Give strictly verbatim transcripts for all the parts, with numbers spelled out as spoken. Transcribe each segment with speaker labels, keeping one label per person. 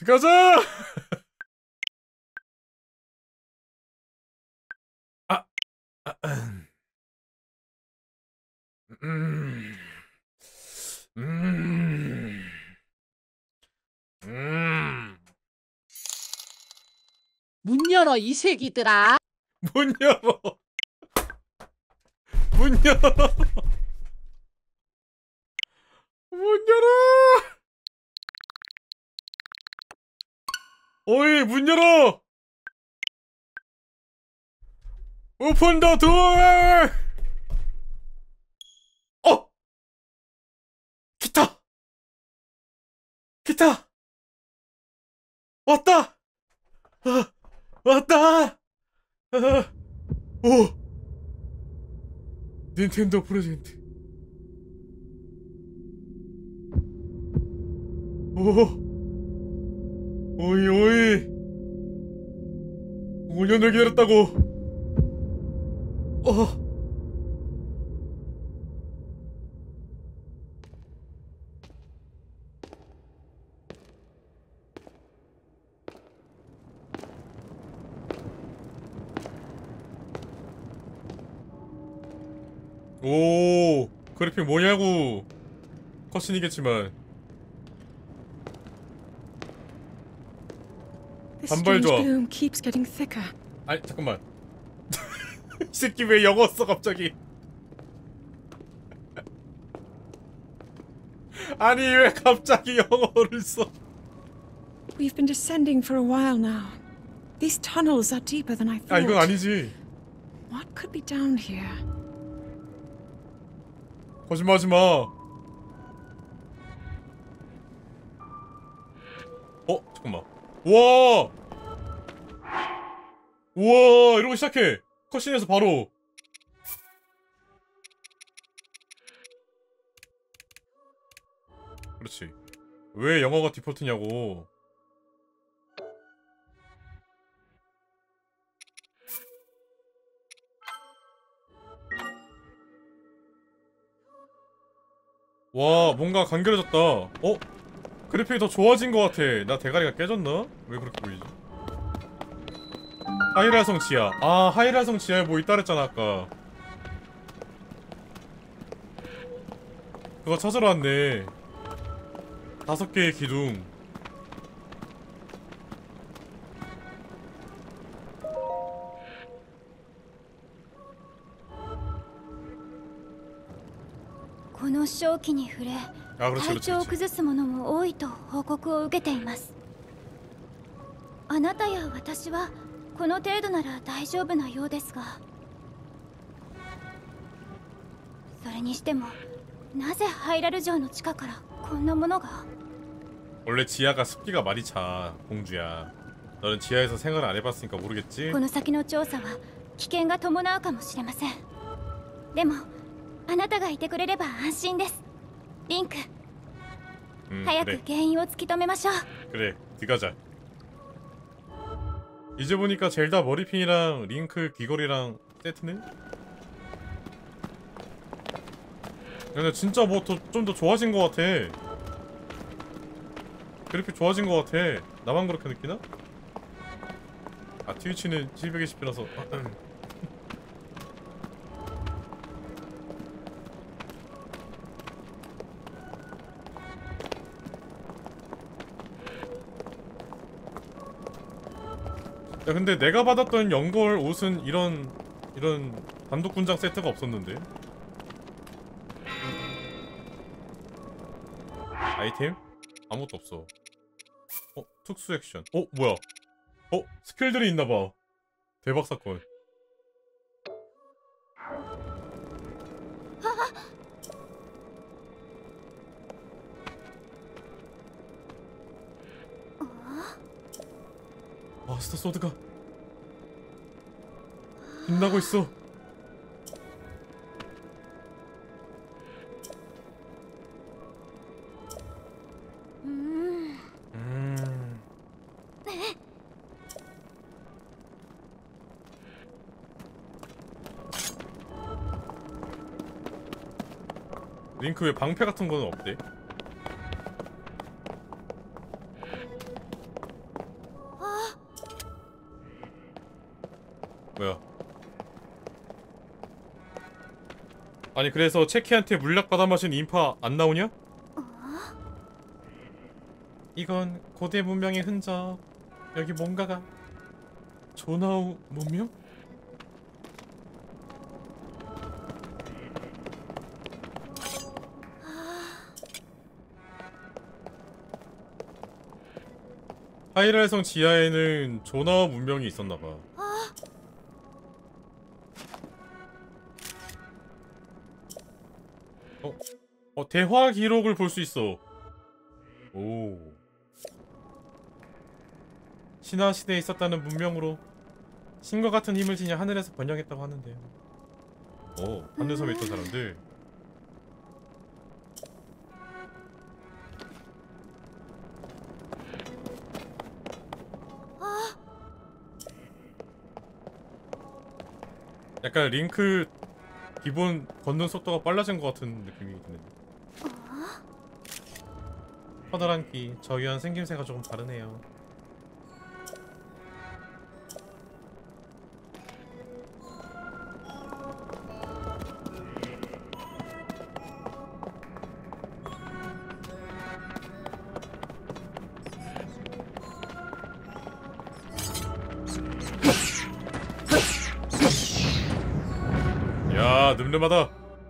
Speaker 1: 들어가자! 아, 아, 음, 음, 음.
Speaker 2: 문 열어 이 새끼들아.
Speaker 1: 문 열어. 문 열어. 문 열어. 어이, 문 열어. 오픈 더 도어. 어, 기타. 기타. 왔다. 아, 왔다. 아, 오. 닌텐도 프레젠트. 오. 오이 오이. 오 년을 기다렸다고. 어. 오, 그래픽 뭐냐고. 컷신이겠지만 반발 좋아. 아니 잠깐만. 이 새끼 왜 영어 써 갑자기. 아니 왜 갑자기 영어를 써.
Speaker 3: We've been descending for a while now. These tunnels are deeper than I thought.
Speaker 1: 아 이건 아니지.
Speaker 3: What could be down here?
Speaker 1: 거짓말하지 마. 어 잠깐만. 와. 우와 이러고 시작해. 컷신에서 바로. 그렇지. 왜 영어가 디폴트냐고. 와 뭔가 간결해졌다. 어? 그래픽이 더 좋아진 것 같아. 나 대가리가 깨졌나? 왜 그렇게 보이지? 하이랄성 지하. 아 하이랄성 지하에 뭐 있다 그랬잖아 아까. 그거 찾으러 왔네. 다섯 개의 기둥.
Speaker 4: この瘴気に触れ、体調を崩す者も多いと報告を受けています。あなたや私はこの程度なら大丈夫なようですが、それにしてもなぜハイラル城の地下からこんなものが？
Speaker 1: 원래 지하가 습기가 많이 차, 공주야. 너는 지하에서 생활을 안 해봤으니까 모르겠지?
Speaker 4: この先の調査は危険が伴うかもしれません。でもあなたがいてくれれば安心です。リンク、
Speaker 1: 음,
Speaker 4: 早く
Speaker 1: 그래.
Speaker 4: 原因を突き止めましょう。
Speaker 1: 그래, 들어가자. 이제 보니까 젤다 머리핀이랑 링크 귀걸이랑 세트네? 근데 진짜 뭐 좀 더 좋아진 것 같아. 그래픽 좋아진 것 같아. 나만 그렇게 느끼나? 아 트위치는 칠백이십 피라서 야 근데 내가 받았던 연걸 옷은 이런 이런 단독 군장 세트가 없었는데. 아이템? 아무것도 없어. 어? 특수 액션. 어? 뭐야? 어? 스킬들이 있나봐. 대박 사건. 아 스타소드가 빛나고 있어.
Speaker 4: 음.
Speaker 1: 음. 링크 왜 방패 같은 거는 없대? 뭐야? 아니 그래서 체키한테 물약 받아 마신 인파 안 나오냐? 이건 고대 문명의 흔적. 여기 뭔가가. 조나우 문명? 하이랄성 지하에는 조나우 문명이 있었나봐. 어? 어, 대화 기록을 볼 수 있어. 오. 신화 시대에 있었다는 문명으로 신과 같은 힘을 지녀 하늘에서 번영했다고 하는데요. 오, 하늘섬에 있던 사람들. 약간 링크 기본 걷는 속도가 빨라진 것 같은 느낌이 드네요. 커다란 귀, 저유한 생김새가 조금 다르네요. 야, 늠름하다.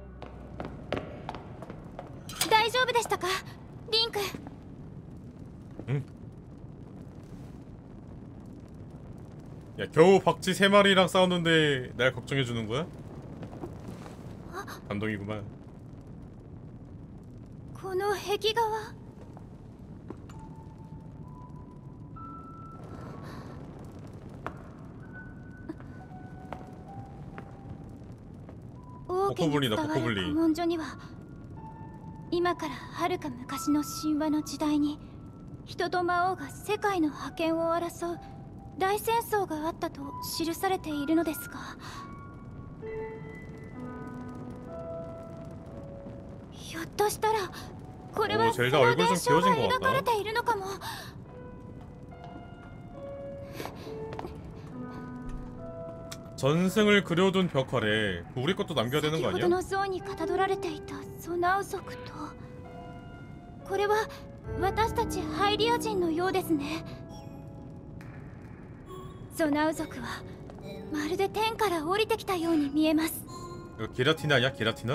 Speaker 4: 大丈夫でしたかリンク
Speaker 1: 응? 야, 겨우 박쥐 세 마리랑 싸웠는데 날 걱정해주는 거야? 감동이구만.
Speaker 4: この壁画は王家に伝わる古文書には今からはるか昔の神話の時代に人と魔王が世界の覇権を争う大戦争があったと記されているのですが、ひょっとしたらこれはその伝承が描かれているのかも。
Speaker 1: 전승을 그려둔 벽화래. 우리 것도 남겨야 되는 거 아니야?
Speaker 4: 先ほどの像にかたどられていたソナウ族と、これは私たちハイリア人のようですね。ソナウ族はまるで天から降りてきたように見えます。
Speaker 1: 이거 게라티나야? 게라티나?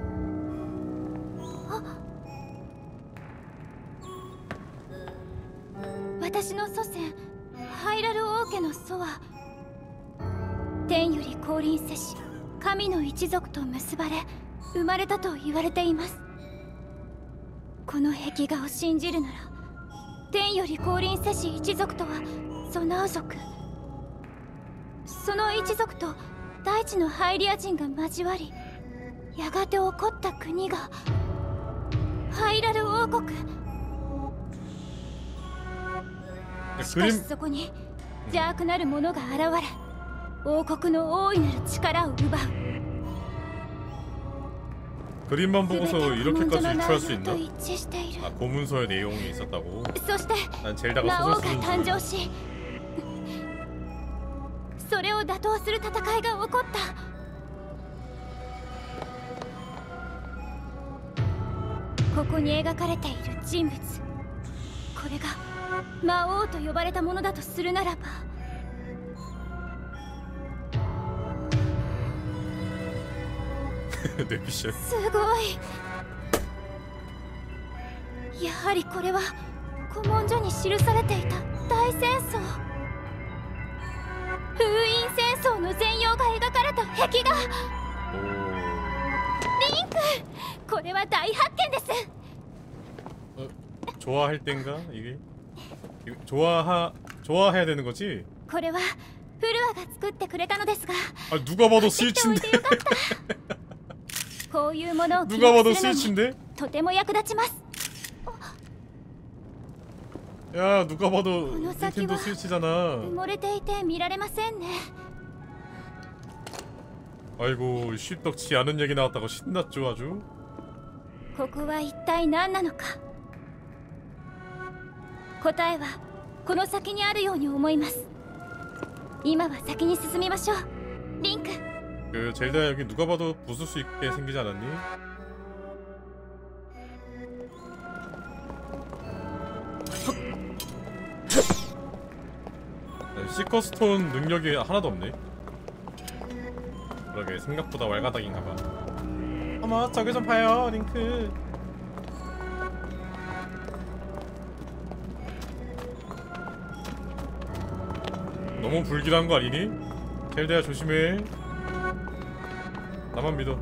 Speaker 4: 私の祖先ハイラル王家の祖は天より降臨せし神の一族と結ばれ生まれたと言われています。この壁画を信じるなら天より降臨せし一族とはソナウ族、その一族と大地のハイリア人が交わりやがて起こった国がハイラル王国。しかしそこに邪悪なる者が現れ王国の大いなる力を奪う。
Speaker 1: 그림만 보고서 이렇게까지 유추할 수 있나? 아, 고문서의 내용이 있었다고? 난 젤다가 소설 쓰는 줄.
Speaker 4: それを打倒する戦いが起こった。ここに描かれている人物、これが魔王と呼ばれたものだとするならば、すごい。やはりこれは古文書に記されていた大戦争、封印戦争の全容が描かれた壁画。リンク、これは大発見です。
Speaker 1: 좋아할 땐가 이게? 좋아하 좋아해야 되는 거지?
Speaker 4: これはフルアが作ってくれたのですが、
Speaker 1: 아 누가 봐도 스위치인데.
Speaker 4: こういうものを
Speaker 1: 누가 봐도 스위치인데?
Speaker 4: とても役立ちます。
Speaker 1: 야 누가 봐도 닌텐도 스위치잖아.
Speaker 4: 埋もれていて見られませんね。
Speaker 1: 아이고 쉽덕치 않은 얘기 나왔다고 신났죠 아주.
Speaker 4: ここは一体何なのか。答えはこの先にあるように思います。今は先に進みましょう。 링크.
Speaker 1: 그 젤다 여기 누가 봐도 부술 수 있게 생기지 않았니? 시커스톤 능력이 하나도 없네. 그러게 생각보다 왈가닥인가봐. 어머 저기 좀 봐요 링크. 너무 불길한 거 아니니? 젤다야 조심해. 나만 믿어.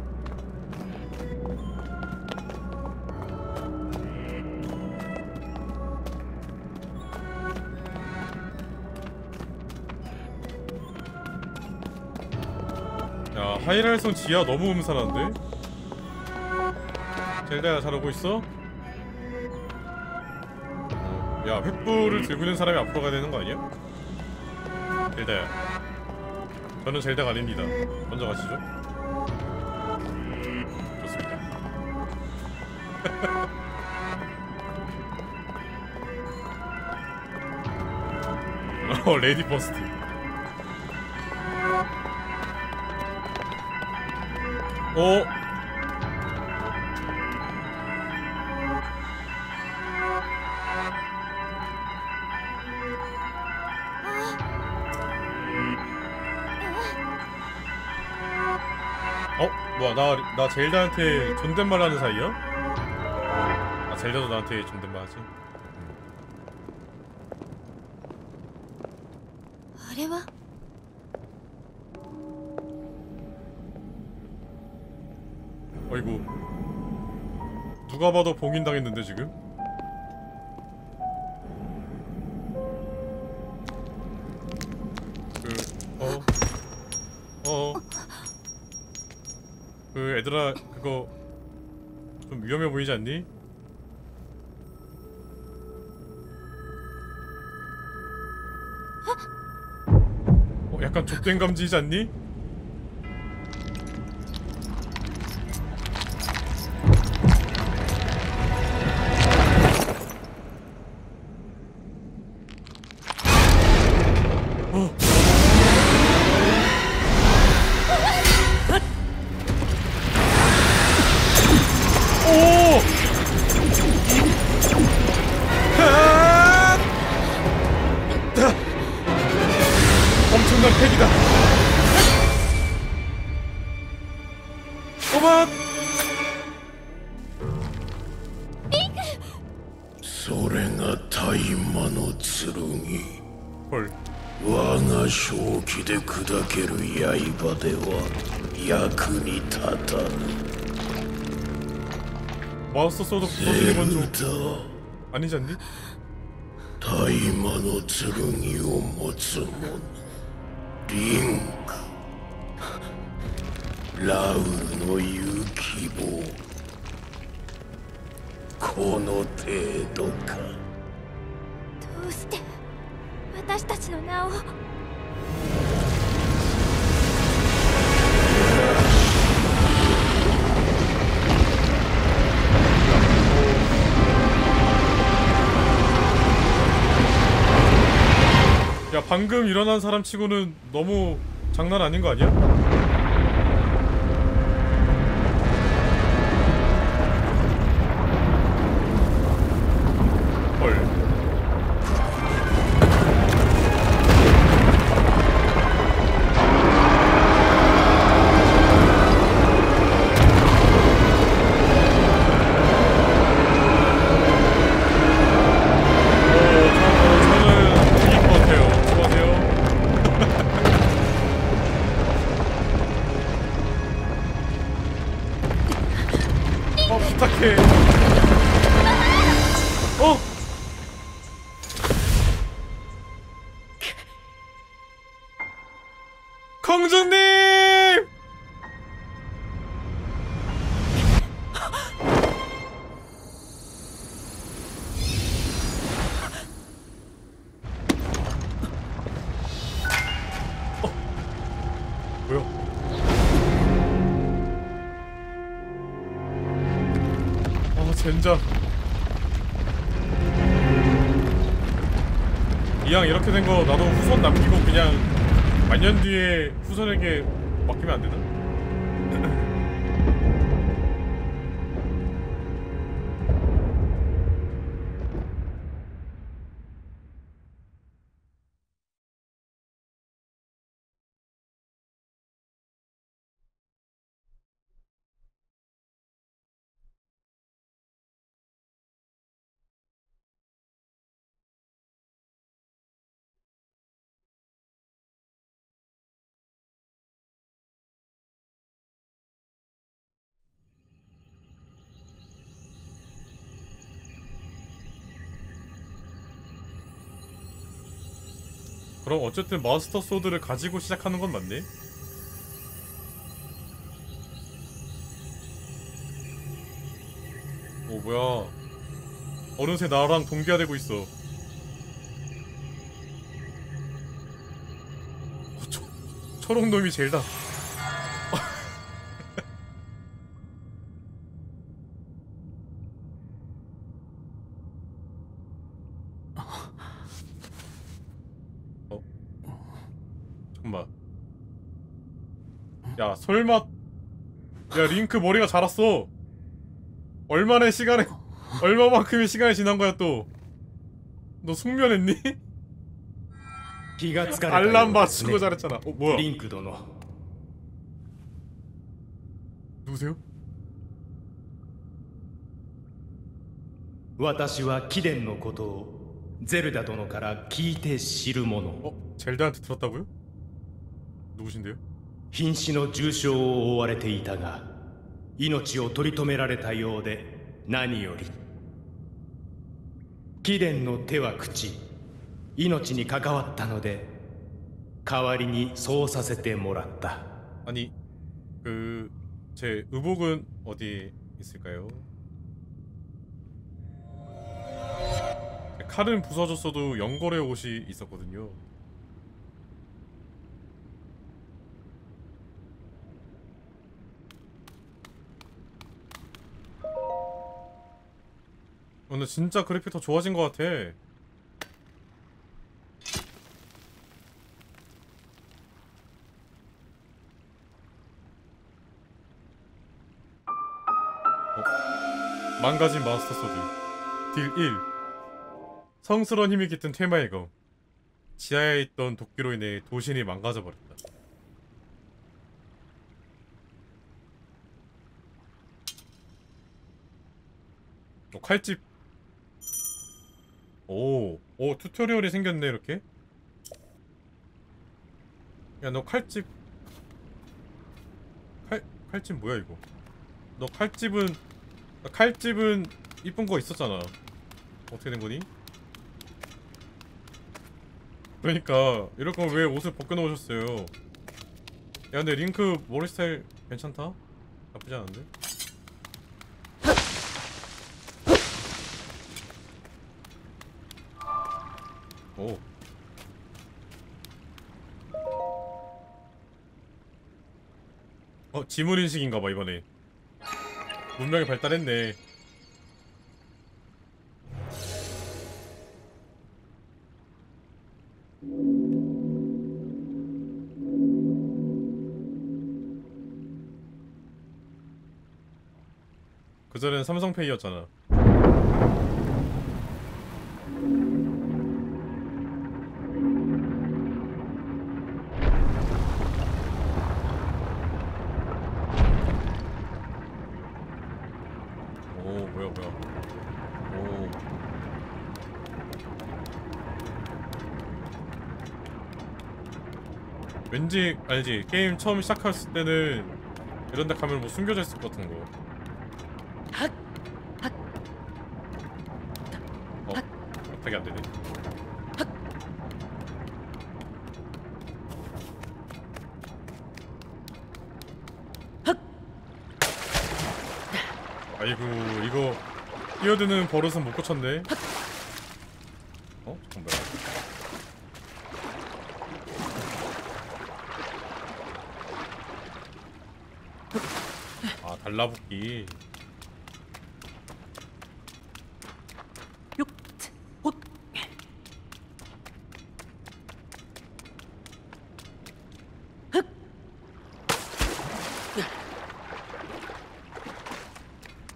Speaker 1: 야 하이랄성 지하 너무 음산한데? 젤다야 잘하고 있어? 야 횃불을 들고 있는 사람이 앞으로 가야 되는 거 아니야? 젤다야 저는 젤다가 아닙니다. 먼저 가시죠. 좋습니다. 어 레이디 버스트. 어? 어? 뭐야 나, 나 젤다한테 존댓말 하는 사이야? 아 젤다도 나한테 존댓말 하지?
Speaker 4: あれは
Speaker 1: 어이구 누가 봐도 봉인당했는데 지금? 그... 어? 어? 그 애들아 그거 좀 위험해 보이지 않니? 어? 약간 족된 감지이지 않니? 엄청난 팩이다. 꼬마.
Speaker 5: それが大魔の剣
Speaker 1: 헐.
Speaker 5: 我が正気で砕ける刃では役に立たぬ
Speaker 1: 마우스 소드 부서지는 건 좀
Speaker 5: ゼルダ
Speaker 1: 아니지 않니?
Speaker 5: 大魔の剣を持つ者リンクラウルの言う希望この程度か
Speaker 4: どうして私たちの名を
Speaker 1: 야 방금 일어난 사람 치고는 너무 장난 아닌 거 아니야? 헐. 어 부탁해. 어? 공주님! 어? 뭐야? 젠장 이왕 이렇게 된 거 나도 후손 남기고 그냥 만 년 뒤에 후손에게 맡기면 안 되나? 그럼 어쨌든 마스터 소드를 가지고 시작하는 건 맞네? 오 뭐야 어느새 나랑 동기화되고 있어. 어, 초, 초록놈이 제일다. 잠깐만. 야 설마 야 링크 머리가 자랐어. 얼마나 시간에 얼마만큼의 시간이 지난 거야 또. 너 숙면했니? 알람 맞추고 잘했잖아. 어 뭐야?
Speaker 6: 링크殿
Speaker 1: 누구세요?
Speaker 6: 私は貴殿のことをゼルダ殿から聞いて知るもの
Speaker 1: 어? 젤다한테 들었다고요? 누구신데요?
Speaker 6: 瀕死の重傷を負われていたが命を取り留められたようで何より貴殿の手は朽ち命に関わったので代わりにそうさせてもらった
Speaker 1: 아니 그... 제 의복은 어디 있을까요? 칼은 부서졌어도 연골의 옷이 있었거든요. 근데 진짜 그래픽 더 좋아진 것 같아. 어? 망가진 마스터 소드 딜 일. 성스러운 힘이 깃든 테마의 검. 지하에 있던 도끼로 인해 도신이 망가져버렸다. 어, 칼집. 오, 오 튜토리얼이 생겼네 이렇게. 야 너 칼집 칼, 칼집 뭐야 이거. 너 칼집은 칼집은 이쁜 거 있었잖아. 어떻게 된 거니? 그러니까 이럴 거면 왜 옷을 벗겨놓으셨어요? 야 근데 링크 머리 스타일 괜찮다? 나쁘지 않은데? 오. 어 지문인식인가봐 이번에. 문명이 발달했네. 그전엔 삼성페이였잖아. 오 뭐야 뭐야. 오. 왠지 알지? 게임 처음 시작했을 때는 이런 데 가면 뭐 숨겨져 있을 것 같은 거. 어? 어떻게 안 되네? 아이고 이거 뛰어드는 버릇은 못 고쳤네. 어? 잠깐 뭐야? 아 달라붙기.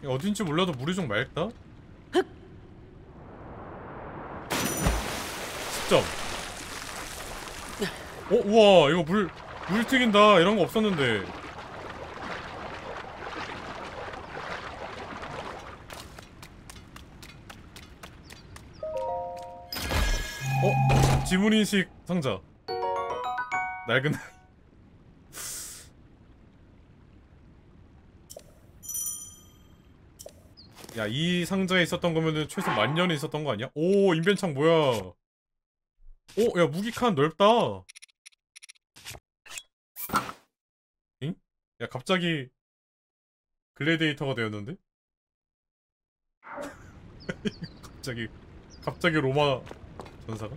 Speaker 1: 어딘지 몰라도 물이 좀 맑다? 십 점. 어? 우와 이거 물, 물 튀긴다. 이런 거 없었는데. 어? 지문인식 상자. 낡은 야, 이 상자에 있었던 거면은 최소 만 년에 있었던 거 아니야? 오, 인벤창 뭐야? 오, 야, 무기 칸 넓다. 응? 야, 갑자기 글래디에이터가 되었는데? 갑자기 갑자기 로마 전사가?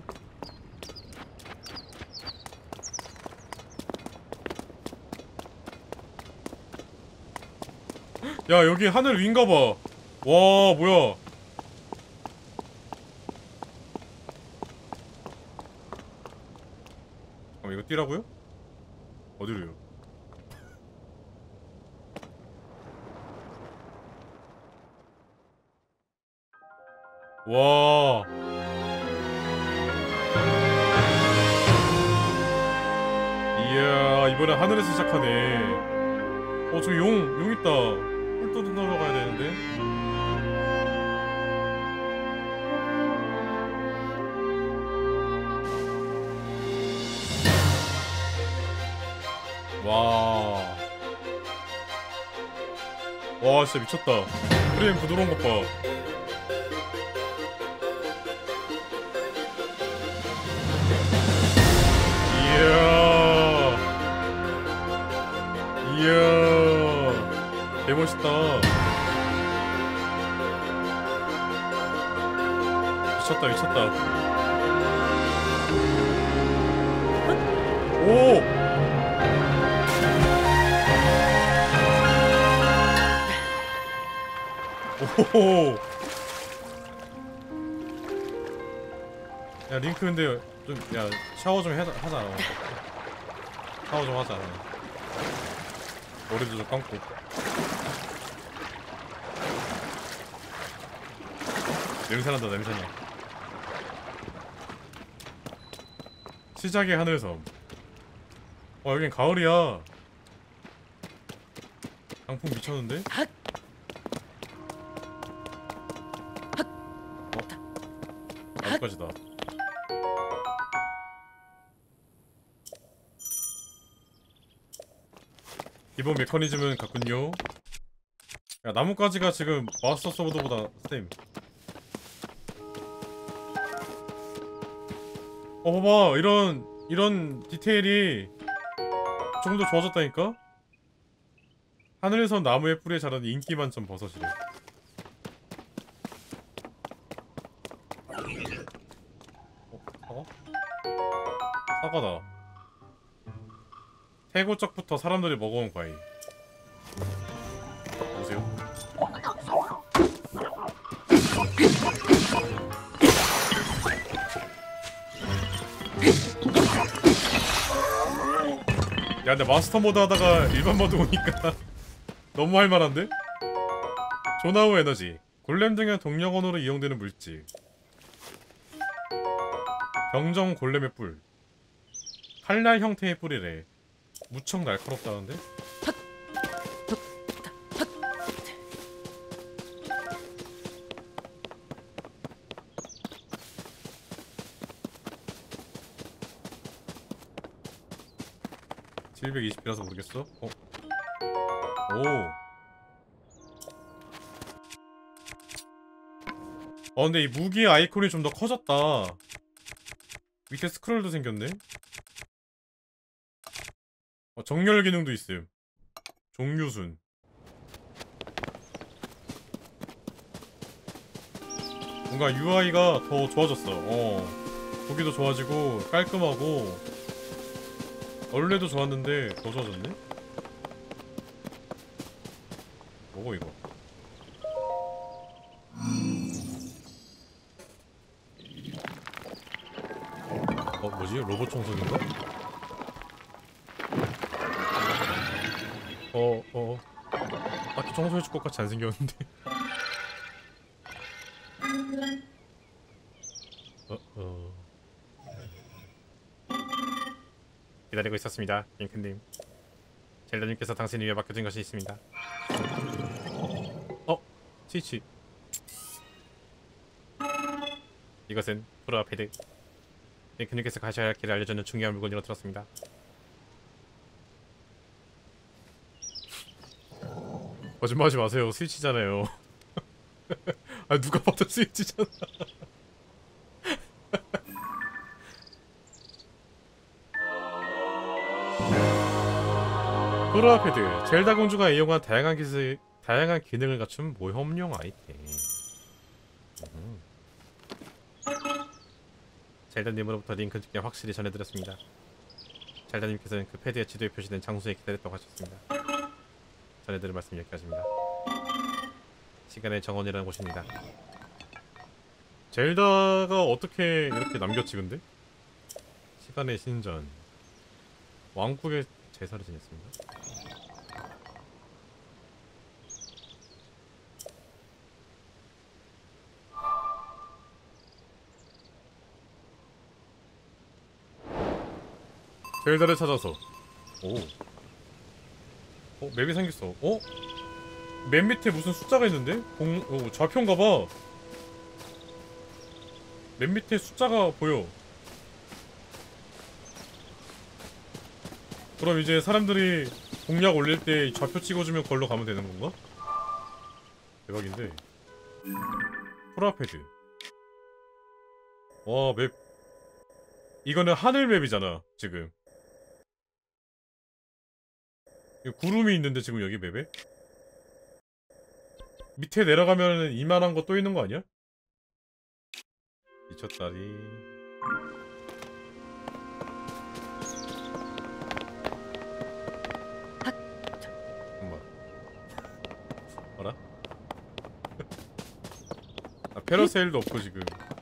Speaker 1: 야, 여기 하늘 위인가 봐. 와, 뭐야? 어, 이거 뛰라고요? 어디로요? 와. 이야, 이번에 하늘에서 시작하네. 어, 저 용, 용 있다. 홀도 들어가야 되는데. 와. 와, 진짜 미쳤다. 프레임 부드러운 것 봐. 이야. 이야. 개멋있다. 미쳤다, 미쳤다. 오! 오호호. 야, 링크 근데 좀, 야, 샤워 좀 해자, 하자. 샤워 좀 하자. 머리도 좀 감고. 냄새난다, 냄새나. 시작의 하늘섬. 와, 여긴 가을이야. 강풍 미쳤는데? 아직까지다. 기본 메커니즘은 같군요. 야, 나뭇가지가 지금 마스터 소드보다 쌤. 어, 봐봐. 이런 이런 디테일이 조금 더 좋아졌다니까? 하늘에서 나무의 뿌리에 자라는 인기 만점 버섯이래. 어? 사과? 사과다. 태고적부터 사람들이 먹어온 과일. 보세요. 야, 근데 마스터 모드 하다가 일반 모드 오니까 너무 할만한데? 조나우 에너지. 골렘 등의 동력원으로 이용되는 물질. 병정 골렘의 뿔. 칼날 형태의 뿔이래. 무척 날카롭다는데? 칠백이십 피라서 모르겠어? 어? 오. 어, 근데 이 무기의 아이콘이 좀 더 커졌다. 밑에 스크롤도 생겼네? 어, 정렬 기능도 있음. 종류순. 뭔가 유아이가 더 좋아졌어. 어. 보기도 좋아지고 깔끔하고 원래도 좋았는데 더 좋아졌네? 뭐고 이거? 어, 뭐지? 로봇 청소기인가? 어, 어. 딱히 청소해줄 것 같이 안 생겼는데. 어, 어. 기다리고 있었습니다, 링크님. 젤다님께서 당신이 위에 맡겨진 것이 있습니다. 어? 스위치. 이것은 프로와 패드. 링크님께서 가셔야 할 길을 알려주는 중요한 물건이라고 들었습니다. 거짓말하지 마세요. 스위치잖아요. 아, 누가 봐도 스위치잖아. 프로와 패드. 젤다 공주가 이용한 다양한 기술, 다양한 기능을 갖춘 모험용 아이템. 음. 젤다님으로부터 링크님께 확실히 전해드렸습니다. 젤다님께서는 그 패드의 지도에 표시된 장소에 기다렸다고 하셨습니다. 전해드릴 말씀 여기까지입니다. 시간의 정원이라는 곳입니다. 젤다가 어떻게 이렇게 남겼지 근데? 시간의 신전. 왕국의 제사를 지냈습니다. 젤다를 찾아서. 오. 어? 맵이 생겼어. 어? 맨 밑에 무슨 숫자가 있는데? 공... 어, 좌표인가봐. 맨 밑에 숫자가 보여. 그럼 이제 사람들이 공략 올릴 때 좌표 찍어주면 그걸로 가면 되는 건가? 대박인데. 프라패드. 와, 맵. 이거는 하늘 맵이잖아 지금. 구름이 있는데 지금 여기 맵에? 밑에 내려가면 이만한 거 또 있는 거 아니야? 미쳤다리. 엄마. 어라? 아, 페러세일도 없고 지금.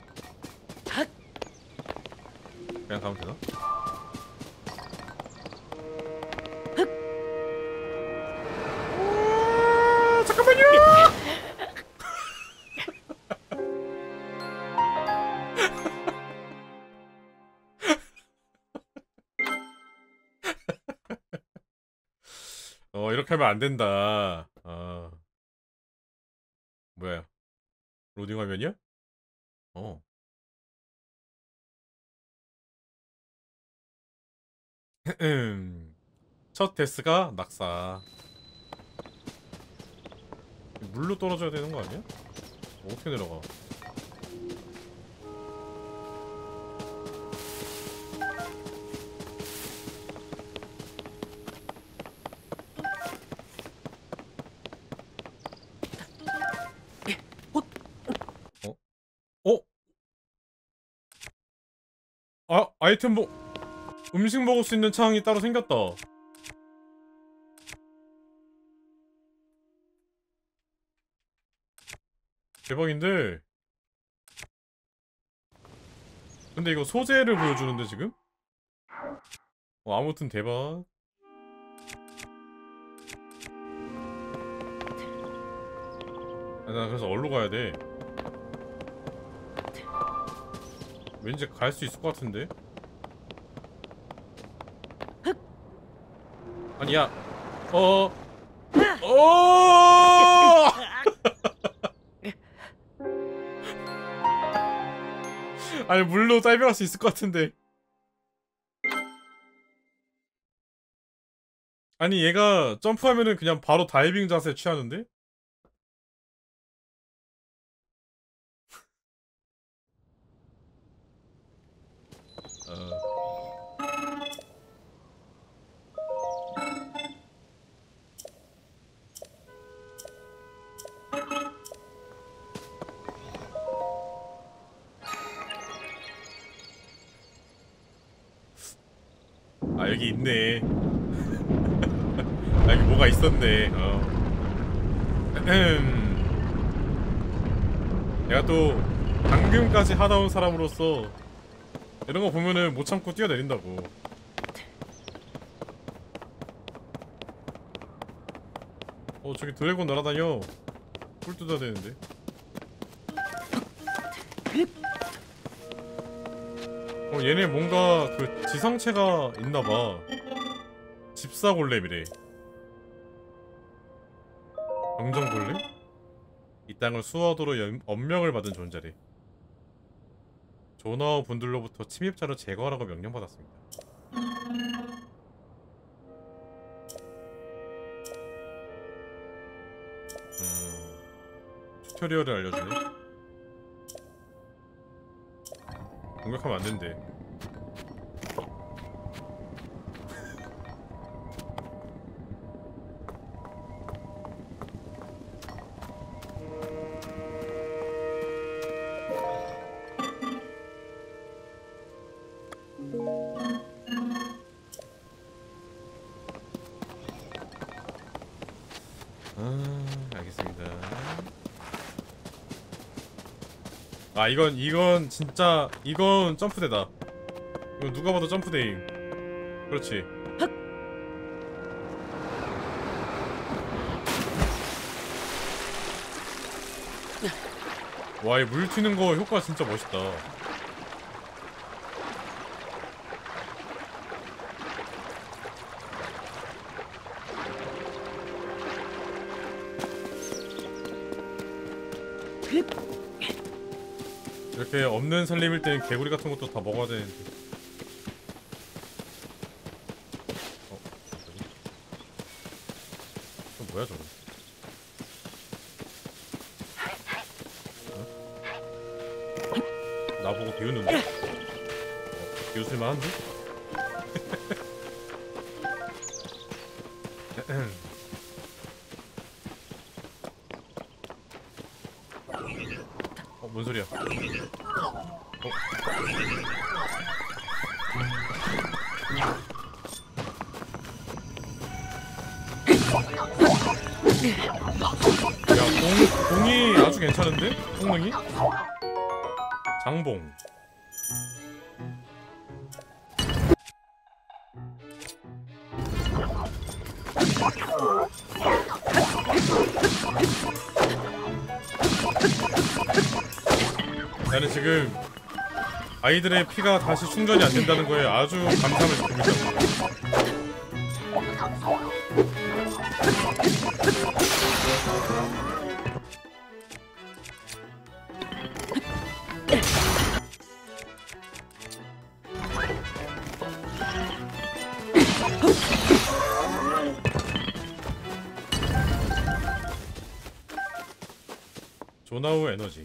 Speaker 1: 그냥 가면 되나? 어, 이렇게 하면 안 된다. 아. 뭐야? 로딩 화면이야? 어. 첫 데스가 낙사. 물로 떨어져야 되는 거 아니야? 어떻게 내려가? 어? 어? 아, 아이템 뭐 음식 먹을 수 있는 창이 따로 생겼다. 대박인데. 근데 이거 소재를 보여주는데 지금? 어, 아무튼 대박. 아, 나 그래서 어디로 가야 돼? 왠지 갈 수 있을 것 같은데? 아니 야. 어. 어. 아니 물로 다이빙할 수 있을 것 같은데. 아니 얘가 점프하면은 그냥 바로 다이빙 자세 취하는데? 어. 아 여기 있네. 아 여기 뭐가 있었네. 어. 내가 또 방금까지 하다 온 사람으로서 이런 거 보면은 못 참고 뛰어내린다고. 어 저기 드래곤 날아다녀. 꿀 뜯어야 되는데. 어 얘네 뭔가 그 지성체가 있나봐. 집사골렘이래. 병정골렘? 이 땅을 수호하도록 연- 엄명을 받은 존재래. 조나우 분들로부터 침입자를 제거하라고 명령받았습니다. 음... 튜토리얼을 알려주네. 공격하면 안 된대. 아, 알겠습니다. 아, 이건 이건 진짜 이건 점프대다. 이건 누가 봐도 점프대임. 그렇지. 와, 이 물 튀는 거 효과 진짜 멋있다. 이렇게 없는 살림일 땐 개구리 같은 것도 다 먹어야 되는데. 어? 저거 뭐야 저거? 어? 나보고 비웃는데? 어? 비웃을만한데? 어? 뭔 소리야? 어? 야, 공, 공이 아주 괜찮은데? 성능이? 장봉. 나는 지금 아이들의 피가 다시 충전이 안 된다는 거에 아주 감사함을 느끼고 있다. 조나우 에너지.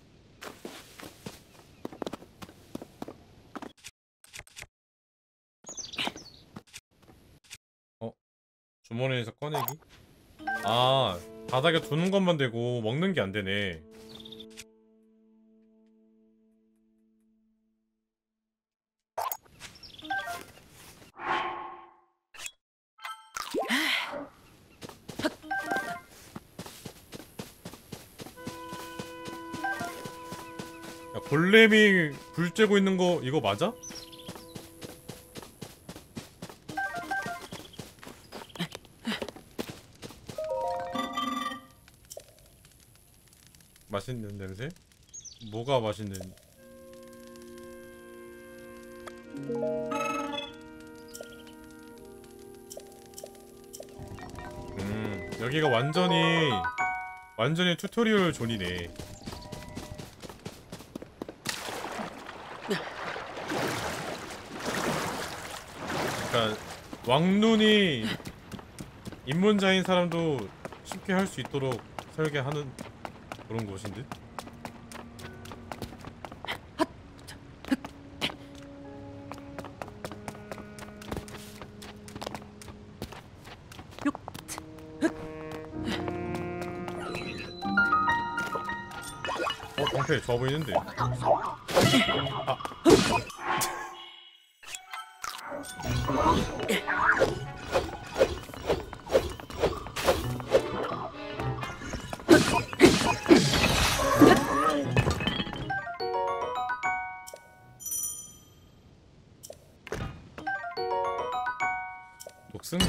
Speaker 1: 어? 주머니에서 꺼내기? 아, 바닥에 두는 것만 되고 먹는 게 안 되네. 야, 골렘이 불 쬐고 있는 거 이거 맞아? 맛있는 냄새? 뭐가 맛있는? 음, 여기가 완전히 완전히 튜토리얼 존이네. 그러니까 왕눈이 입문자인 사람도 쉽게 할 수 있도록 설계하는 그런 곳인 듯? 어, 방패 좋아 보이는데. 아. 녹슨가?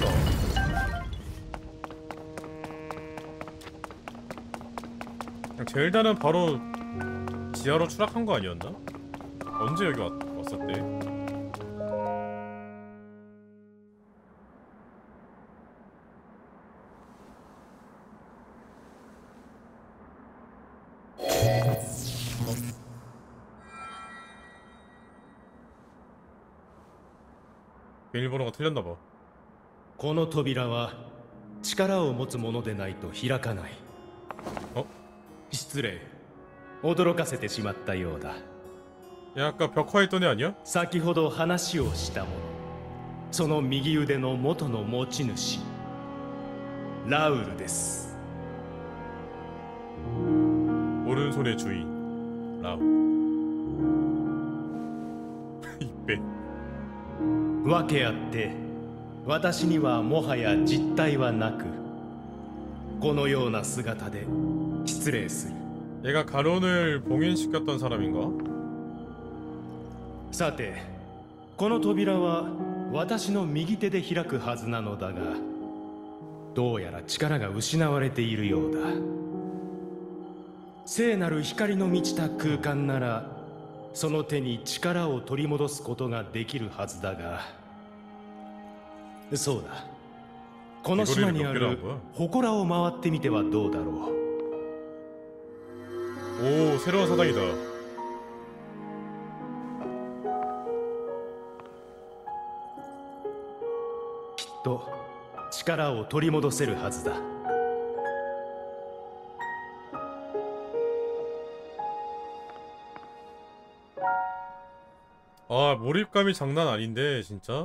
Speaker 1: 그냥 젤다는 바로 지하로 추락한 거 아니었나? 언제 여기 왔, 없었대. 비밀번호가 틀렸나봐.
Speaker 6: この扉は力を持つものでないと開かない。
Speaker 1: 어?
Speaker 6: 失礼。驚かせてしまったようだ。
Speaker 1: 야, 아까 벽화했던 애 아니야?
Speaker 6: 先ほど話をしたもの、その右腕の元の持ち主、ラウルです。
Speaker 1: 오른손의 주인 라우. 이빼.
Speaker 6: わけあって私にはもはや実体はなく、このような姿で失礼する。
Speaker 1: 얘가 가론을 봉인시켰던 사람인가?
Speaker 6: さて、この扉は私の右手で開くはずなのだが、どうやら力が失われているようだ。聖なる光の満ちた空間なら、その手に力を取り戻すことができるはずだが、そうだ、この島にある祠を回ってみてはどうだろう。
Speaker 1: 오, 새로운 사당이다.
Speaker 6: 또力を取り戻せるはずだ。
Speaker 1: 아, 몰입감이 장난 아닌데 진짜.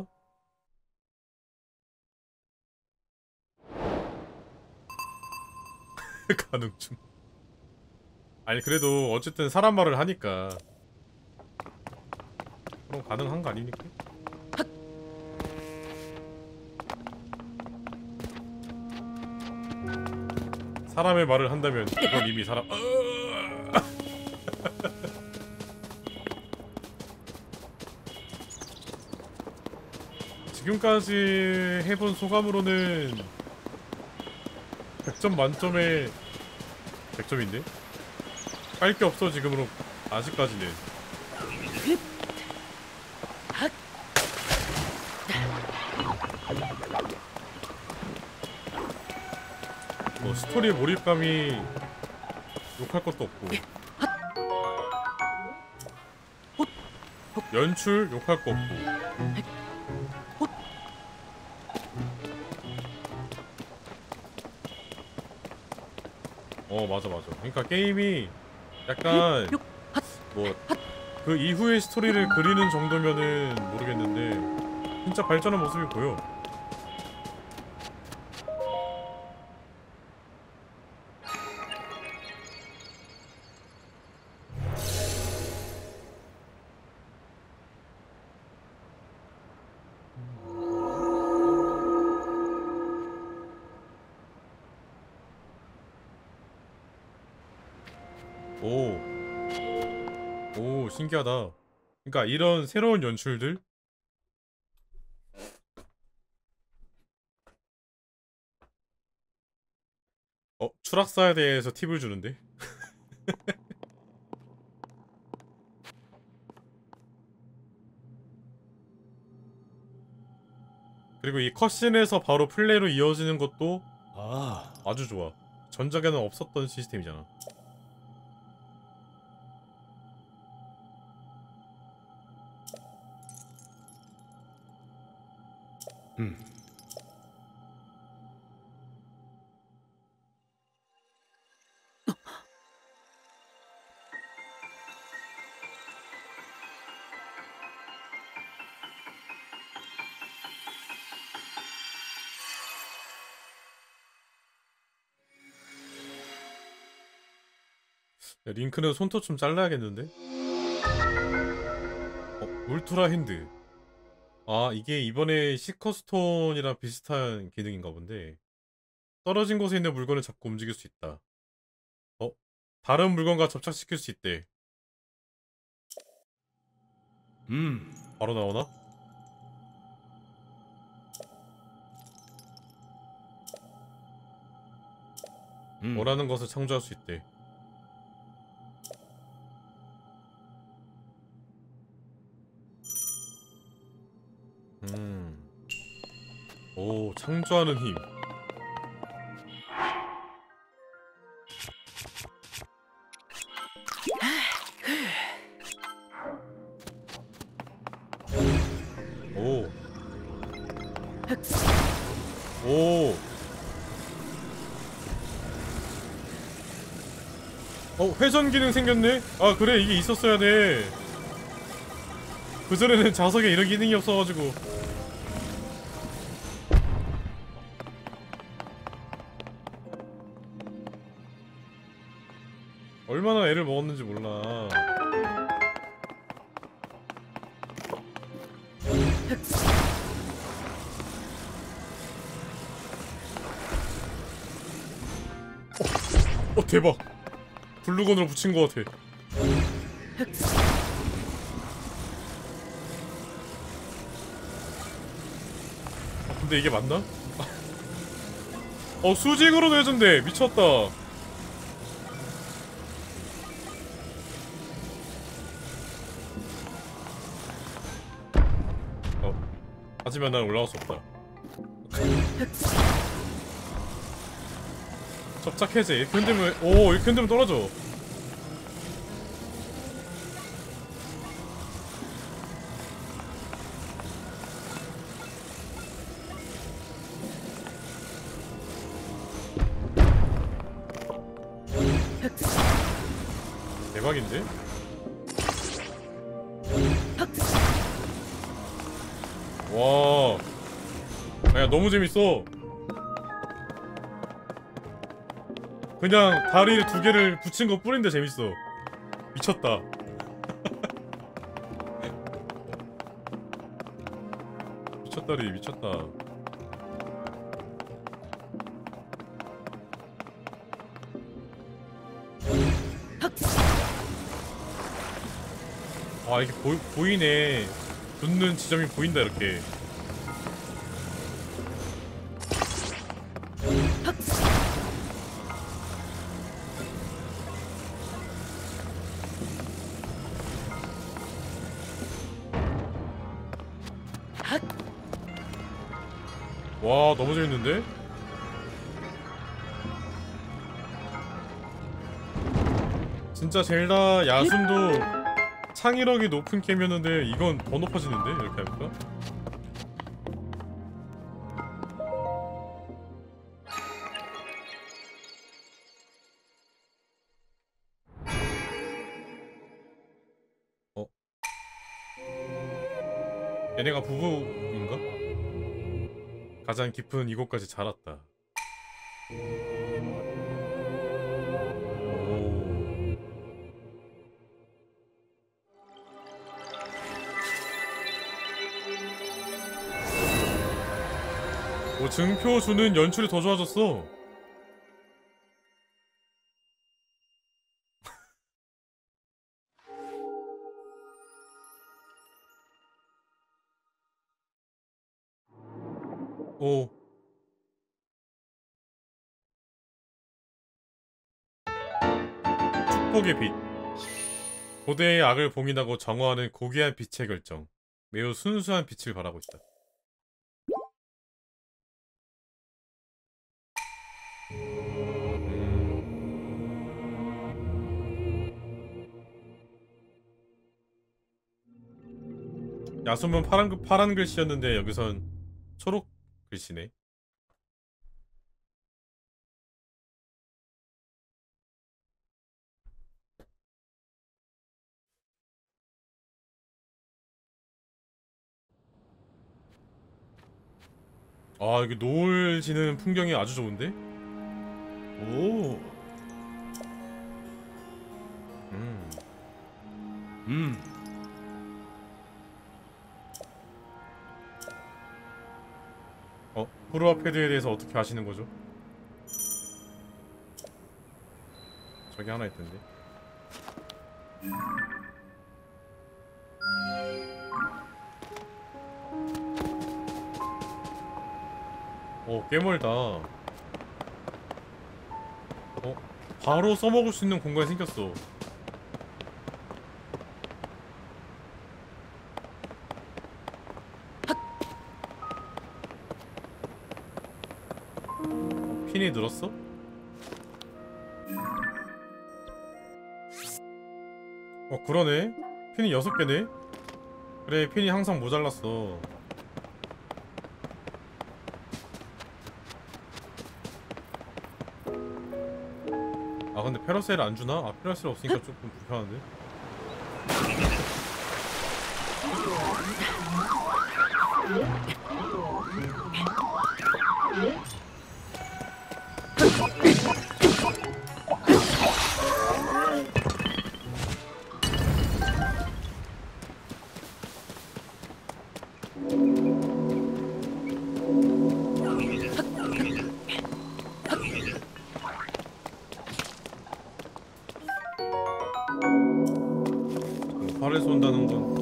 Speaker 1: 가능 중. 아니 그래도 어쨌든 사람 말을 하니까 그럼 가능한 거 아닙니까? 사람의 말을 한다면 그건 이미 사람. 지금까지 해본 소감으로는 백 점 만점에 백 점인데? 깔 게 없어 지금으로 아직까지는. 뭐 스토리 몰입감이 욕할 것도 없고 연출 욕할 거 없고 어 맞아 맞아. 그러니까 게임이 약간 뭐 그 이후의 스토리를 그리는 정도면은 모르겠는데 진짜 발전한 모습이 보여. 오. 오, 신기하다. 그러니까 이런 새로운 연출들? 어, 추락사에 대해서 팁을 주는데? 그리고 이 컷신에서 바로 플레이로 이어지는 것도
Speaker 6: 아,
Speaker 1: 아주 좋아. 전작에는 없었던 시스템이잖아.
Speaker 6: 음.
Speaker 1: 야, 링크는 손톱 좀 잘라야겠는데? 어, 울트라 핸드. 아, 이게 이번에 시커스톤이랑 비슷한 기능인가 본데 떨어진 곳에 있는 물건을 잡고 움직일 수 있다. 어? 다른 물건과 접착시킬 수 있대.
Speaker 6: 음.
Speaker 1: 바로 나오나?
Speaker 6: 음.
Speaker 1: 원하는 것을 창조할 수 있대. 음. 오, 창조하는 힘. 오. 오. 어, 회전 기능 생겼네? 아, 그래, 이게 있었어야 돼. 그전에는 자석에 이런 기능이 없어가지고. 얼마나 애를 먹었는지 몰라. 어, 어 대박. 블루건으로 붙인 것 같아. 아, 근데 이게 맞나? 어, 수직으로도 해준대. 미쳤다. 어, 하지만 난 올라갈 수 없다. 접착 해제. 이렇게 흔들면, 오, 이렇게 흔들면 떨어져. 대박인데? 와, 야, 너무 재밌어. 그냥 다리 두 개를 붙인 거 뿐인데 재밌어. 미쳤다. 미쳤다리 미쳤다. 아, 이게 보, 보이네. 붙는 지점이 보인다 이렇게. 와, 너무 재밌는데? 진짜 젤다 야숨도 창의력이 높은 게임이었는데 이건 더 높아지는데? 이렇게 하니까? 어? 얘네가 부부인가? 가장 깊은 이곳까지 자랐다. 오, 증표 주는 연출이 더 좋아졌어. 오. 축복의 빛. 고대의 악을 봉인하고 정화하는 고귀한 빛의 결정. 매우 순수한 빛을 발하고 있다. 야숨은 파란, 파란 글씨였는데 여기선 초록 글씨네. 아, 여기 노을 지는 풍경이 아주 좋은데? 오. 음.
Speaker 6: 음.
Speaker 1: 어? 프로와 패드에 대해서 어떻게 아시는 거죠? 저기 하나 있던데. 오, 꽤 멀다. 어? 바로 써먹을 수 있는 공간이 생겼어. 핀이 늘었어? 어 그러네. 핀이 여섯 개네. 그래 핀이 항상 모자랐어. 아 근데 페러셀 안 주나? 아 페러셀 없으니까 조금 불편한데. 활을 쏜다는 건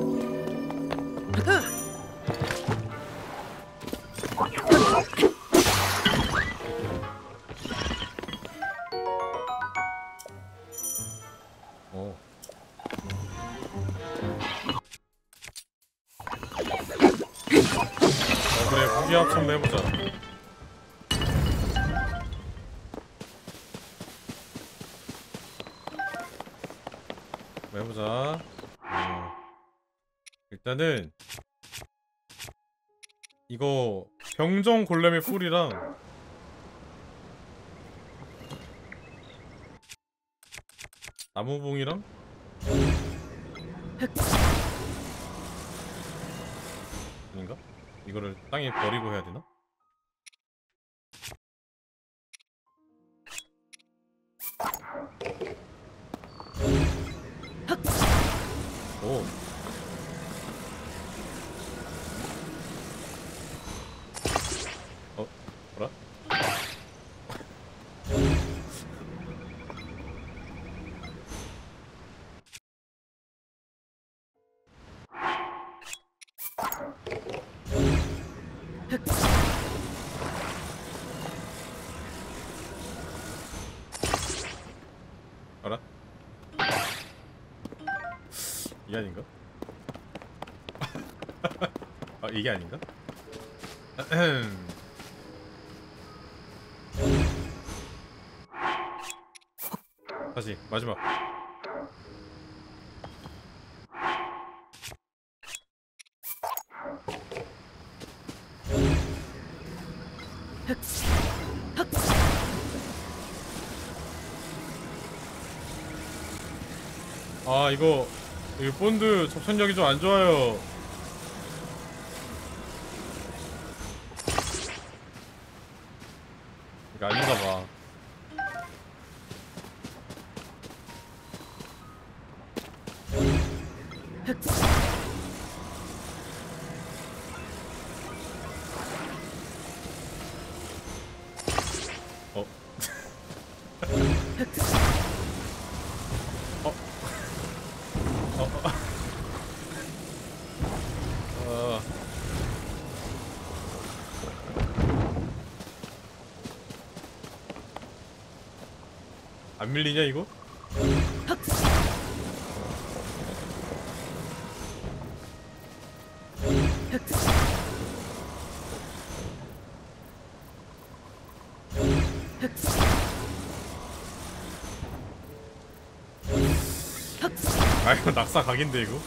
Speaker 1: 어. 어 그래 무기 합쳐 한번 해보자. 한번 해보자. 어. 일단은 이거 병정 골렘의 뿔이랑 나무봉이랑 아닌가? 이거를 땅에 버리고 해야 되나? 오. 어? 뭐라? 알아? 이게 아닌가? 아 이게 아닌가? 다시 마지막. 아 이거 이 본드 접선력이 좀 안 좋아요. 이거 아닌가 봐. 어. 어. 어. 어. 어. 안 밀리냐 이거? 아 이거 낙사 각인데 이거?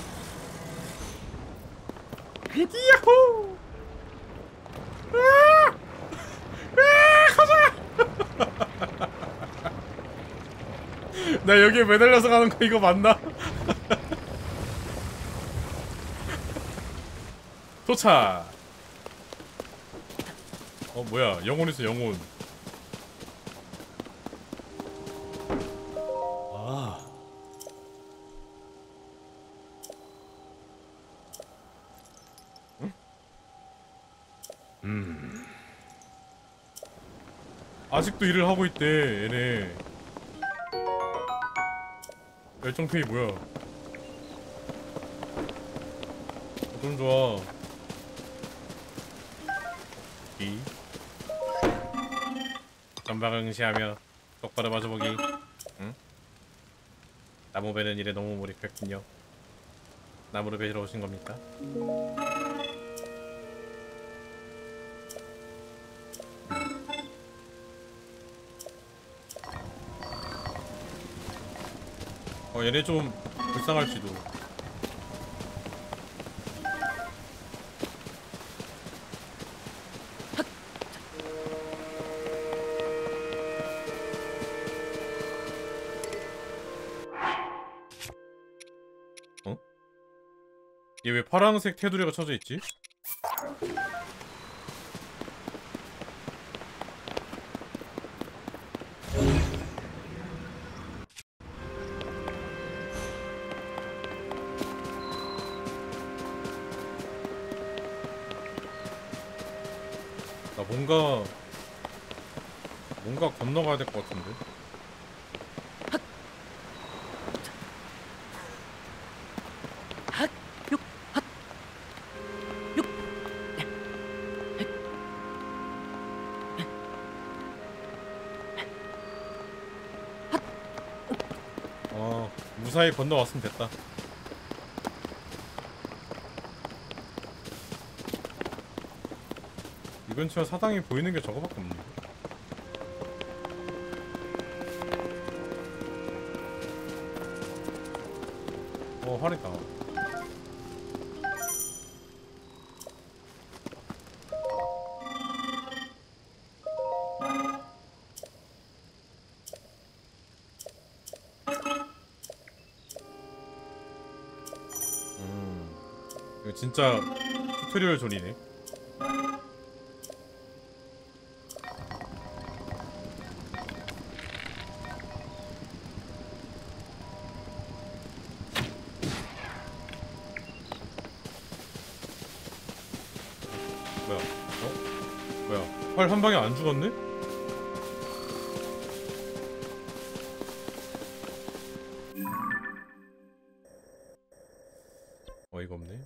Speaker 1: 야호! 아! 아! 가자! 나 여기에 매달려서 가는 거 이거 맞나? 도착! 어 뭐야 영혼 있어 영혼.
Speaker 6: 아,
Speaker 1: 음. 아직도 일을 하고 있대 얘네. 열정페이 뭐야? 좀 좋아. 이 전방을 응시하며 똑바로 마주보기. 응? 나무 베는 일에 너무 몰입했군요. 나무를 베시러 오신 겁니까? 어 얘네 좀 불쌍할지도. 어? 얘 왜 파란색 테두리가 쳐져 있지? 나 뭔가 뭔가 건너가야 될 것 같은데. 아 무사히 건너왔으면 됐다. 이 근처에 사당이 보이는 게 저거밖에 없네. 어 활이다. 음 이거 진짜 튜토리얼 존이네. 뭐야? 어? 뭐야? 활 한 방에 안 죽었네? 어이가 없네.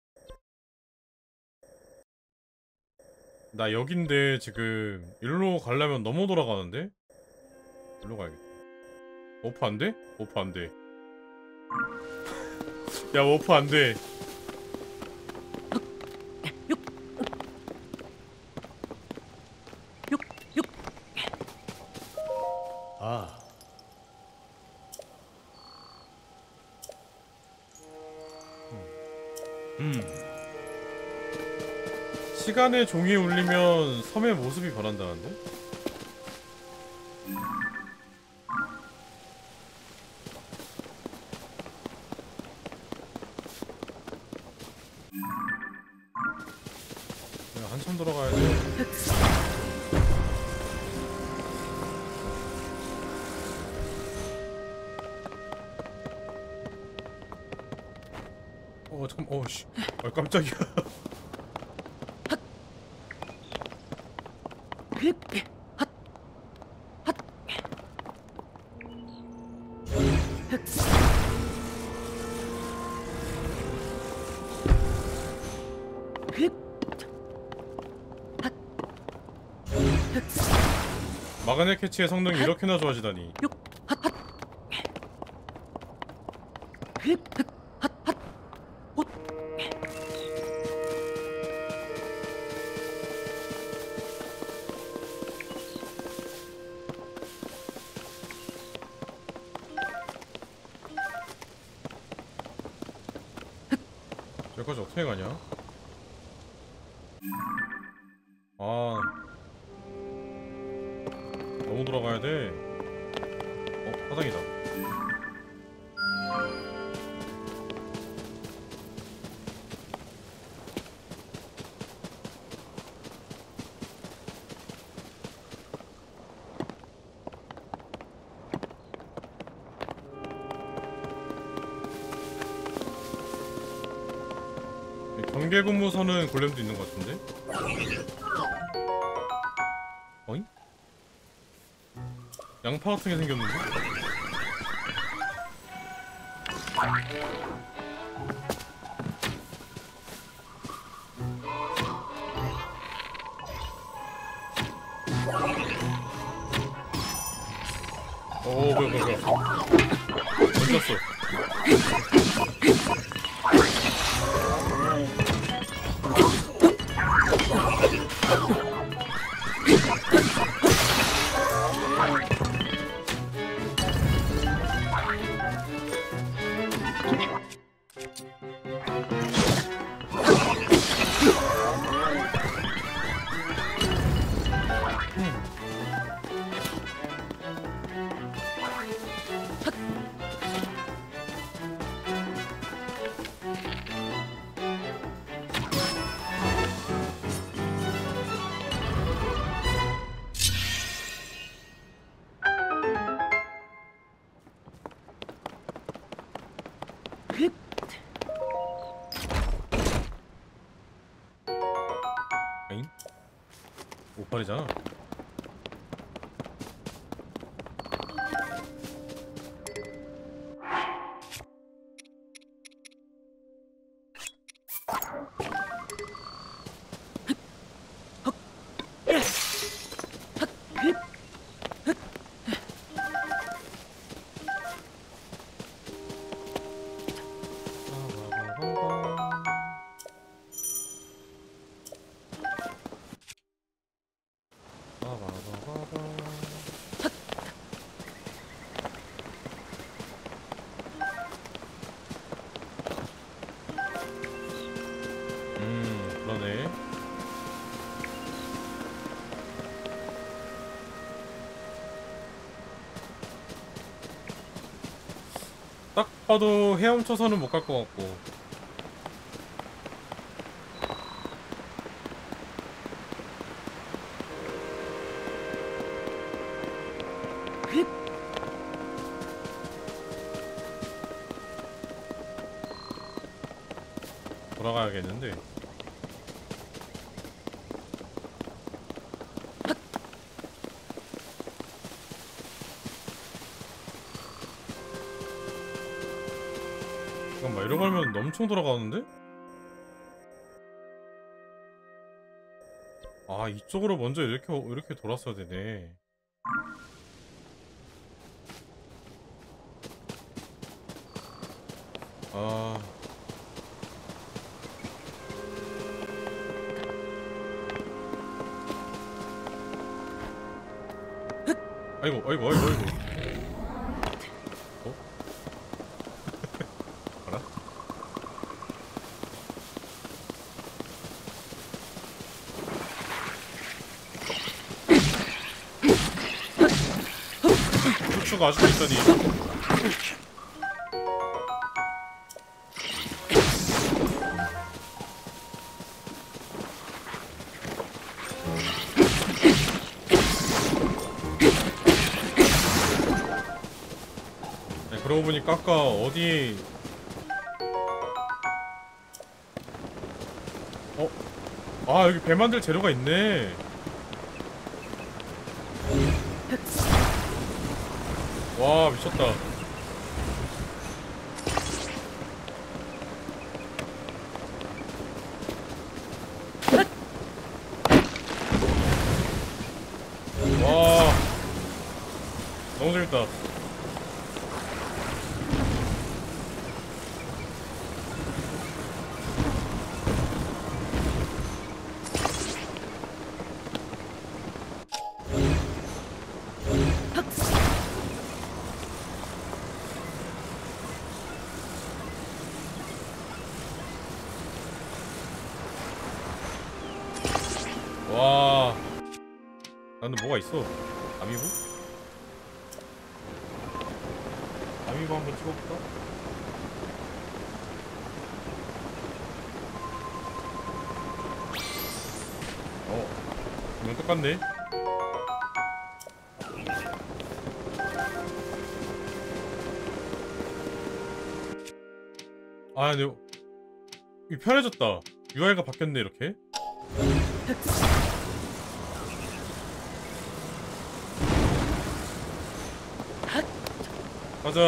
Speaker 1: 나 여긴데 지금 일로 가려면 넘어 돌아가는데? 일로 가야겠다. 워프 안 돼? 워프 안 돼. 야 워프 안 돼.
Speaker 6: 아, 음,
Speaker 1: 시간의 종이 울리면 섬의 모습이 변한다는데? 야, 한참 돌아가야 돼. 어 잠깐 어씨 아 깜짝이야. 마그넷 캐치의 성능이 이렇게나 좋아지다니. 여기까지 어떻게 가냐? 아 너무 돌아가야 돼. 어? 화장이다. 경계근무선은 골렘도 있는 것 같은데? 어잉? 양파 같은 게 생겼는데? 오 뭐야 뭐야 뭐야 던졌어. 오팔이잖아. 음, 그러네. 딱 봐도 헤엄쳐서는 못 갈 것 같고. 돌아가야겠는데. 잠깐만, 이러고 하면 엄청 돌아가는데? 아, 이쪽으로 먼저 이렇게 이렇게 돌았어야 되네. 아. 아이고, 아이고, 아이고, 아이고. 어? 알아? 후추가 아직도 있다니. 그러고 보니 까까 어디 어? 아, 여기 배 만들 재료가 있네. 와, 미쳤다. 와, 너무 재밌다. 와, 나는 뭐가 있어? 아미보? 아미보 한번 찍어볼까? 어, 이건 똑같네. 아, 근데 이 편해졌다. 유아이가 바뀌었네, 이렇게. 가자.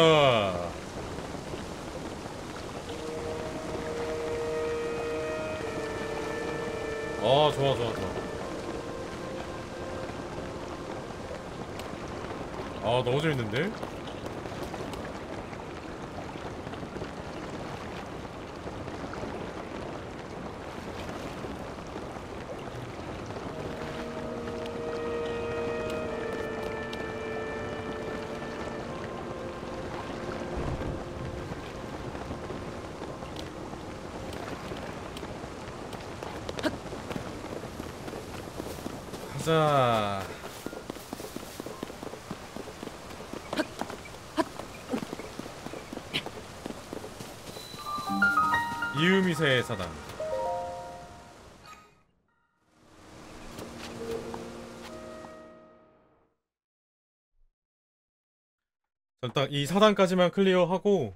Speaker 1: 아, 좋아, 좋아, 좋아. 아, 너무 재밌는데? 가자. 이유미세의 사단. 일단 이 사단까지만 클리어하고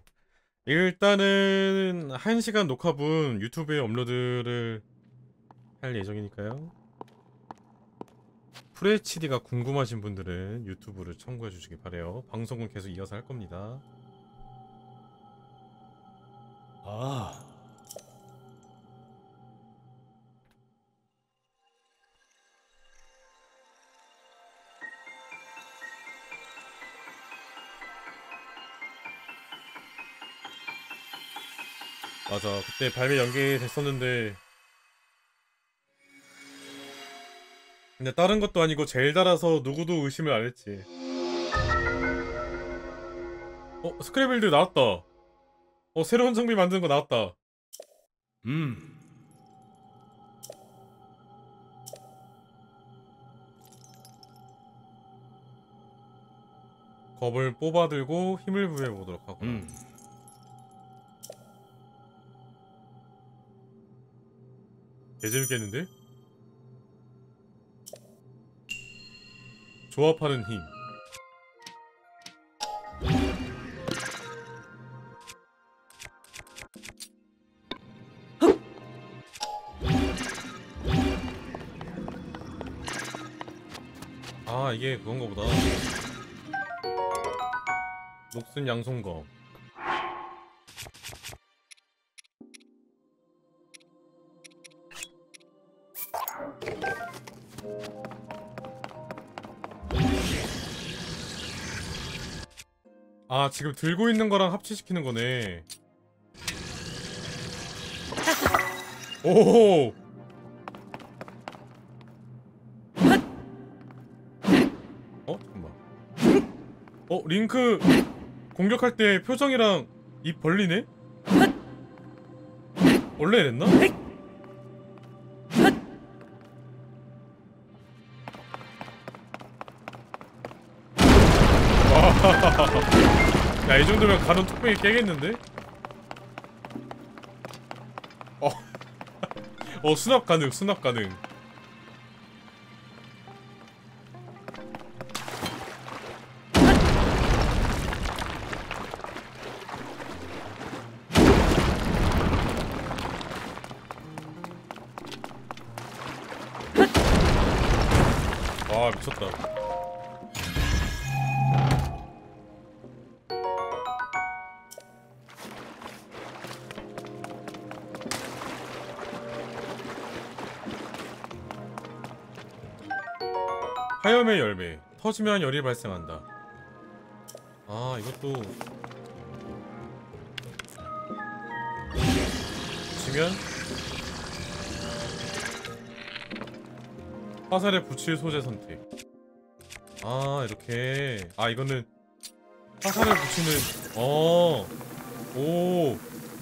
Speaker 1: 일단은 한 시간 녹화분 유튜브에 업로드를 할 예정이니까요. 풀에이치디가 궁금하신 분들은 유튜브를 참고해 주시기 바래요. 방송은 계속 이어서 할 겁니다.
Speaker 6: 아,
Speaker 1: 맞아, 그때 발매 연기됐었는데 근데 다른 것도 아니고 젤다라서 누구도 의심을 안 했지. 어? 스크래빌드 나왔다. 어, 새로운 장비 만드는 거 나왔다.
Speaker 6: 음.
Speaker 1: 겁을 뽑아들고 힘을 부여해 보도록 하구나.
Speaker 6: 음.
Speaker 1: 개재밌겠는데? 조합하는 힘. 아, 이게 그건가 보다. 녹슨 양손검. 아, 지금 들고 있는 거랑 합치시키는 거네. 오! 어? 잠깐만. 어? 링크 공격할 때 표정이랑 입 벌리네? 원래 이랬나? 야, 이 정도면 가는 뚝배기 깨겠는데? 어, 어 수납 가능, 수납 가능. 와, 미쳤다. 화염의 열매. 터지면 열이 발생한다. 아, 이것도 붙이면 화살에 붙일 소재 선택. 아, 이렇게. 아, 이거는 화살에 붙이는. 어. 오.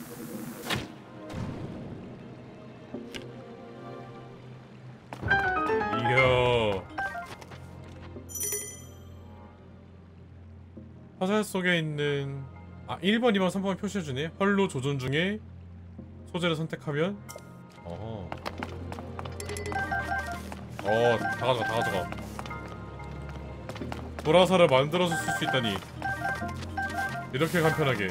Speaker 1: 이야. 화살 속에 있는, 아, 일 번, 이 번, 삼 번 표시해주네. 헐로 조준 중에 소재를 선택하면, 어허. 어, 다 가져가, 다 가져가. 보라살을 만들어서 쓸 수 있다니. 이렇게 간편하게.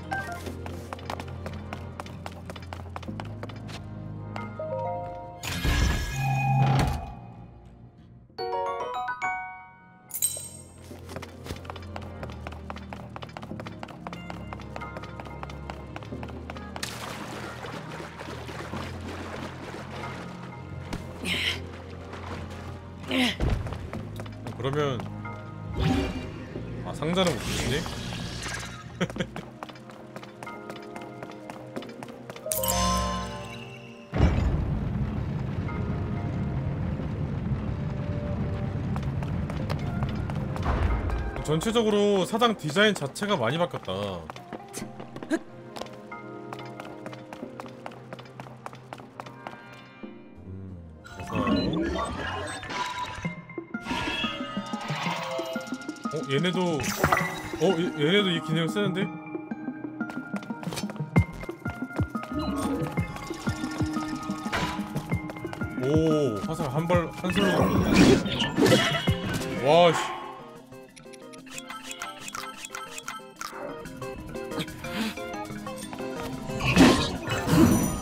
Speaker 1: 그러면 아, 상자는 못 주시네? 전체적으로 사당 디자인 자체가 많이 바뀌었다. 음, 그래서 어? 얘네도 어? 얘, 얘네도 이 기능을 쓰는데? 오, 화살 한 발, 한 슬로. 와, 씨.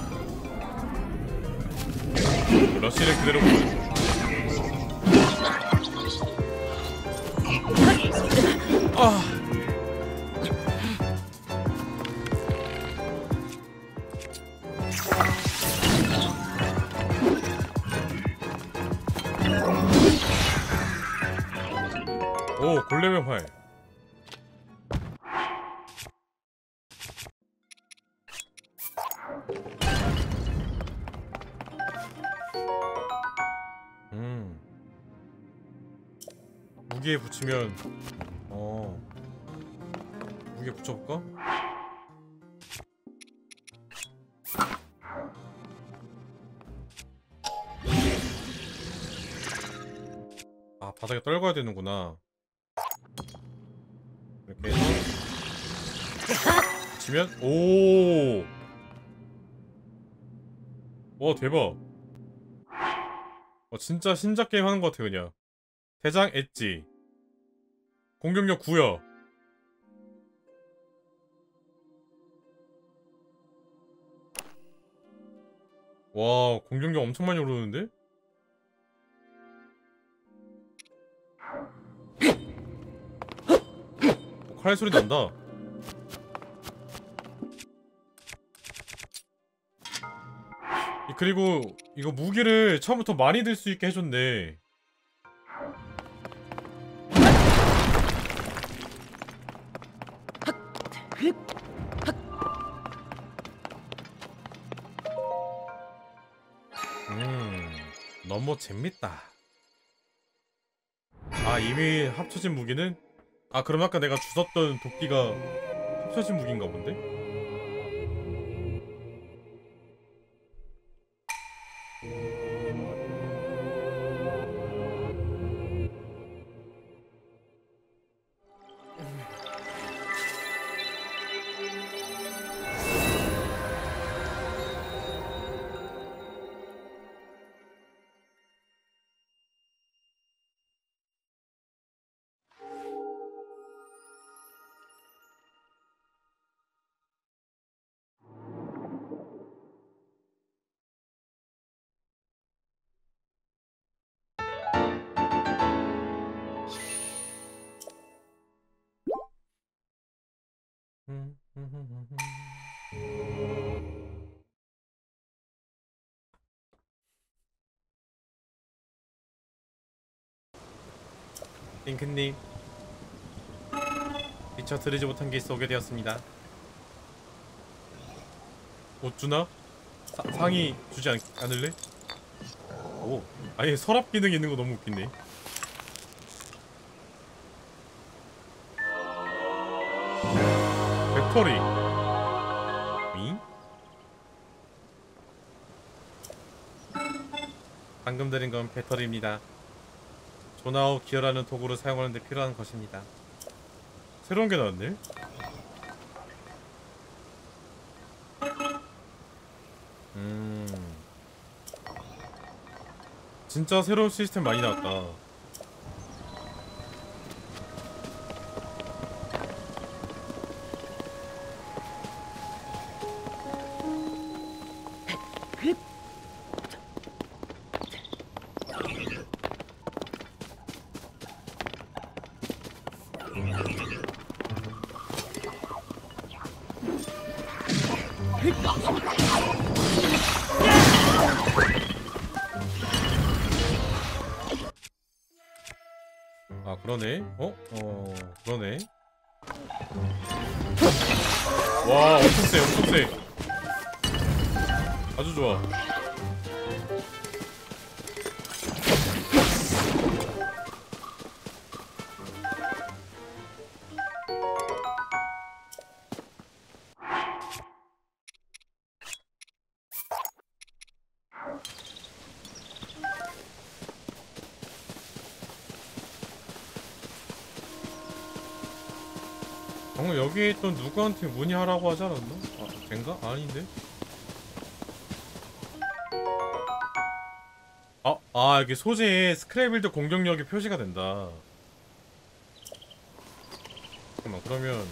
Speaker 1: 러시를 그대로 보내. 아. 오, 골렘의 활. 음. 무기에 붙이면 어. 무기에 붙여볼까? 아, 바닥에 떨궈야 되는구나. 이렇게 해서 치면 오! 와, 대박. 어, 진짜 신작 게임 하는 것 같아. 그냥 대장 엣지 공격력 구야. 와, 공격력 엄청 많이 오르는데? 어, 칼 소리 난다. 그리고 이거 무기를 처음부터 많이 들 수 있게 해줬네. 음, 너무 재밌다. 아, 이미 합쳐진 무기는? 아, 그럼 아까 내가 주웠던 도끼가 합쳐진 무기인가 본데? 링크님, 미처 들으지 못한 게 있어 오게 되었습니다. 옷 주나? 사, 상의 주지 않, 않을래? 오, 아예 서랍 기능 있는 거 너무 웃긴네. 배터리. 윙? 방금 드린 건 배터리입니다. 조나우 기어라는 도구를 사용하는 데 필요한 것입니다. 새로운 게 나왔네? 음... 진짜 새로운 시스템 많이 나왔다. 아, 그러네. 어? 어... 그러네. 와, 엄청 세, 엄청 세. 아주 좋아. 방금 여기 있던 누구한테 문의하라고 하지 않았나? 아, 걘가? 아닌데? 아, 아, 여기 소재에 스크래빌드 공격력이 표시가 된다. 잠깐만, 그러면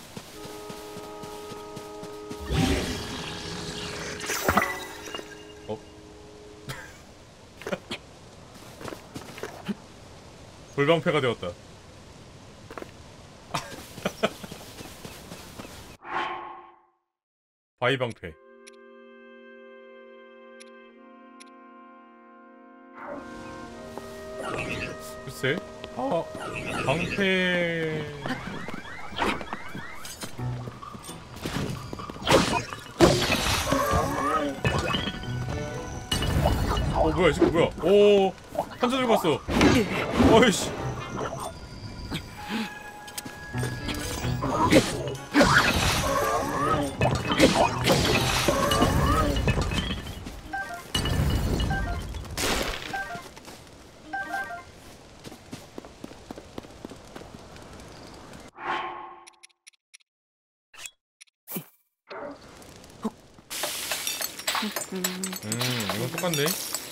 Speaker 1: 어? 불방패가 되었다. Y 방패. 글쎄. 아, 방패. 어 뭐야 이 새끼 뭐야? 오 한자 들고 왔어. 어이씨. 음 이건 똑같네.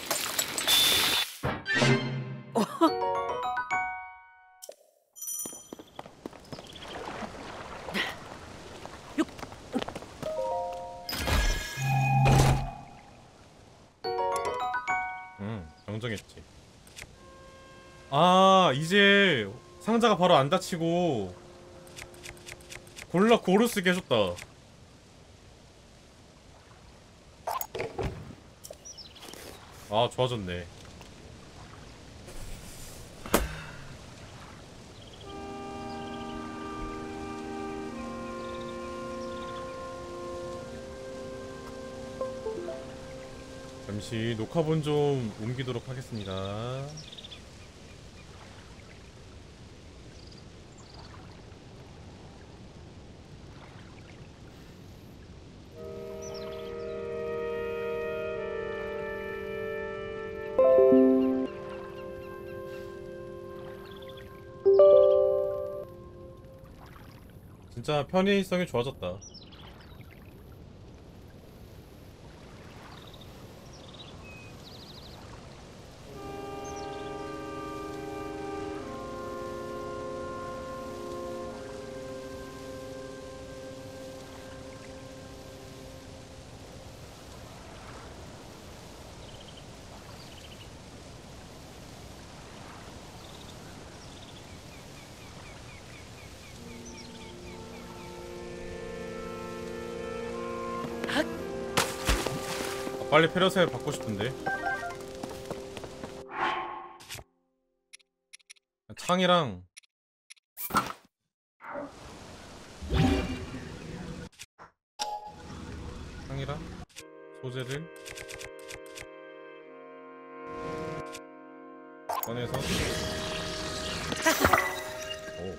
Speaker 1: 음 정정했지. 아 이제 상자가 바로 안 닫히고 골라 고루 쓰게 해줬다. 아 좋아졌네. 잠시 녹화본 좀 옮기도록 하겠습니다. 진짜 편의성이 좋아졌다. 빨리 페러셀 받고 싶은데. 창이랑 창이랑 소재를 꺼내서 오.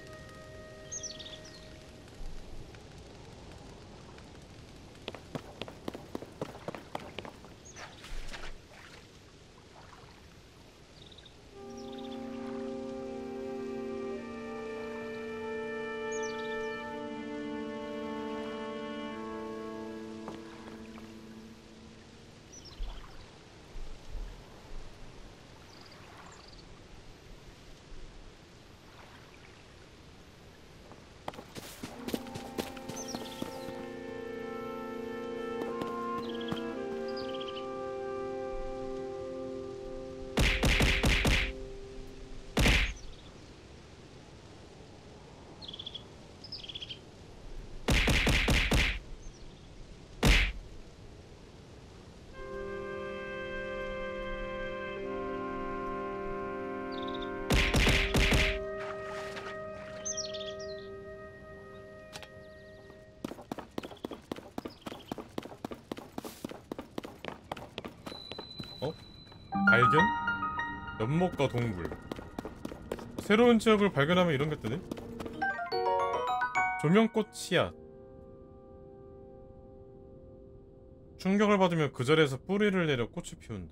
Speaker 1: 발견? 연못과 동굴. 새로운 지역을 발견하면 이런 게 뜨네? 조명꽃 씨앗. 충격을 받으면 그 자리에서 뿌리를 내려 꽃을 피운다.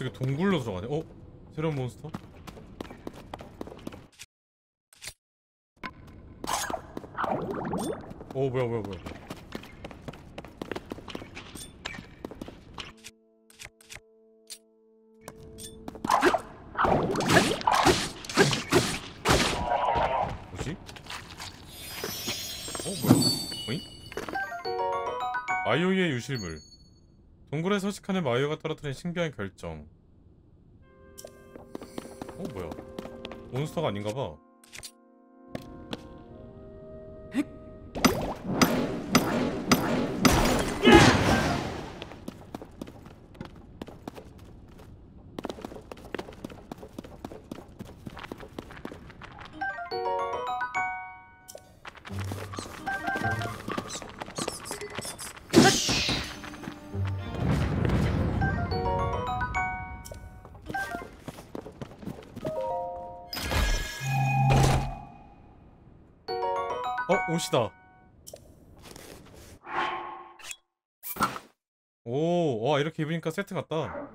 Speaker 1: 저게 동굴로 들어가네. 어? 새로운 몬스터? 오 뭐야 뭐야 뭐야. 뭐지? 어 뭐야? 어잉? 마요이의 유실물. 동굴에 서식하는 마요가 떨어뜨린 신비한 결정. 어 뭐야? 몬스터가 아닌가봐. 어? 옷이다. 오, 와 이렇게 입으니까 세트 같다.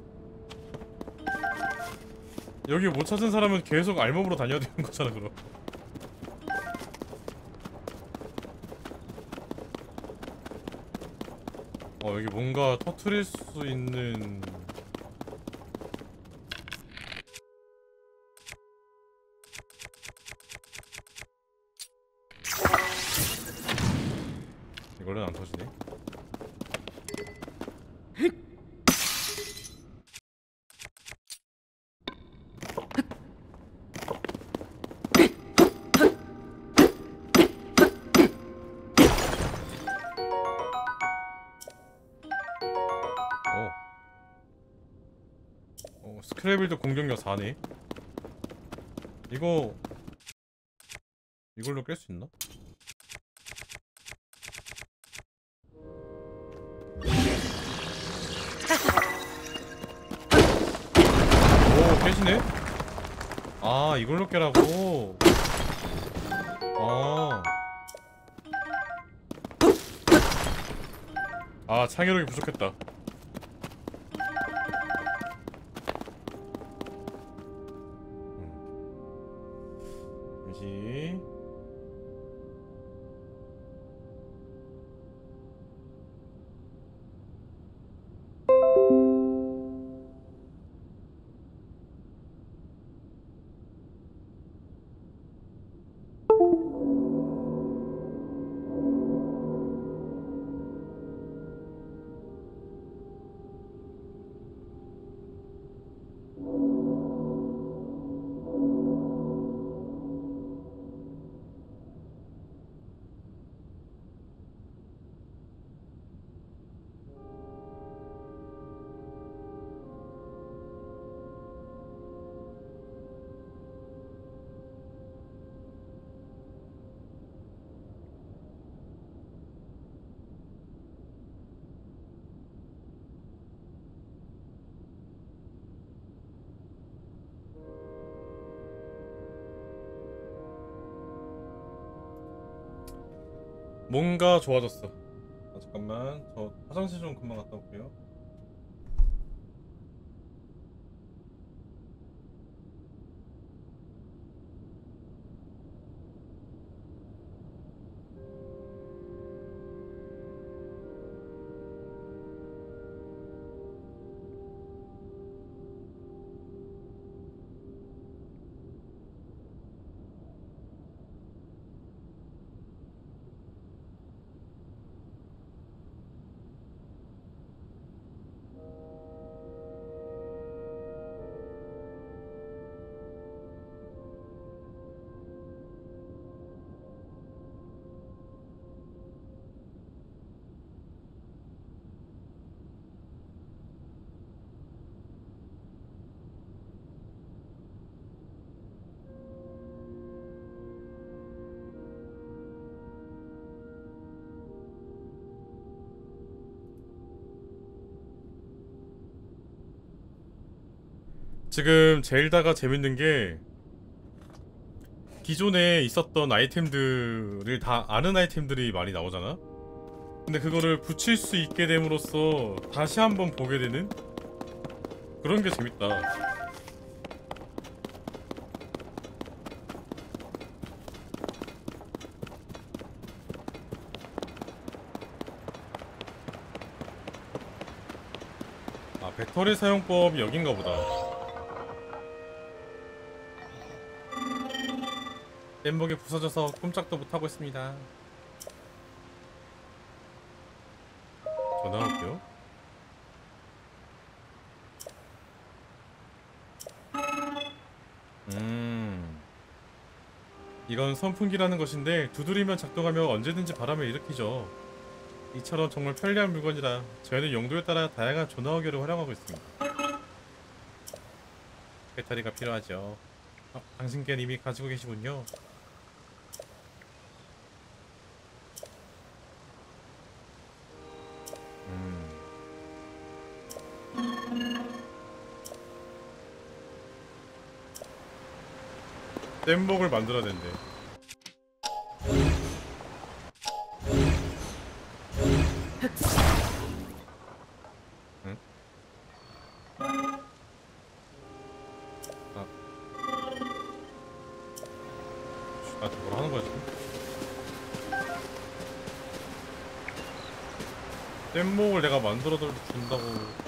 Speaker 1: 여기 못 찾은 사람은 계속 알몸으로 다녀야 되는 거잖아 그럼. 어 여기 뭔가 터트릴 수 있는... 이걸로는 안 터지네. 어. 어, 스크래블도 공격력 사네. 이거 이걸로 깰 수 있나? 오 깨지네? 아 이걸로 깨라고? 아, 아 창의력이 부족했다. 잠시 뭔가 좋아졌어. 아, 잠깐만 저 화장실 좀 금방 갔다 올게요. 지금 젤다가 재밌는 게 기존에 있었던 아이템들을 다 아는 아이템들이 많이 나오잖아? 근데 그거를 붙일 수 있게 됨으로써 다시 한번 보게 되는 그런 게 재밌다. 아, 배터리 사용법이 여긴가 보다. 뗏목이 부서져서 꼼짝도 못하고 있습니다. 전화할게요. 음, 이건 선풍기라는 것인데 두드리면 작동하며 언제든지 바람을 일으키죠. 이처럼 정말 편리한 물건이라 저희는 용도에 따라 다양한 전화기를 활용하고 있습니다. 배터리가 필요하죠. 어, 당신께는 이미 가지고 계시군요. 음. 뗏목을 만들어야 된대. 응? 아, 나한테 뭐라 하는 거야 지금? 뗏목을 내가 만들어 준다고.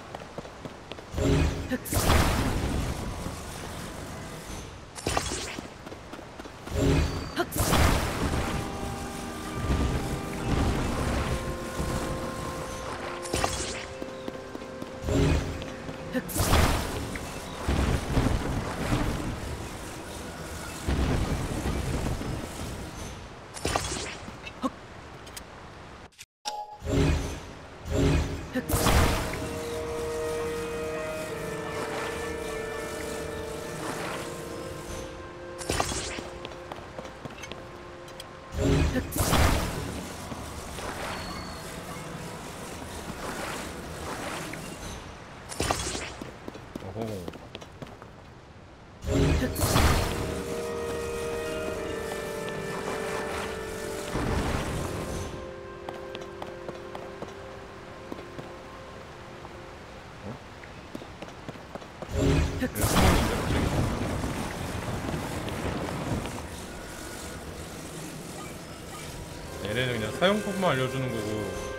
Speaker 1: 얘네는 그냥 사용법만 알려주는 거고.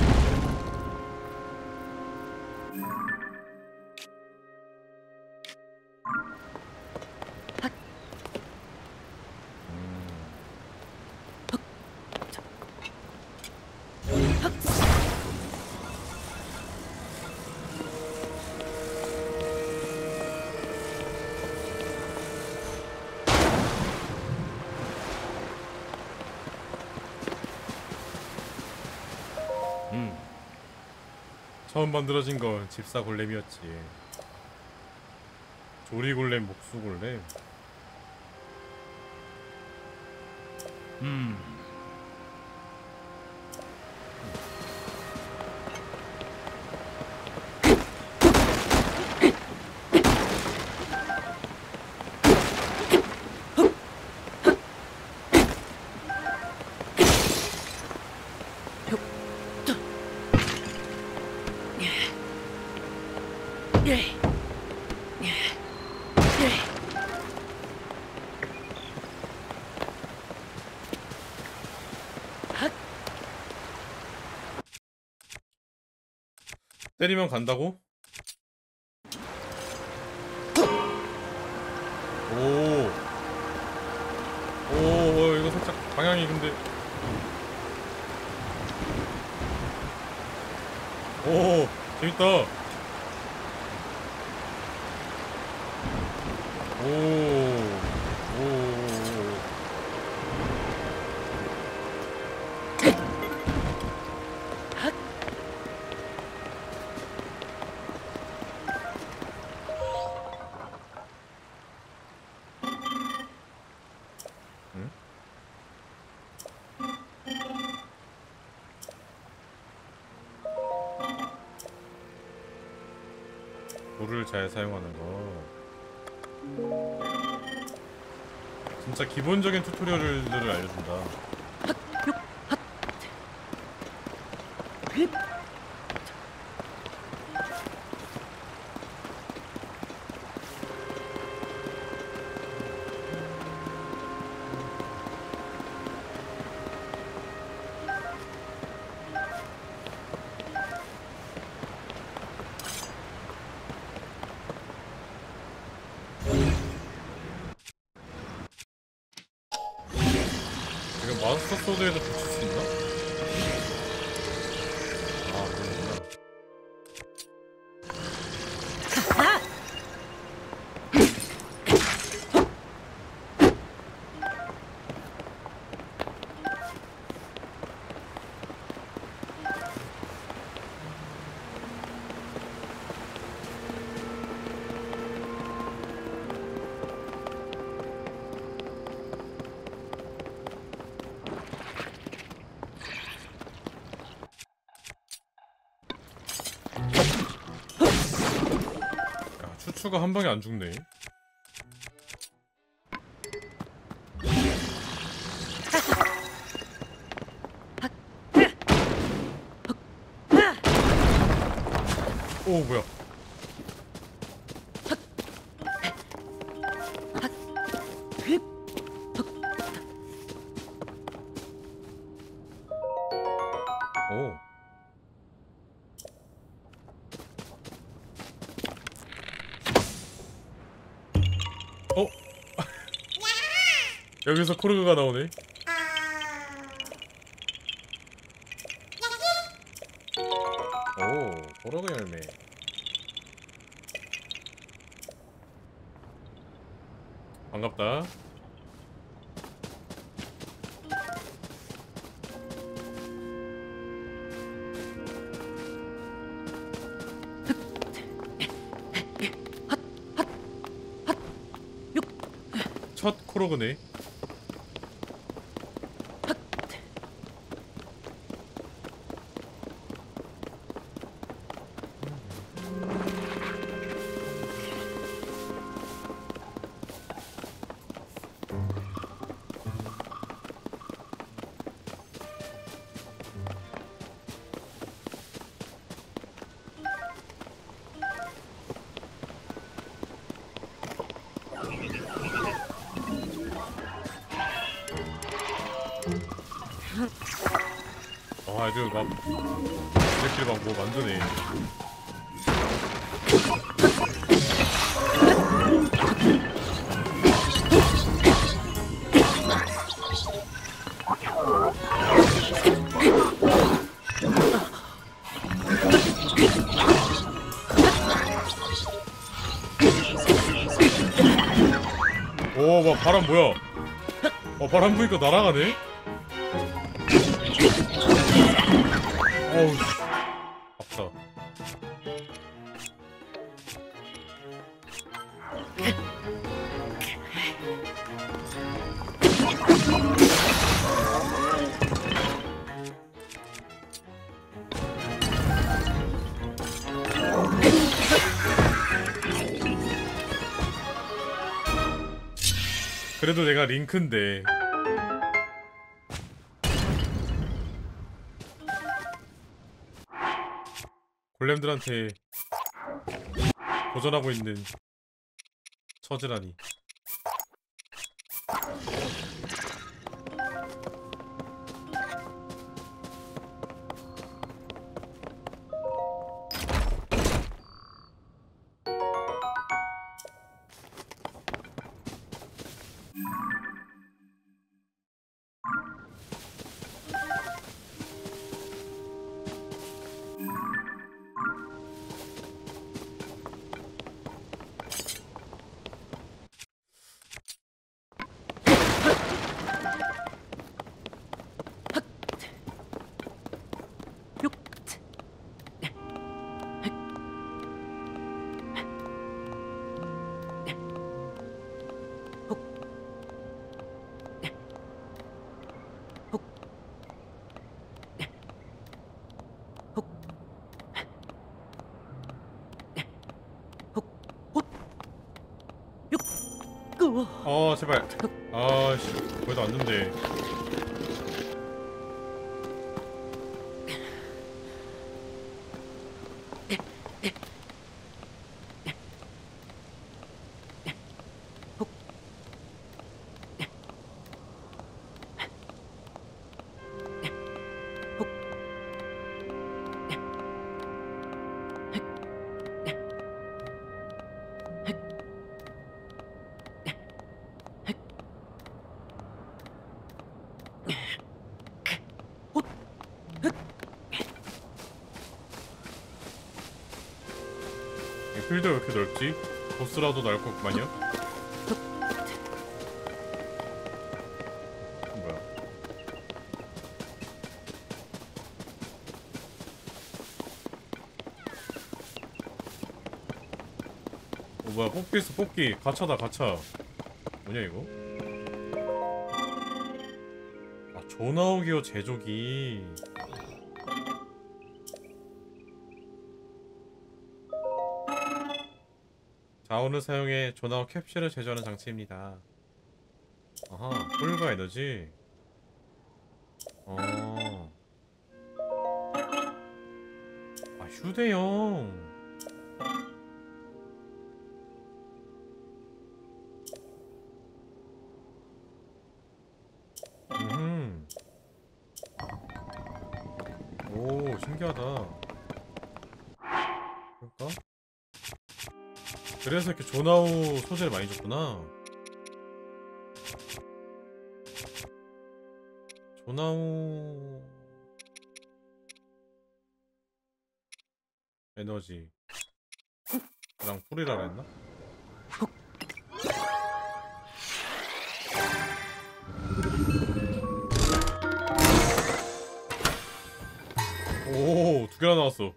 Speaker 1: 음. 처음 만들어진 건 집사 골렘이었지. 조리 골렘, 목수 골렘. 음. 때리면 간다고? 오. 오, 오, 이거 살짝 방향이 근데. 오, 재밌다. 오. 오. 물을 잘 사용하는 거. 진짜 기본적인 튜토리얼들을 알려준다. 마스터 소드에도 붙일 수 있나? 아, 그렇구나. 추가 한 방에 안 죽네. 오 뭐야? 오. 어? 여기서 코르그가 나오네. 오, 코르그 열매. 반갑다. 첫 코르그네. 아, 애들 막 애들끼리 막 뭐 만드네. 오, 막 바람 뭐야? 어, 바람 부니까 날아가네? 어우, 아프다. 그래도 내가 링크인데. 골렘들한테 도전하고 있는 처지라니. 어 제발. 아씨 거기도 왔는데. 왜 이렇게 넓지? 보스라도 넓겠구만요. 뭐야? 어 뭐야, 뽑기 있어. 뽑기 가차다. 가차 뭐냐 이거? 아, 조나오기어 제조기. 자원을 사용해 조나오 캡슐을 제조하는 장치입니다. 아하, 꿀과 에너지. 어. 아, 휴대용. 음. 오, 신기하다. 그럴까? 그래서 이렇게 조나우 소재를 많이 줬구나. 조나우 에너지 그랑 뿌리라 그랬나? 오, 두 개나 나왔어.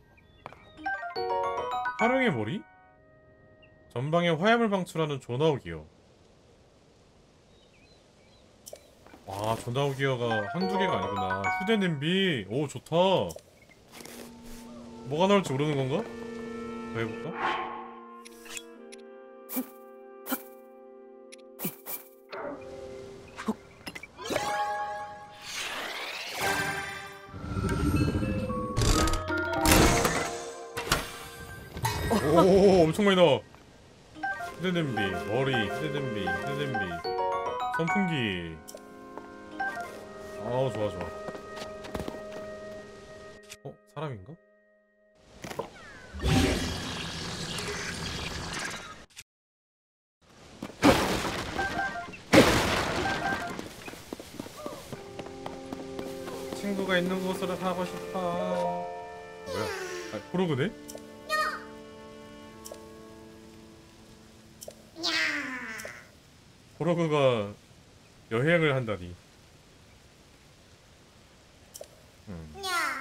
Speaker 1: 활용의 머리? 전방에 화염을 방출하는 조나우 기어. 아, 조나우 기어가 한두 개가 아니구나. 휴대 냄비. 오, 좋다. 뭐가 나올지 모르는 건가? 더 해볼까? 오, 엄청 많이 나와. 휴대냄비, 머리, 휴대냄비, 휴대냄비, 선풍기. 아우, 좋아 좋아. 어? 사람인가? 친구가 있는 곳으로 가고 싶어. 뭐야? 아, 프로그네? 프로그가 여행을 한다니. 음.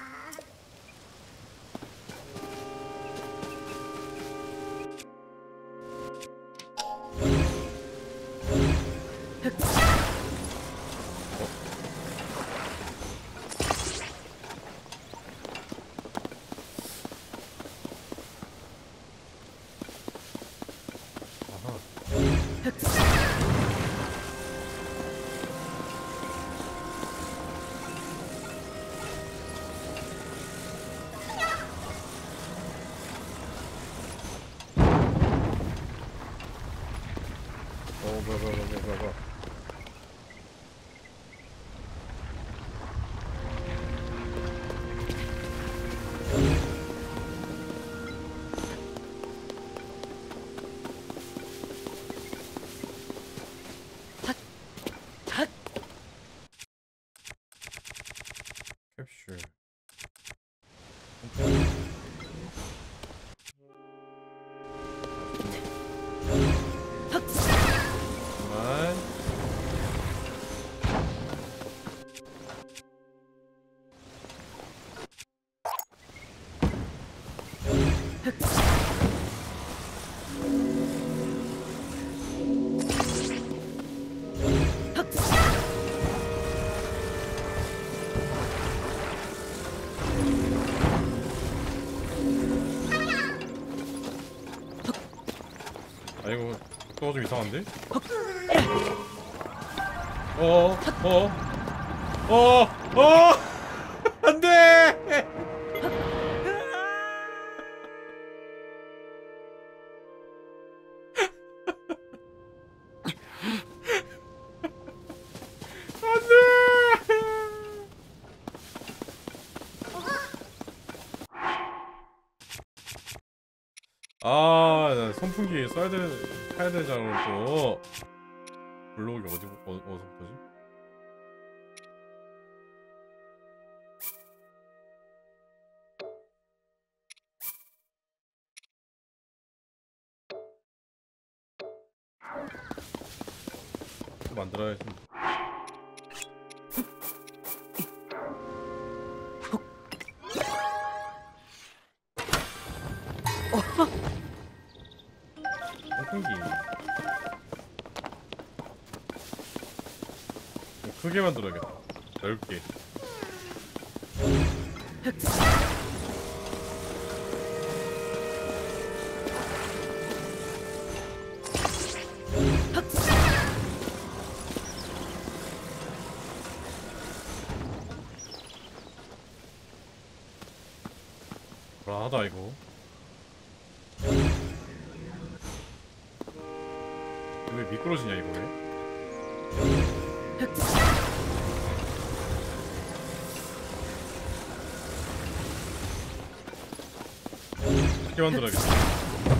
Speaker 1: 어, 뭐야, 뭐야, 뭐야, 뭐야, 뭐야. 캡슐. 정말. 아, 이거 또가 좀 이상한데? 어, 어, 어, 어, 안 돼! 안 돼! 아, 나 선풍기 써야 되, 사야 되잖아, 또. 블록이 어디, 어, 어디서부터지? 만들어야지. 선풍기. 크게 만들어야겠다. 넓게. 불안하다 이거. 왜 미끄러지냐 이거 왜? 크게 만들어야겠다.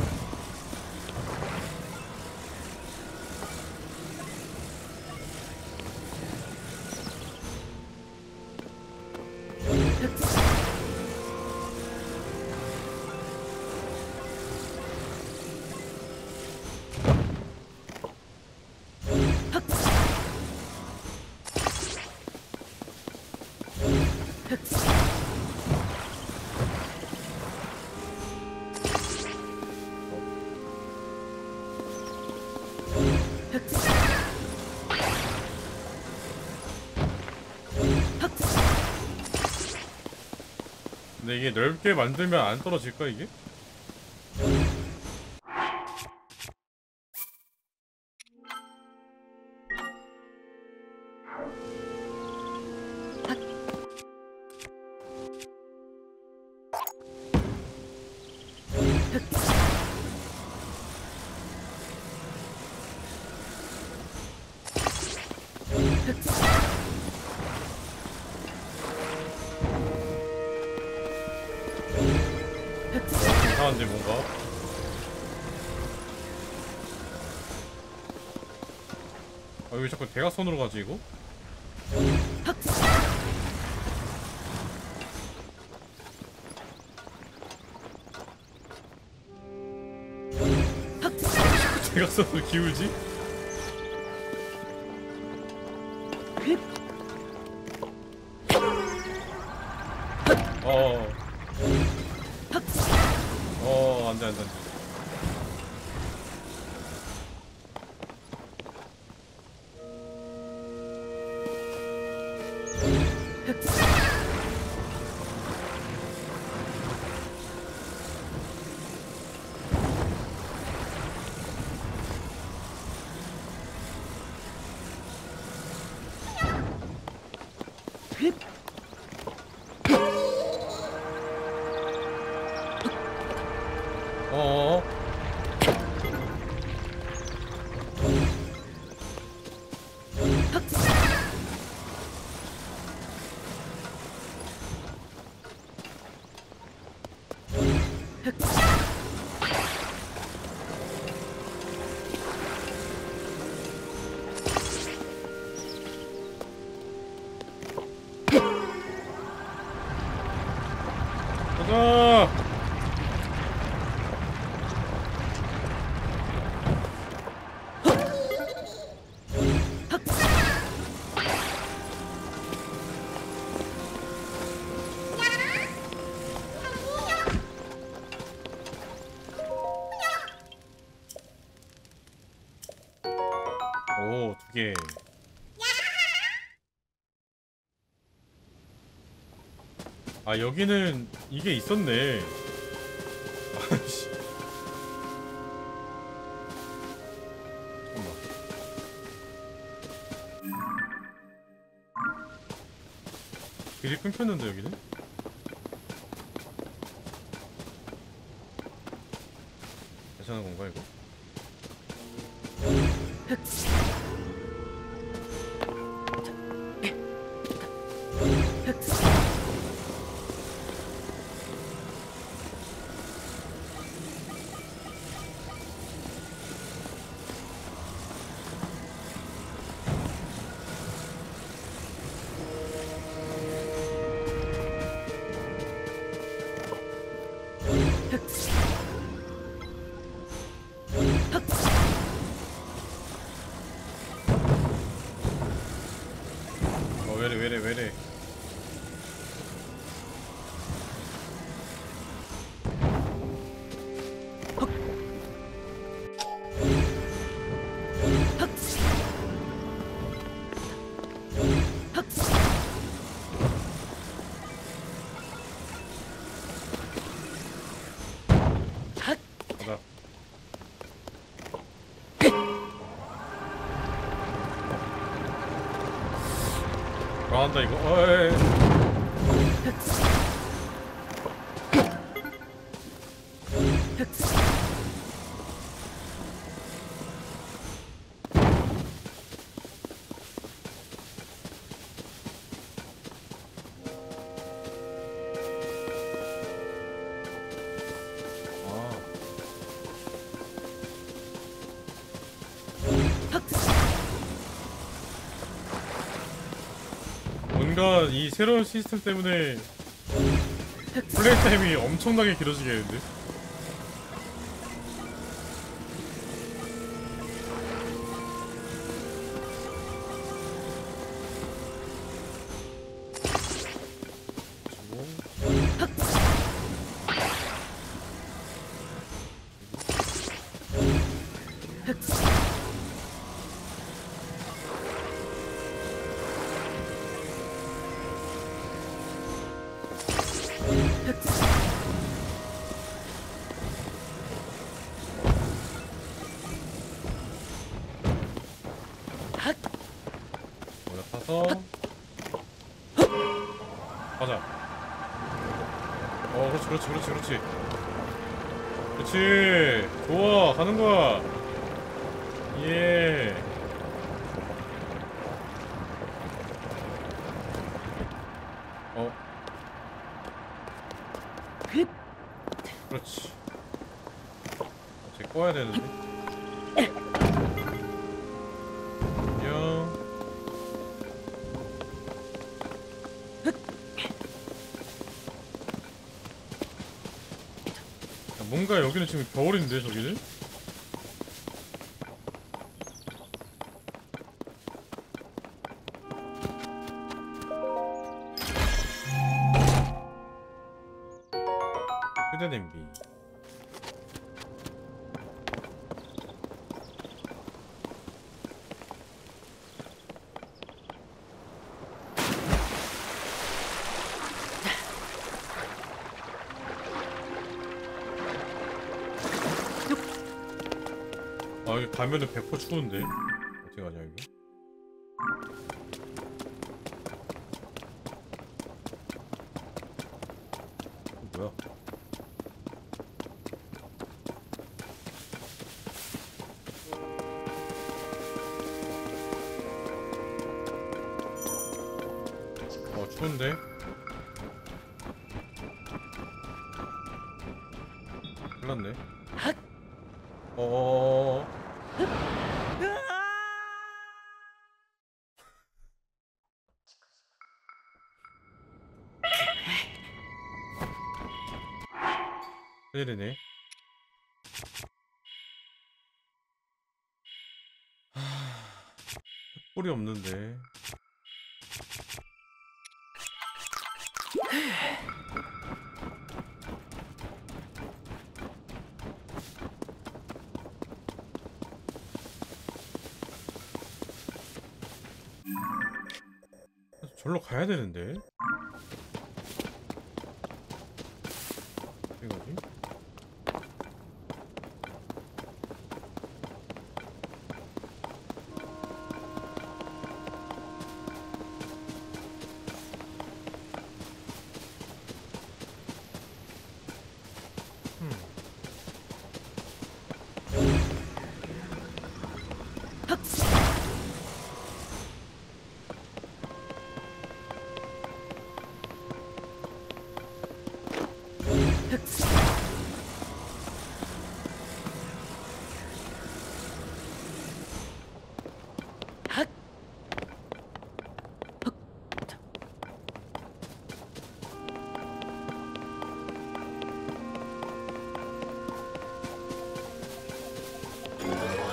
Speaker 1: 근데 이게 넓게 만들면 안 떨어질까 이게? 이상한데 뭔가? 아 왜 자꾸 대각선으로 가지 이거? 자꾸 대각선으로 기울지? 어. 어, 안 돼, 안 돼, 안 돼. 어어. 가자. 오, 두 개. 아, 여기는 이게 있었네. 아이씨. 잠깐만. 길이 끊겼는데 여기는? 괜찮은 건가 이거? 왜래 왜래. 가자. 강한다 이거. 어이. 뭔가 이 새로운 시스템 때문에 플레이 타임이 엄청나게 길어지겠는데? 올라타서 가자. 어 그렇지 그렇지 그렇지 그렇지 그렇지. 좋아 가는 거야. 예. 어 그렇지. 쟤 꺼야 되는데. 안녕. 뭔가 여기는 지금 겨울인데 저기는? 휴대 냄비. 아 여기 가면은 백 퍼센트 추운데 어떻게 가냐 이거? 이거 뭐야? 어 추운데? 큰일났네. 어어어어. 큰일이네. 하... 횃불이 없는데. 절로 가야 되는데. 어떻게 가지?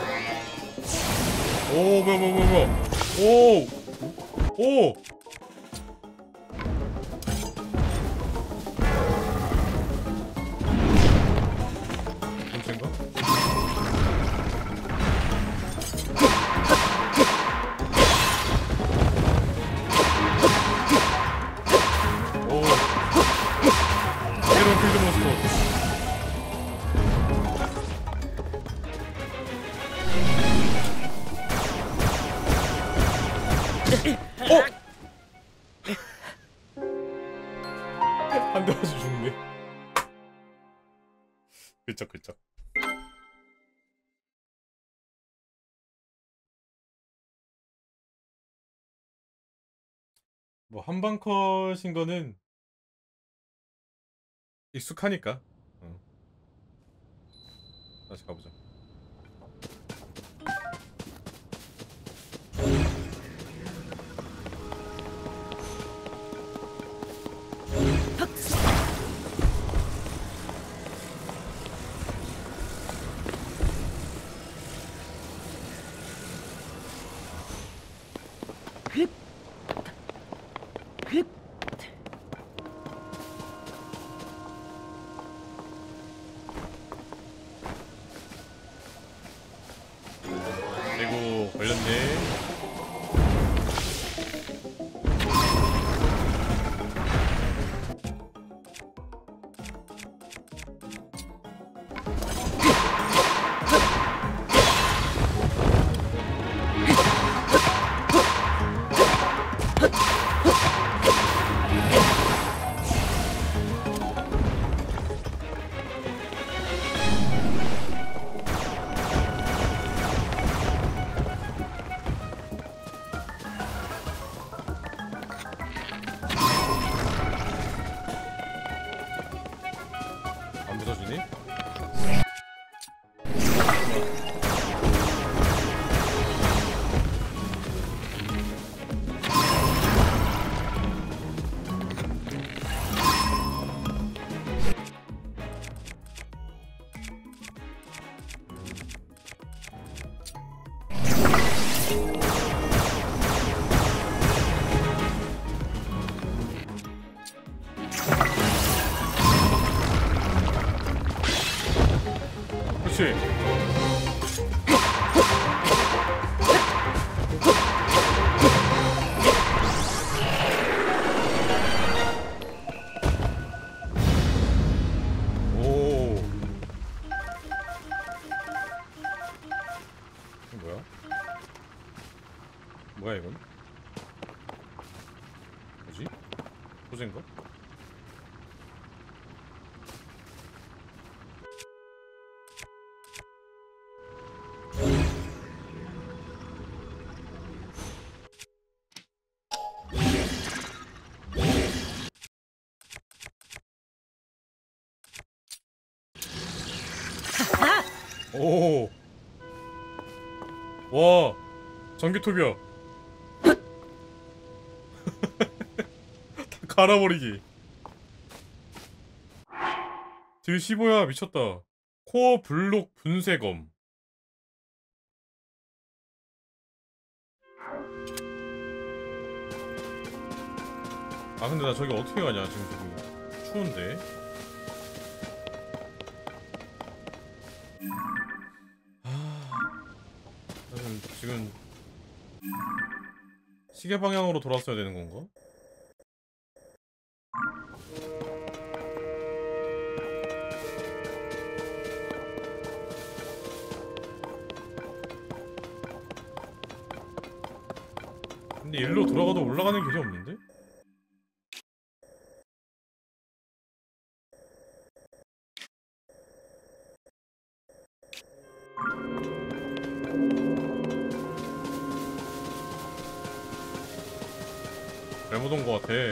Speaker 1: 오 뭐야 뭐야 뭐야 뭐야. 오! 오! 한 대 맞아 죽네. 그쵸 그쵸. 뭐 한방 컷인 거는 익숙하니까. 어. 다시 가보자. 아이고 걸렸네. 안 부서지니? 그렇지. 오. 이거 뭐야? 뭐야 이건? 뭐지? 소재인가? 오. 와. 전기톱이야. 다 갈아버리기. 딜 십오야. 미쳤다. 코어 블록 분쇄검. 아 근데 나 저기 어떻게 가냐 지금. 지금 추운데. 나는 지금 시계 방향으로 돌았어야 되는 건가? 근데 일로 돌아가도 올라가는 길이 없는데? 잘못 온 것 같아.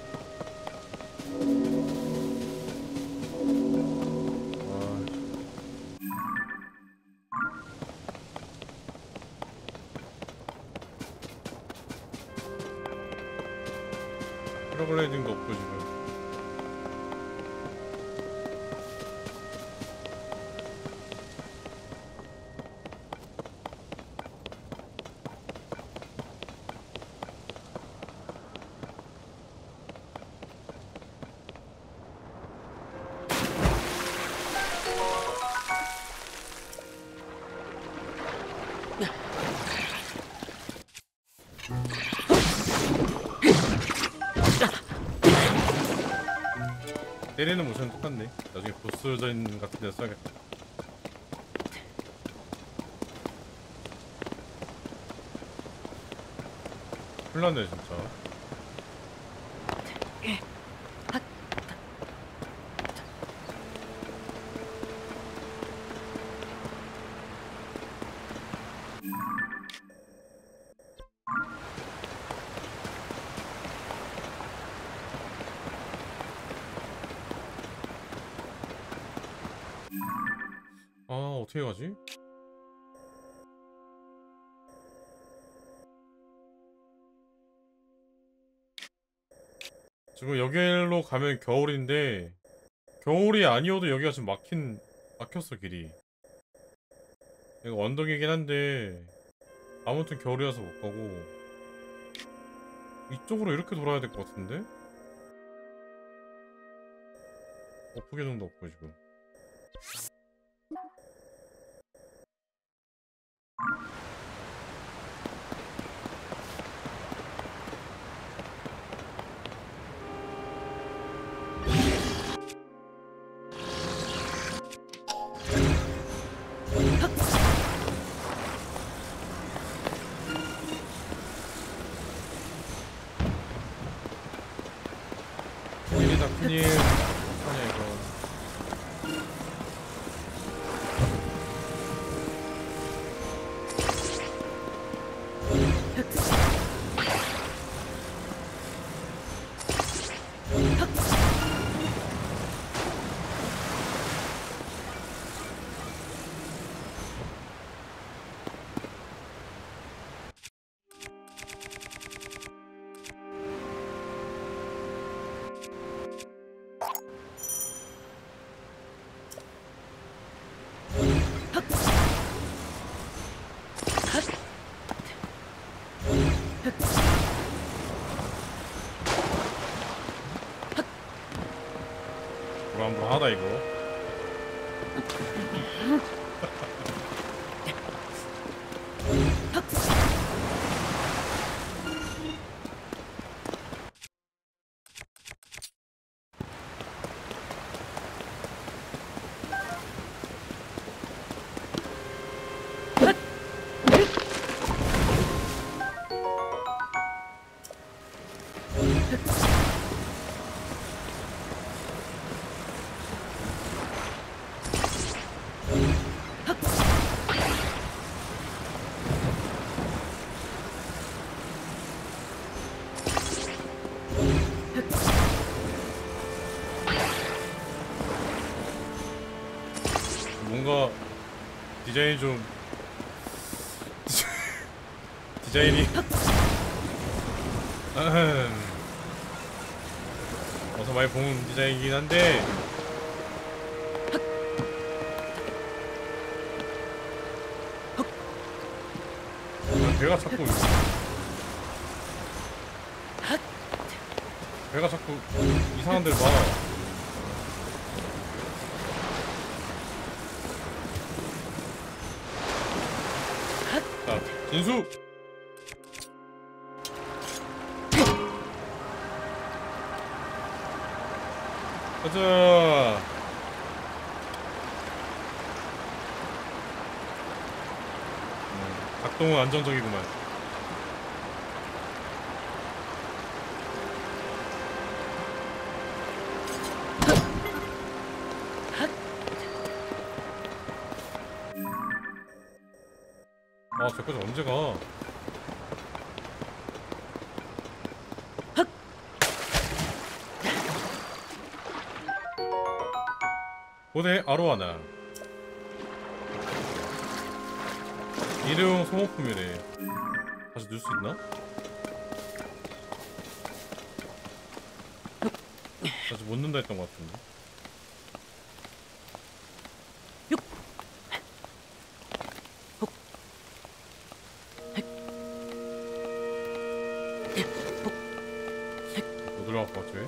Speaker 1: 패러글라이딩도 없고 지금. 때리는 모션 똑같네. 나중에 보스전 같은 데 써야겠다. 큰일났네 진짜. 아 어떻게 가지? 지금 여기로 가면 겨울인데 겨울이 아니어도 여기가 지금 막힌 막혔어 길이. 이거 언덕이긴 한데 아무튼 겨울이라서 못 가고 이쪽으로 이렇게 돌아야 될 것 같은데? 어프 계정도 없고 지금. 큰일이다 큰일. 어떡하냐 이거. 불안불안하다 이거. 뭔가 디자인이 좀 디자인이 어서 많이 본 디자인이긴 한데 아, 배가 자꾸 배가 자꾸 이상한 데를 봐. 자, 진수! 가자! 음, 작동은 안정적이구만. 아, 저까지 언제 가? 고대 아로하나 일회용 소모품이래. 다시 넣을 수 있나? 다시 못 넣는다 했던 것 같은데. 못 들어갈 것 같지?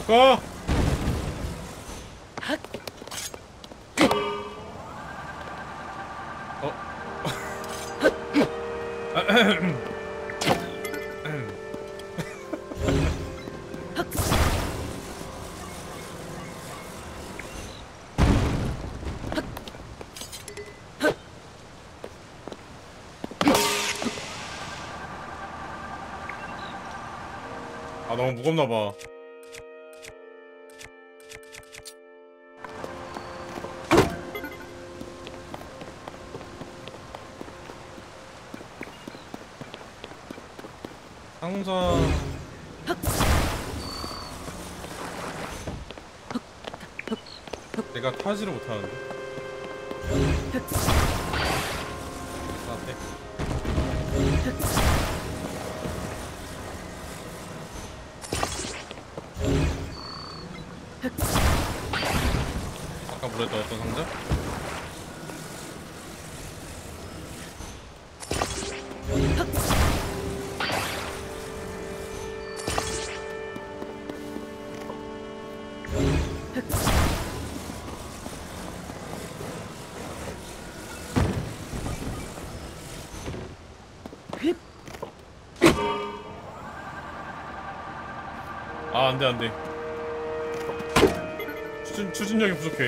Speaker 1: 바꿔. 어. 아 너무 무겁나봐. 상점 내가 타지를 못하는데. 아, 네. 아까 물에 넣었던 상자? 아 안돼 안돼. 추진, 추진력이 부족해.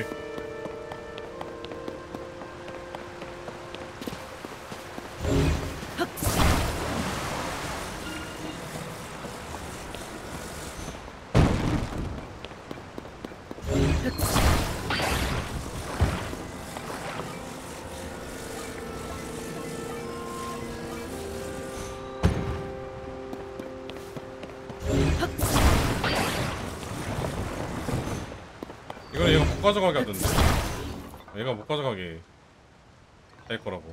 Speaker 1: 이건 얘가 못 가져가게 하던데. 얘가 못 가져가게 할 거라고.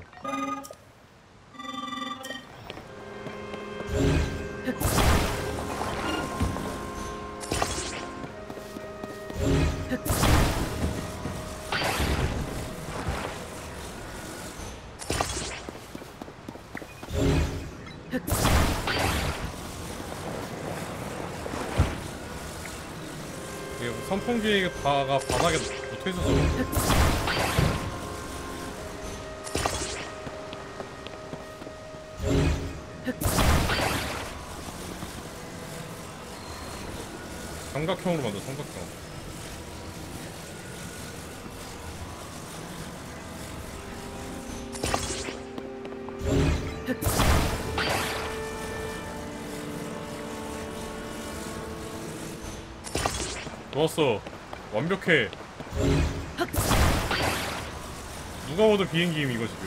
Speaker 1: 선풍기가 바닥에 붙어있어서 삼각형으로 만들어. 삼각형. 좋았어. 완벽해. 누가 봐도 비행기임 이거 지금.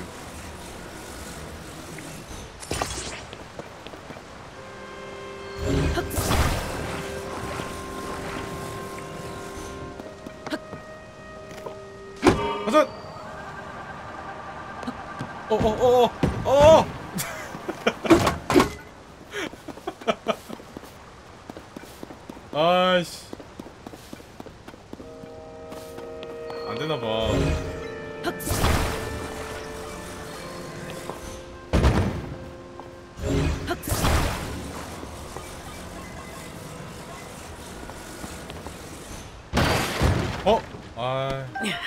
Speaker 1: 가자. 어어어어 어. 아이씨. 안 되나 봐. 어? 아.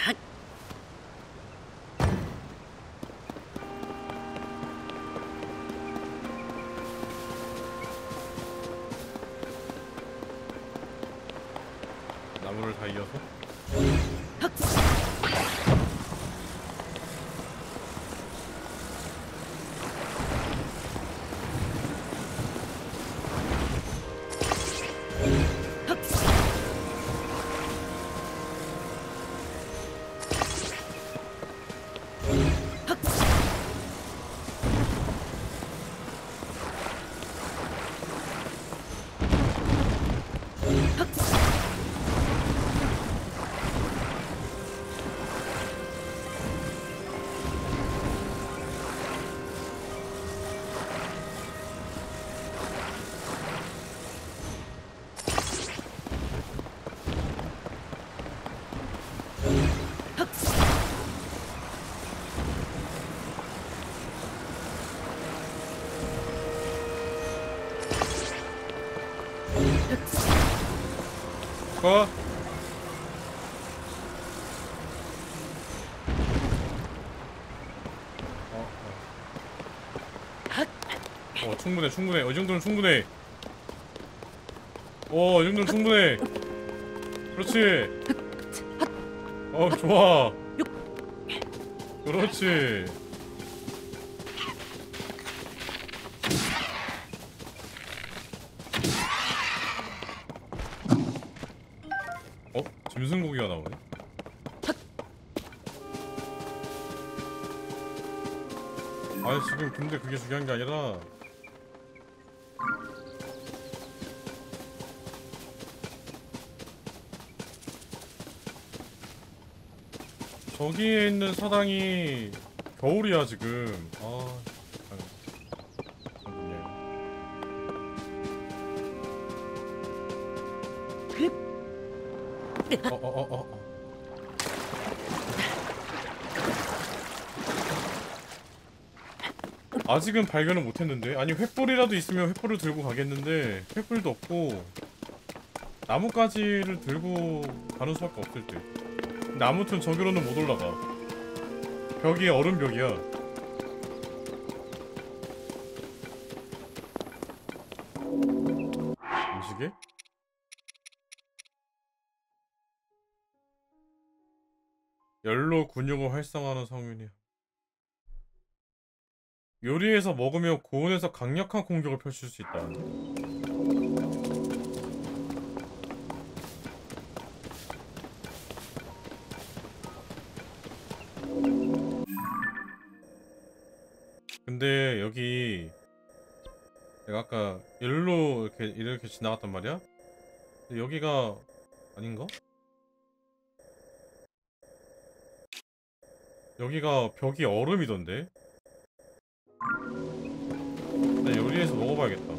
Speaker 1: 나무를 다 이어서? 죽어. 어, 어. 어, 충분해, 충분해. 어, 이 정도는 충분해. 어, 이 정도는 충분해. 그렇지. 어, 좋아. 그렇지. 어? 짐승고기가 나오네? 아니 지금 근데 그게 중요한 게 아니라 저기에 있는 사당이 겨울이야 지금. 아 어어어어 어, 어, 어. 아직은 발견을 못했는데. 아니 횃불이라도 있으면 횃불을 들고 가겠는데 횃불도 없고 나뭇가지를 들고 가는 수밖에 없을 듯. 근데 아무튼 저기로는 못 올라가. 벽이 얼음벽이야. 음식에? 열로 근육을 활성화하는 성분이야. 요리해서 먹으면 고온에서 강력한 공격을 펼칠 수 있다. 근데 여기 내가 아까 열로 이렇게 이렇게 지나갔단 말이야? 근데 여기가 아닌가? 여기가 벽이 얼음이던데? 나 요리해서 먹어봐야겠다.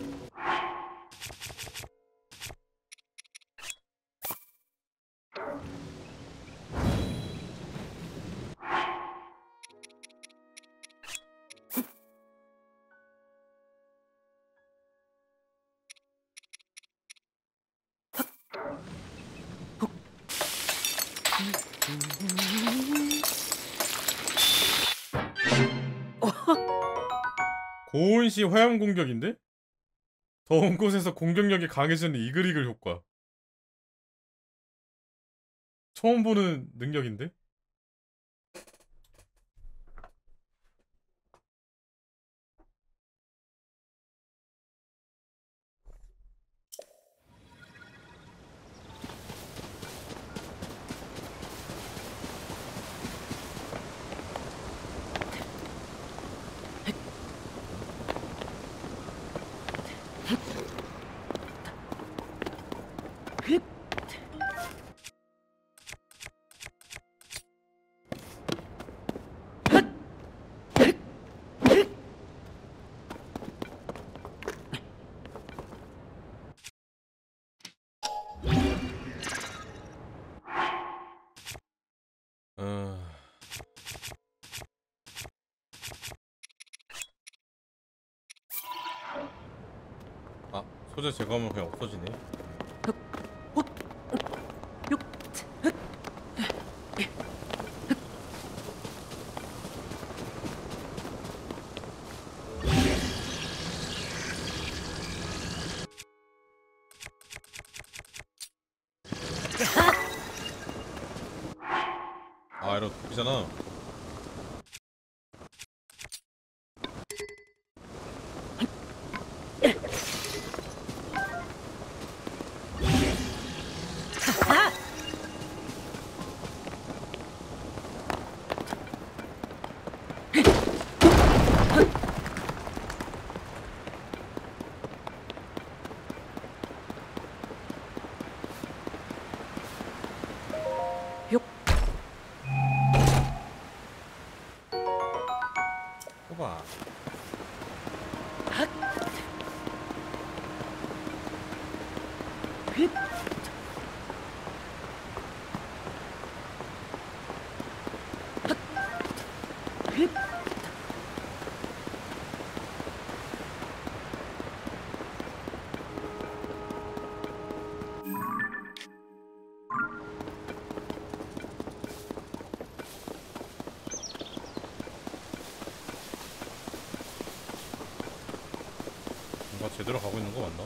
Speaker 1: 고온시 화염 공격인데? 더운 곳에서 공격력이 강해지는 이글이글 효과. 처음 보는 능력인데? 어... 아, 소재 제거하면 그냥 없어지네. 아, 이런 독이잖아. 제대로 가고 있는 거 맞나?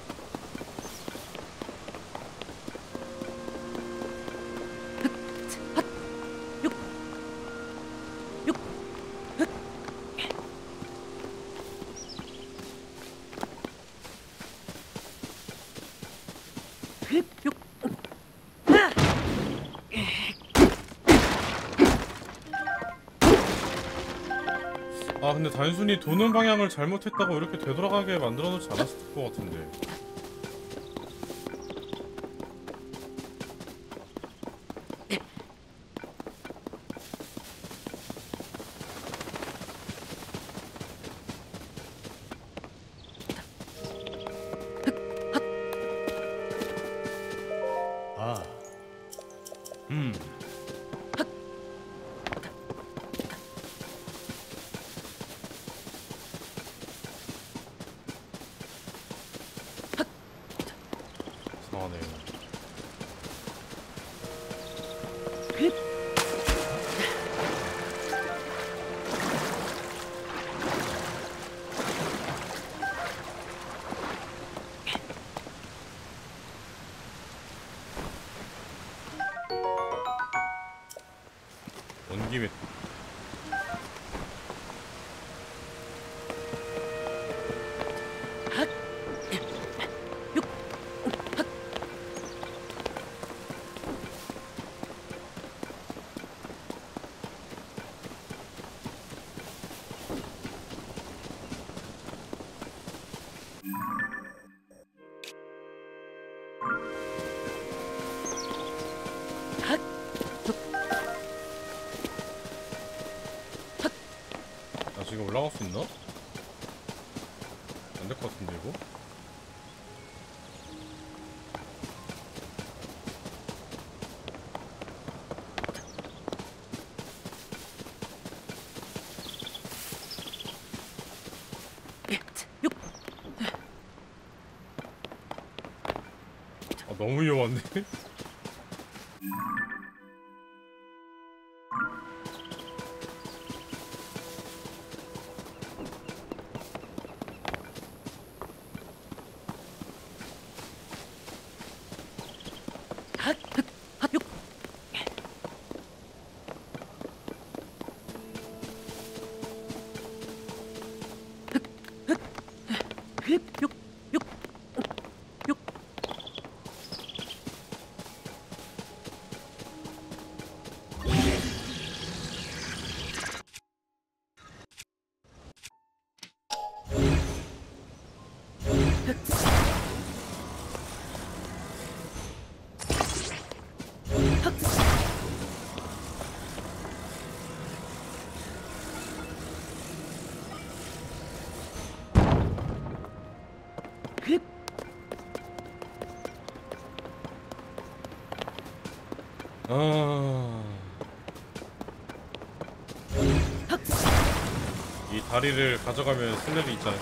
Speaker 1: 아 근데 단순히 도는 방향을 잘못했다고 이렇게 되돌아가게 만들어 놓지 않았을 것 같은데.
Speaker 6: 아, 음.
Speaker 1: 이상하네. 온 김에 나 지금 올라갈 수 있나? 안 될 것 같은데 이거? 아 너무 위험한데? 아... 이 다리를 가져가면 쓸 일이 있잖아.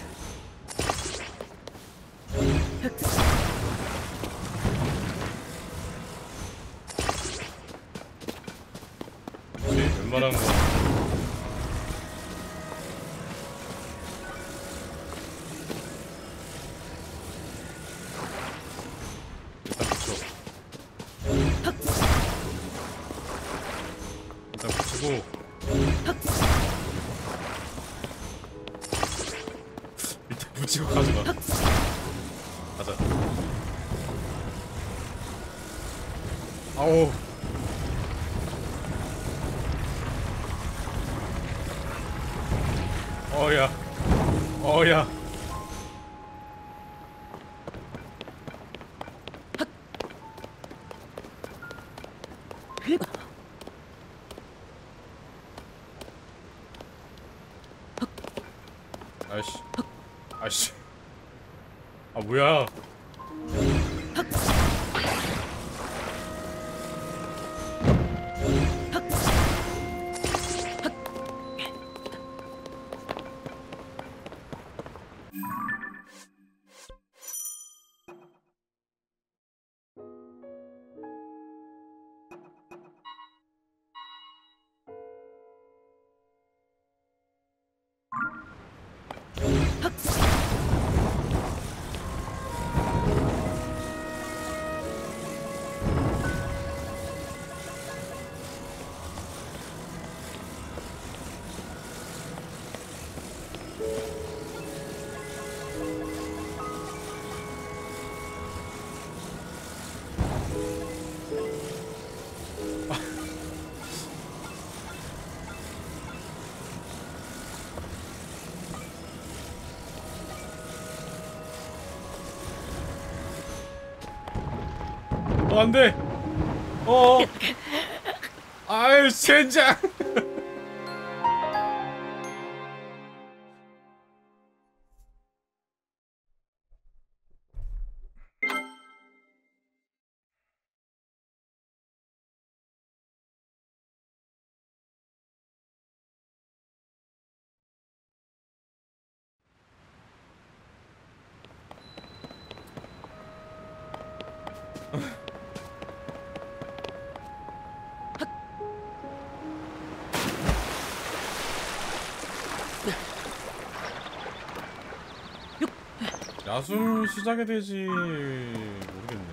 Speaker 1: 그치, 웬만한 거 일단 붙여. 일단 붙이고 일단 붙이고 가져가. 가자. 아오. 어야. 어야. 아이씨. 아이씨. 아 뭐야? 어, 안 돼! 어! 아유, 젠장! 야숨 시작이 되지 모르겠네.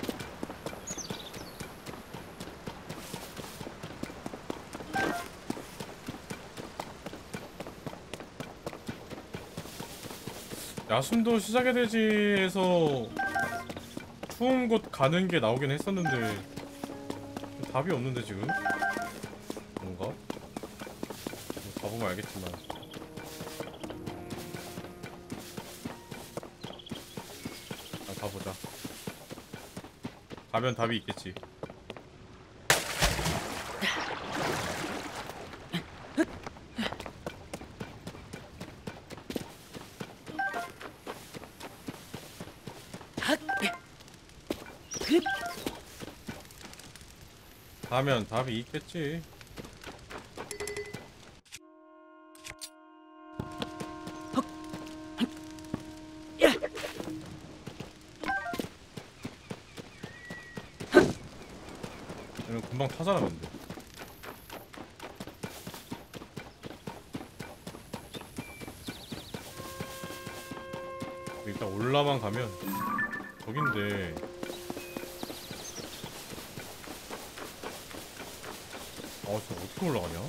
Speaker 1: 야숨도 시작이 되지 해서 추운 곳 가는 게 나오긴 했었는데 답이 없는데 지금 뭔가 가보면 알겠지만. 가보자. 가면 답이 있겠지. 가면 답이 있겠지. 금방 타잖아. 근데 일단 올라만 가면 저긴데 아 진짜 어떻게 올라가냐?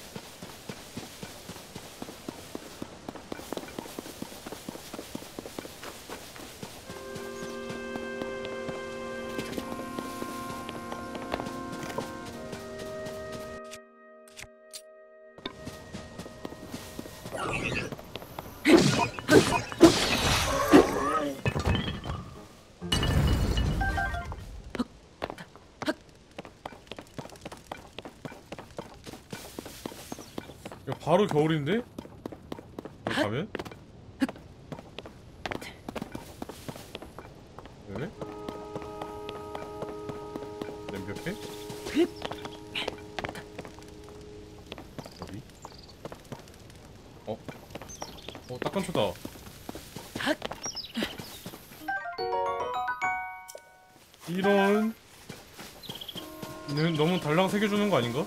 Speaker 1: 바로 겨울인데? 가면? 왜? 냄벽해? 어디? 어? 어, 딱 감췄다. 이런 너무 달랑 새겨주는 거 아닌가?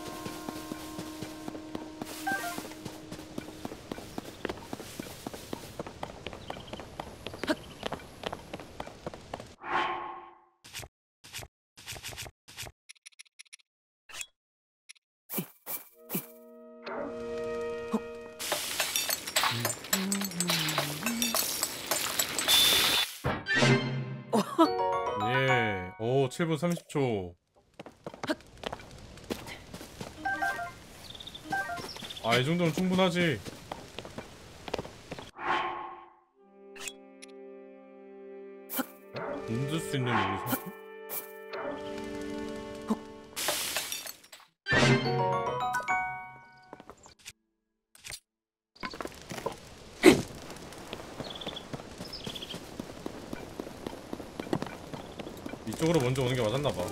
Speaker 1: 예. 오, 칠 분 삼십 초. 아, 이 정도면 충분하지. 던질 수 있는 우리 선수? 이쪽으로 먼저 오는 게 맞았나봐.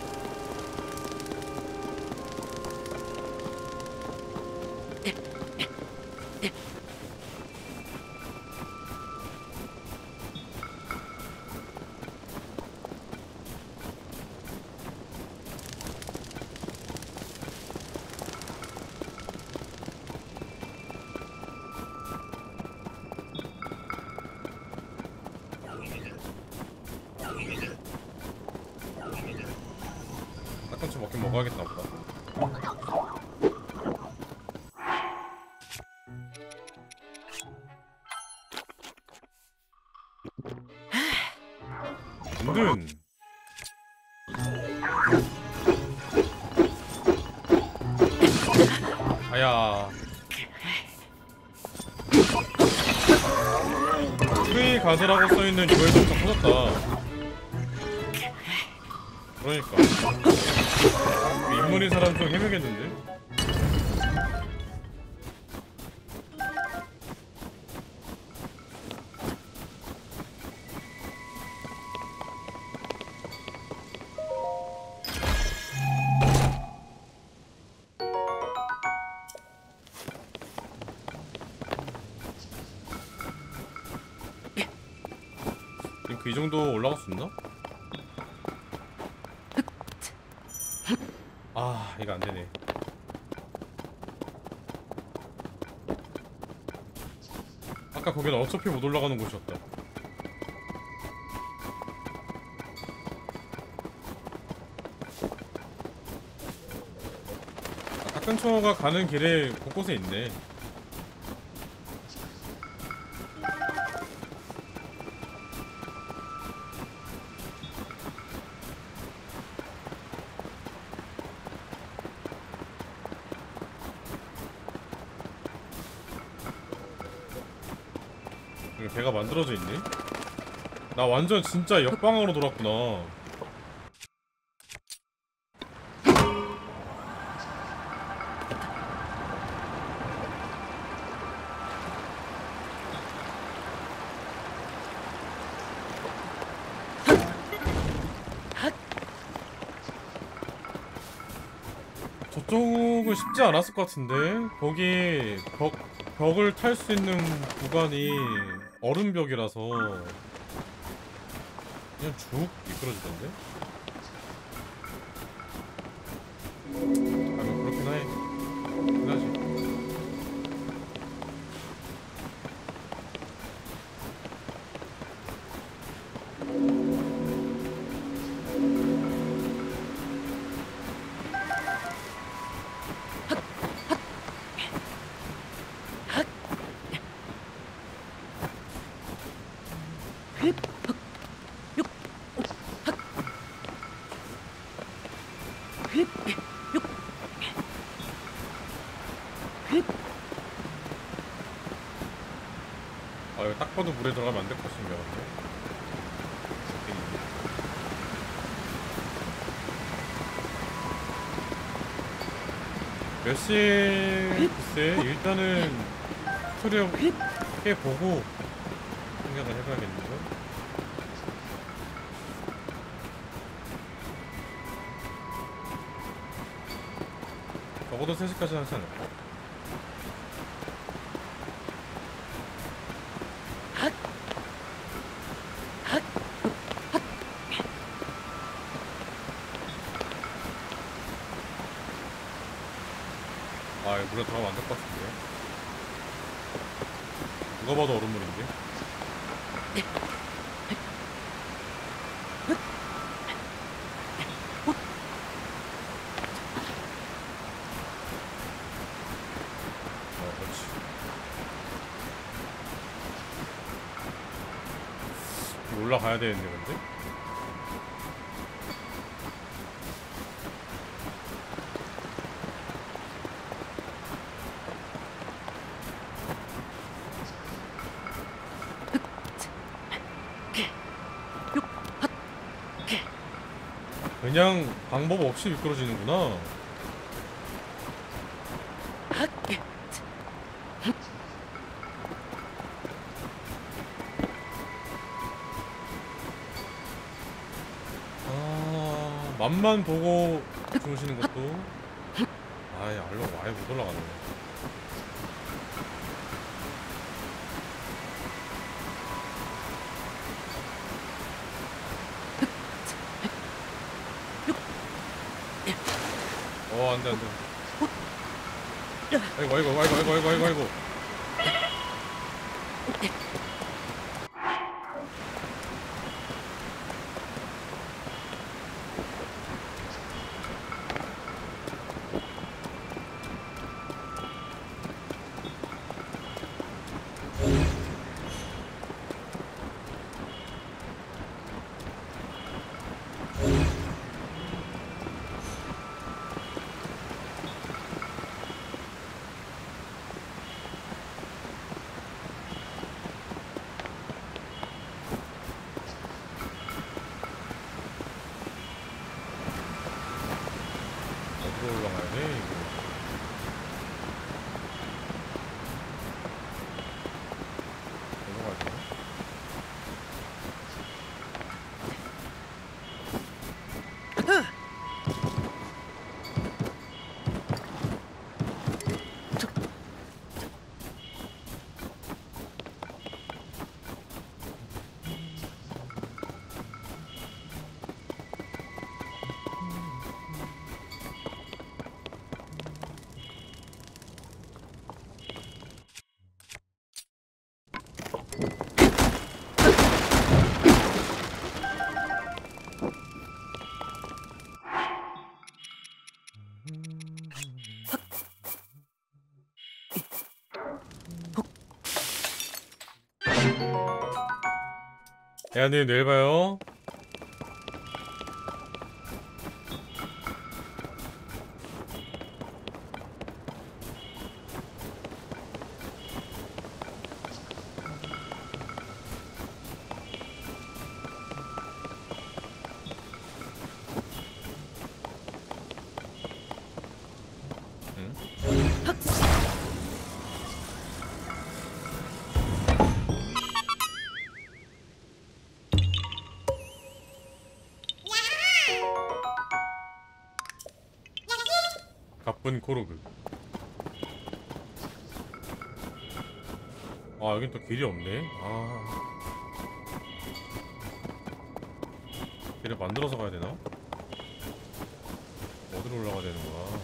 Speaker 1: 닭강정 먹긴 먹어야겠다 보다. 든든 아야. 프리 가드라고 써있는 이거에서 좀 터졌다. 그러니까 인물인 사람 좀 헤매겠는데? 그 이 정도 올라갈 수 있나? 아, 이거 안 되네. 아까 거기는 어차피 못 올라가는 곳이었다. 아까 근처가 가는 길에 곳곳에 있네. 배가 만들어져 있네? 나 완전 진짜 역방향으로 돌았구나. 저쪽은 쉽지 않았을 것 같은데? 거기 벽, 벽을 탈 수 있는 구간이 얼음벽이라서 그냥 쭉 미끄러지던데? 아, 뭐 그렇긴 해. 그렇긴 하지. 아, 이거 딱 봐도 물에 들어가면 안 될 것 같은데. 몇 시? 글쎄, 일단은 스토리를 꽤 보고 생각을 해봐야겠는데. 적어도 세 시까지 하지 않을까? 아, 물에 들어가면 안 될 것 같은데. 누가 봐도 얼음물인데. 어, 그렇지. 올라가야 되는데, 근데? 그냥 방법 없이 미끄러지는구나. 아, 맛만 보고 주무시는 것도. 아이, 알로 아예 못 올라가네. 어, 안돼 안돼. 아이고 아이고 아이고 아이고 아이고 아이고 아이고. 어디로 올라가야 돼? 이거. 어디로 가야 되나? 야님 내일 봐요. 가쁜 코르그. 아 여긴 또 길이 없네. 아 길을 만들어서 가야 되나? 어디로 올라가야 되는 거야?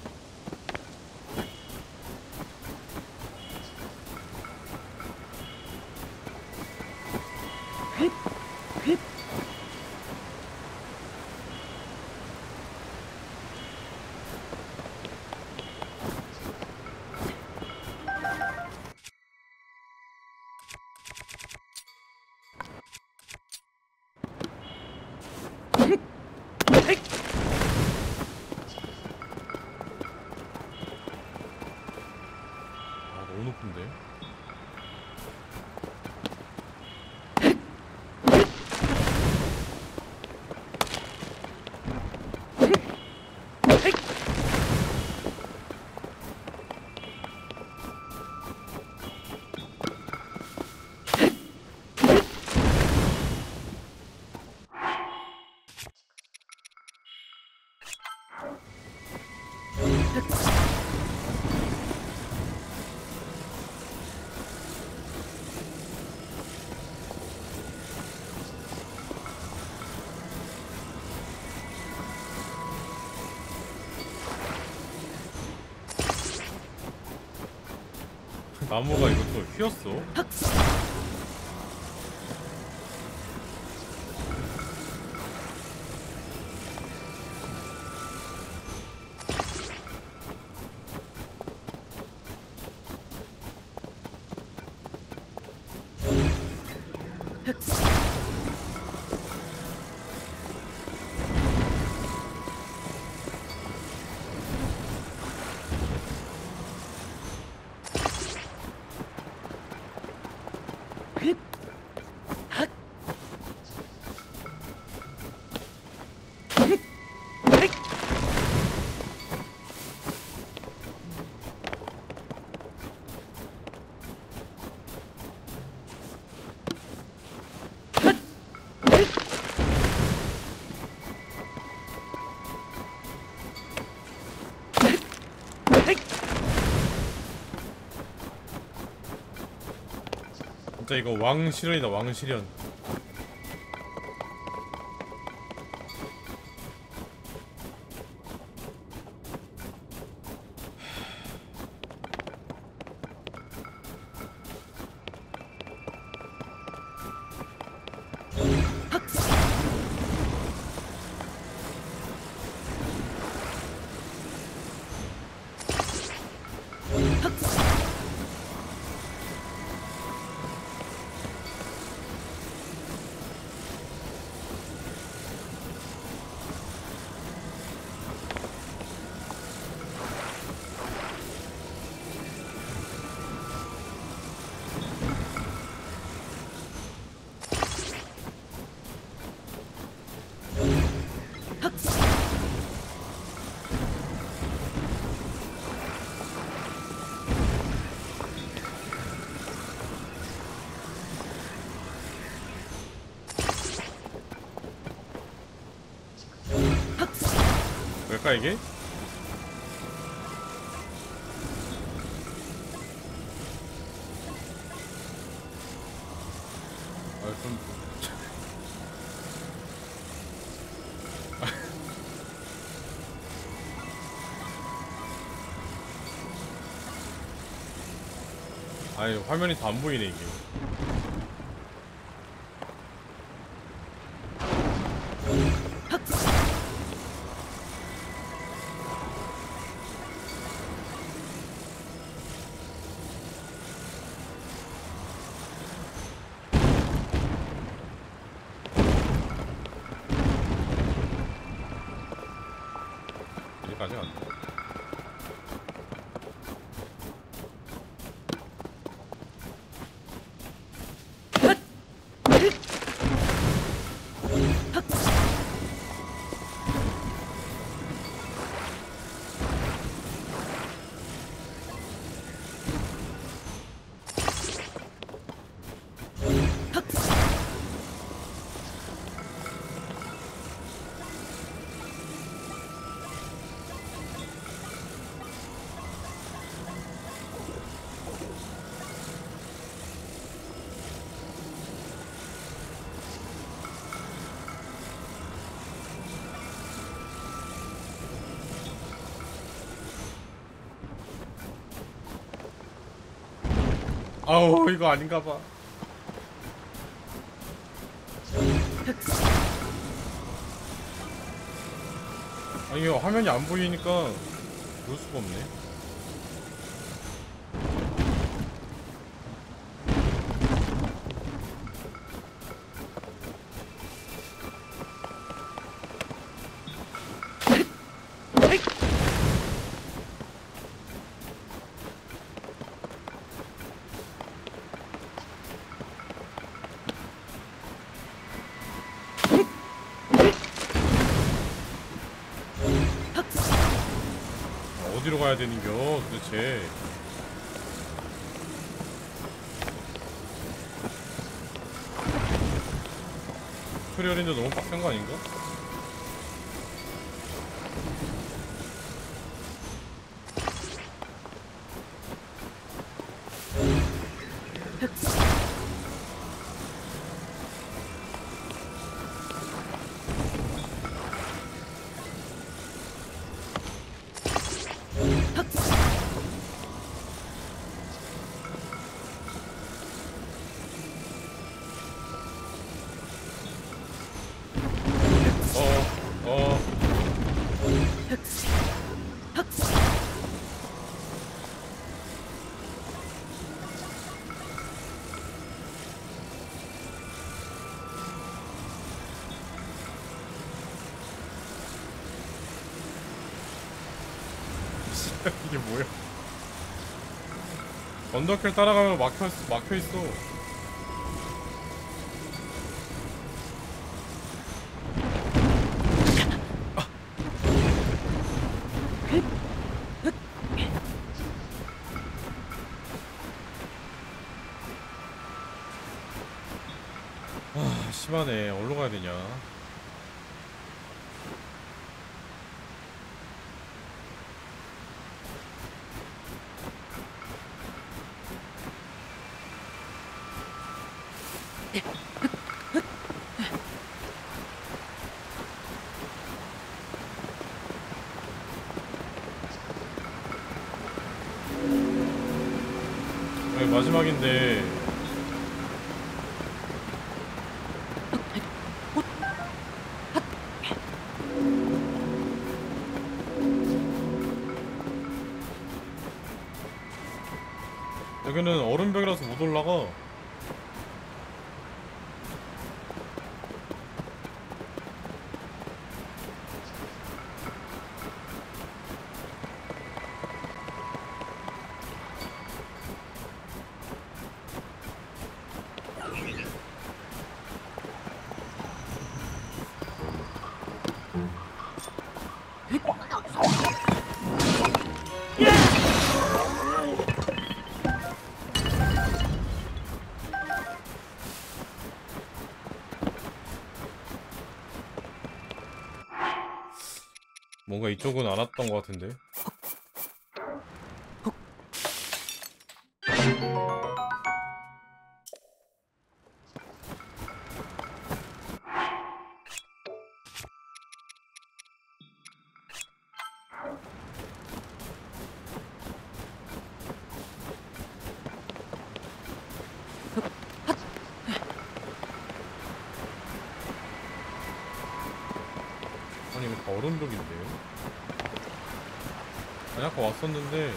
Speaker 1: 너무 높은데? 나무가 이것도 휘었어? 진짜 이거 왕실현이다. 왕실현. 될까 이게? 아, 좀... 아니 화면이 다 안 보이네 이게. 여기까지 안 돼. 아우 이거 아닌가봐. 아니 이거 화면이 안 보이니까 볼 수가 없네. 어디로 가야 되는겨 도대체. 튜토리얼인데 너무 빡센 거 아닌가? 이게 뭐야? 언더킬 따라가면 막혀 막혀 있어. 아, 심하네. 어디로 가야 되냐? 여기 마지막인데. 여기는 얼음벽이라서 못 올라가. 이쪽은 안 왔던 것 같은데. 아니 이거 다 얼음벽인데요? 아니 아까 왔었는데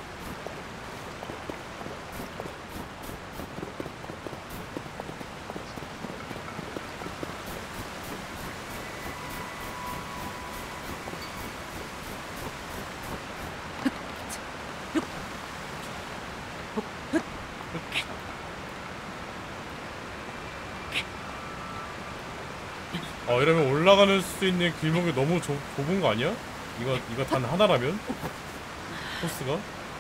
Speaker 1: 아 이러면 올라가는 수 있는 길목이 너무 좁, 좁은 거 아니야? 이거 이거 단 하나라면? 코스가?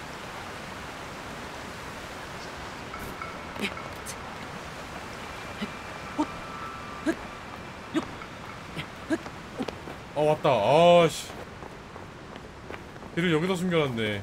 Speaker 1: 아 왔다. 아씨 길을 여기다 숨겨놨네.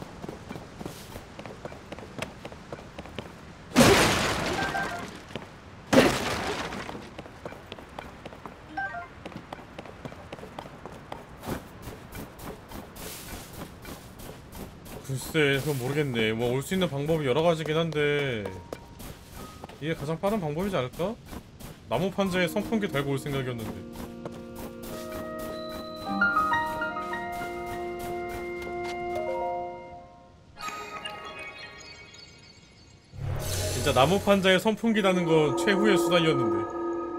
Speaker 1: 글쎄, 그건 모르겠네. 뭐 올 수 있는 방법이 여러 가지긴 한데 이게 가장 빠른 방법이지 않을까? 나무 판자에 선풍기 달고 올 생각이었는데. 진짜 나무 판자에 선풍기 다는 건 최후의 수단이었는데.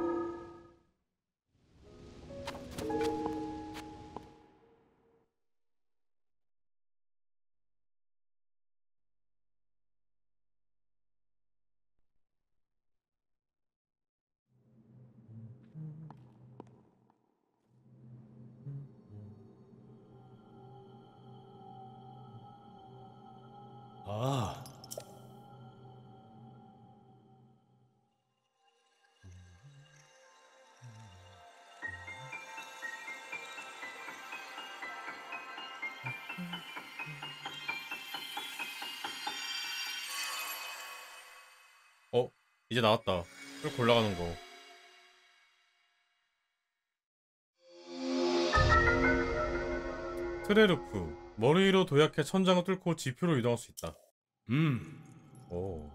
Speaker 6: 아,
Speaker 1: 어? 이제 나왔다. 쭉 올라가는 거. 트레르프. 머리로 도약해 천장을 뚫고 지표로 이동할 수 있다.
Speaker 6: 음,
Speaker 1: 오.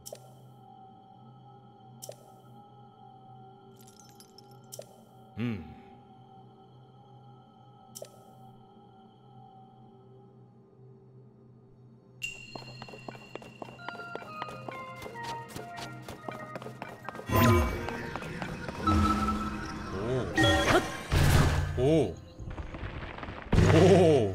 Speaker 6: 음.
Speaker 1: 오. 오. 오.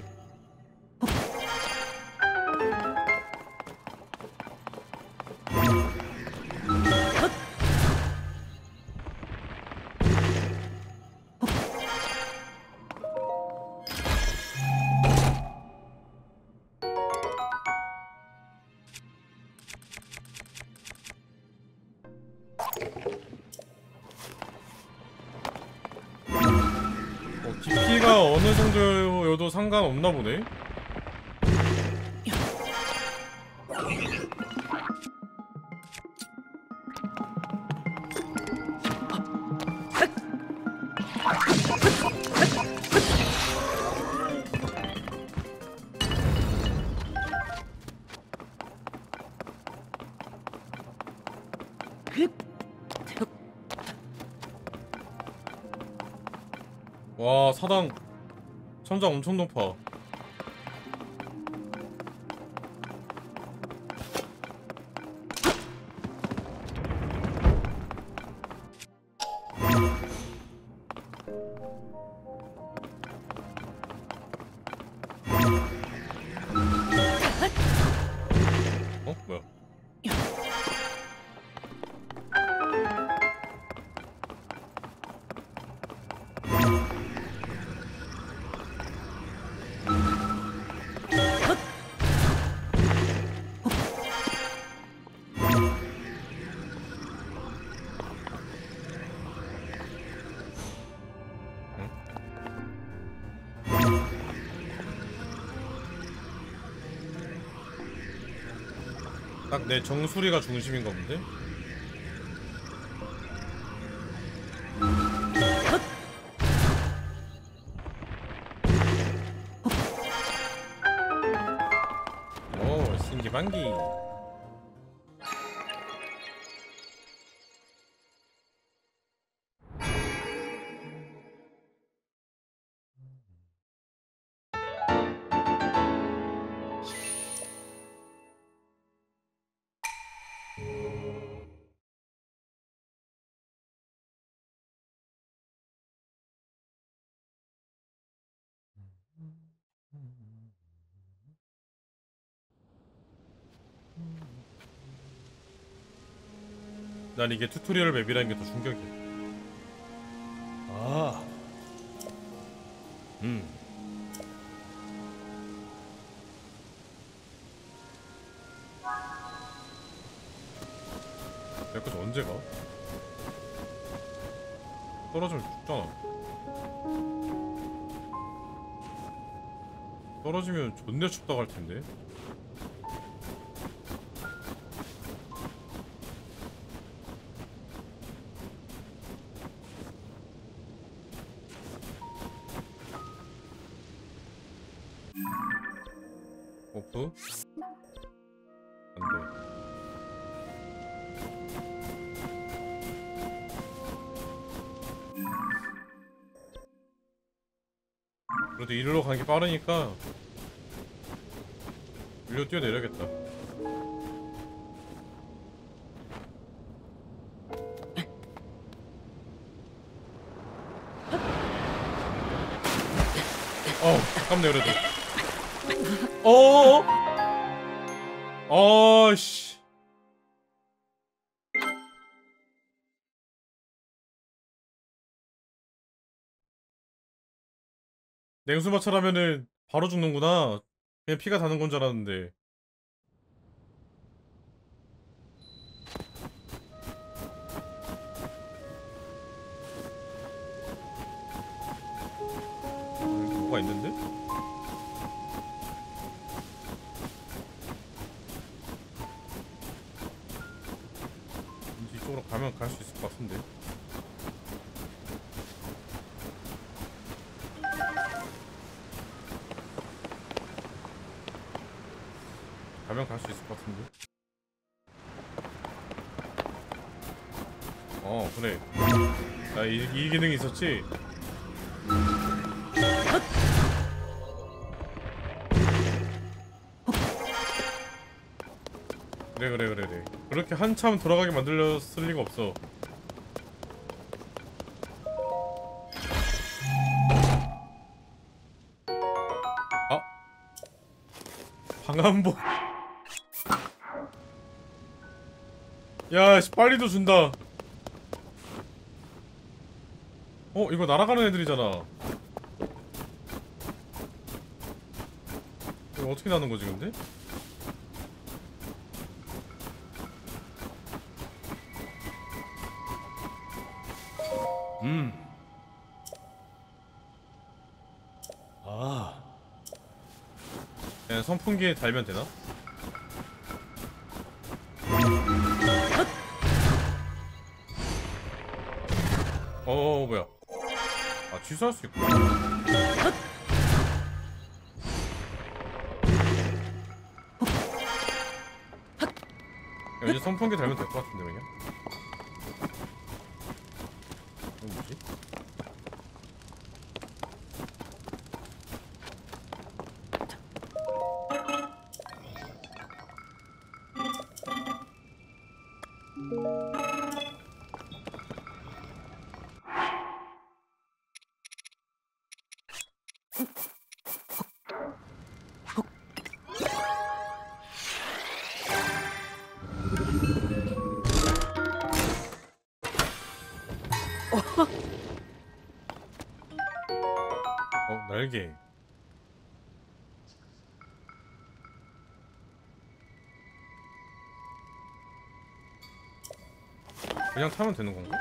Speaker 1: 어, 깊이가 어느 정도여도 상관없나 보네. 와, 사당 천장 엄청 높아. 어? 뭐야? 딱 내 정수리가 중심인가 본데? 오, 신기반기. 난 이게 튜토리얼 맵이라는 게 더 충격이야.
Speaker 6: 아. 음.
Speaker 1: 여기까지 언제 가? 떨어지면 죽잖아. 떨어지면 존내 춥다 갈 텐데. 오프? 안돼. 그래도 이리로 가는 게 빠르니까 위로 뛰어내려야겠다. 어우, 잠깐만 그래도. 어어어? 어이씨. 냉수 마찰하면은 바로 죽는구나. 그냥 피가 다는 건 줄 알았는데. 어, 여기 뭐가 있는데? 왠지 이쪽으로 가면 갈 수 있을 것 같은데. 가면 갈 수 있을 것 같은데. 어 그래. 아, 이, 이 기능이 있었지. 그래 그래 그래 그래. 그렇게 한참 돌아가게 만들었을 리가 없어. 아 방한복. 야씨 빨리도 준다. 어 이거 날아가는 애들이잖아. 이거 어떻게 나는 거지 근데?
Speaker 6: 음. 아.
Speaker 1: 그냥 선풍기에 달면 되나? 어 뭐야? 아 취소할 수 있구나. 야, 이제 선풍기 달면 될 것 같은데 그냥. 이거 뭐지? 어 날개. 그냥 타면 되는 건가?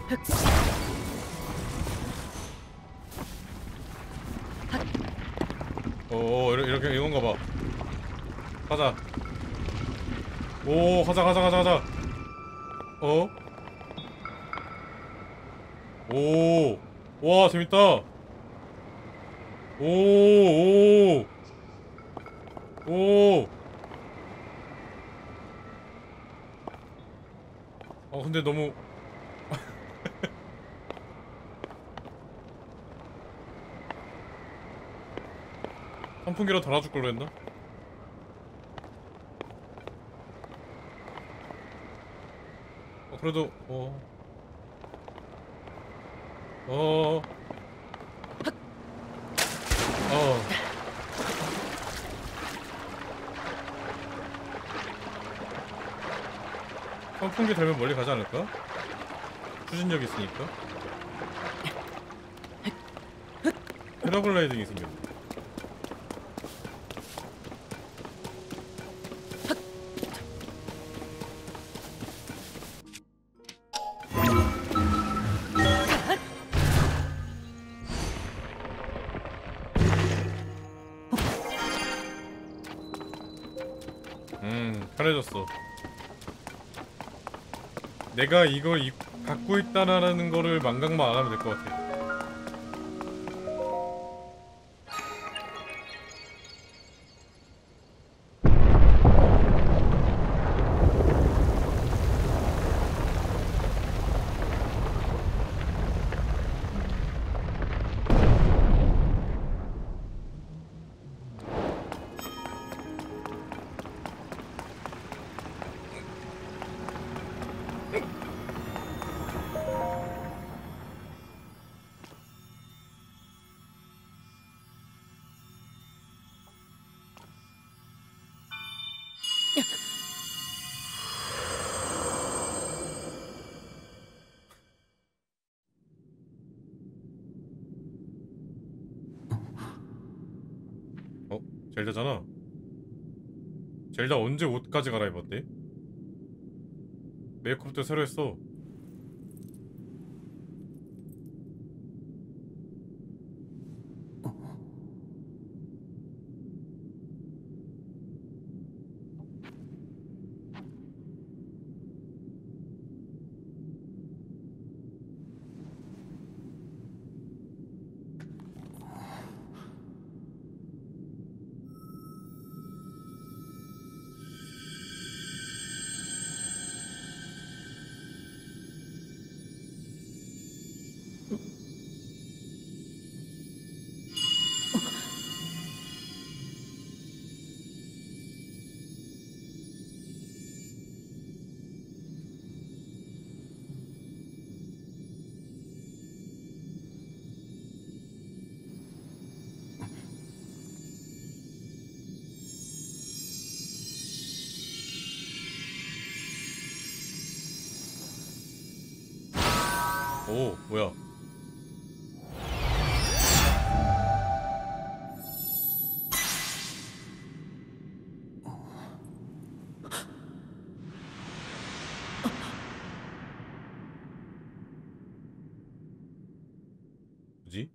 Speaker 1: 오, 이렇게, 이렇게 이건가 봐. 가자. 오, 가자, 가자, 가자, 가자. 어? 오, 와, 재밌다. 오, 오, 오. 어, 근데 너무. 선풍기로 달아줄 걸 그랬나? 어, 그래도, 어. 어. 어. 선풍기 달면 멀리 가지 않을까? 추진력이 있으니까. 패러글라이딩이 생겼네. 음, 편해졌어. 내가 이걸 이, 갖고 있다라는 거를 망각만 안 하면 될 것 같아. 어? 젤다잖아. 젤다 언제 옷까지 갈아입었대? 메이크업도 새로 했어. 오, 뭐야? 뭐지?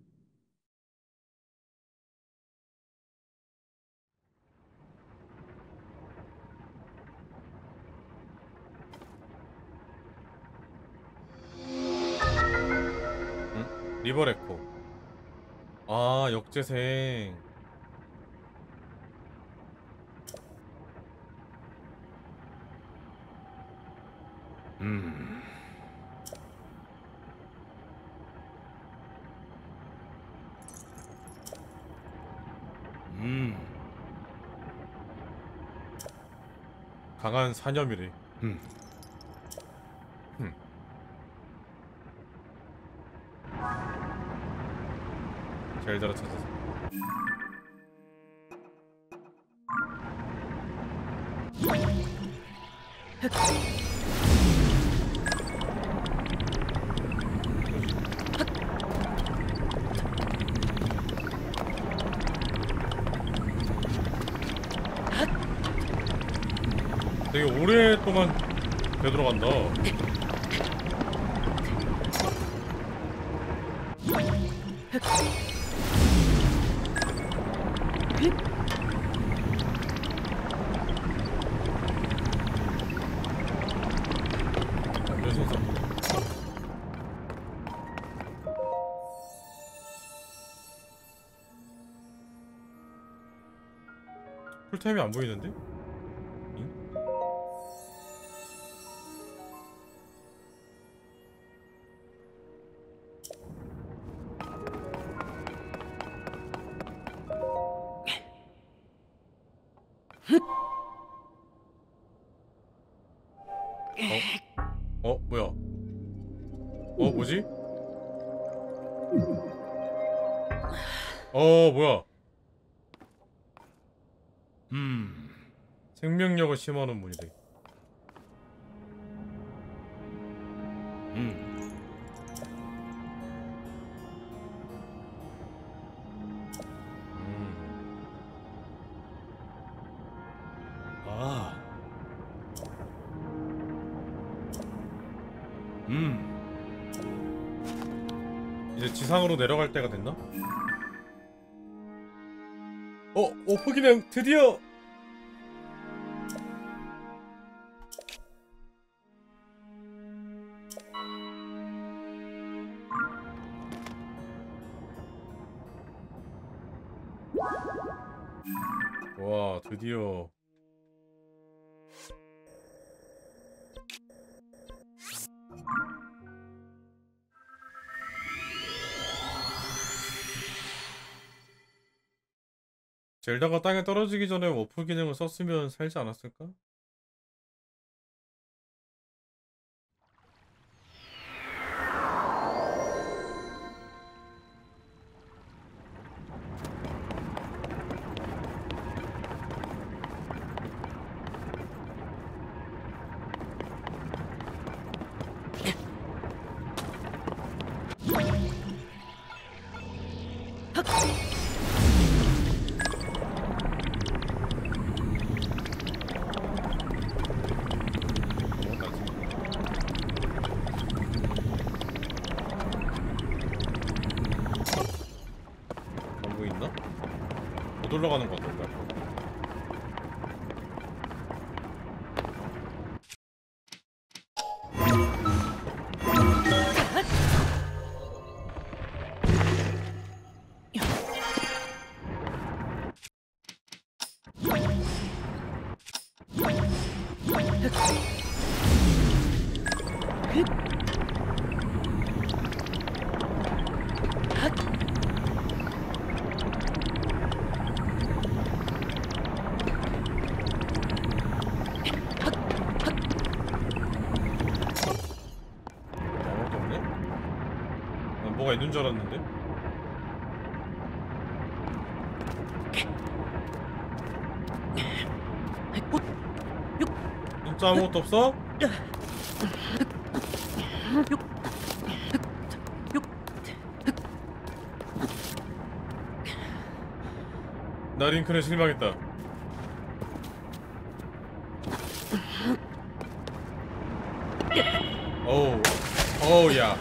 Speaker 1: 리버레코. 아, 역재생.
Speaker 6: 음. 음.
Speaker 1: 강한 사념이래.
Speaker 6: 음.
Speaker 1: 흠. 젤다를 찾아서. 되게 오랫동안 되돌아간다. 풀타임이 안 보이는데? 응? 어? 어? 뭐야? 어? 뭐지? 어 뭐야?
Speaker 6: 음.
Speaker 1: 생명력을 심어놓은 문이래.
Speaker 6: 음.
Speaker 1: 음.
Speaker 6: 아. 음.
Speaker 1: 이제 지상으로 내려갈 때가 됐나? 어! 오프 기능 드디어! 와, 드디어. 젤다가 땅에 떨어지기 전에 워프 기능을 썼으면 살지 않았을까? 못 올라가는 것 같은데. 뭐가 있는 줄 알았는데? 진짜 아무것도 없어? 나 링크는 실망했다. 어우, 어우, 야.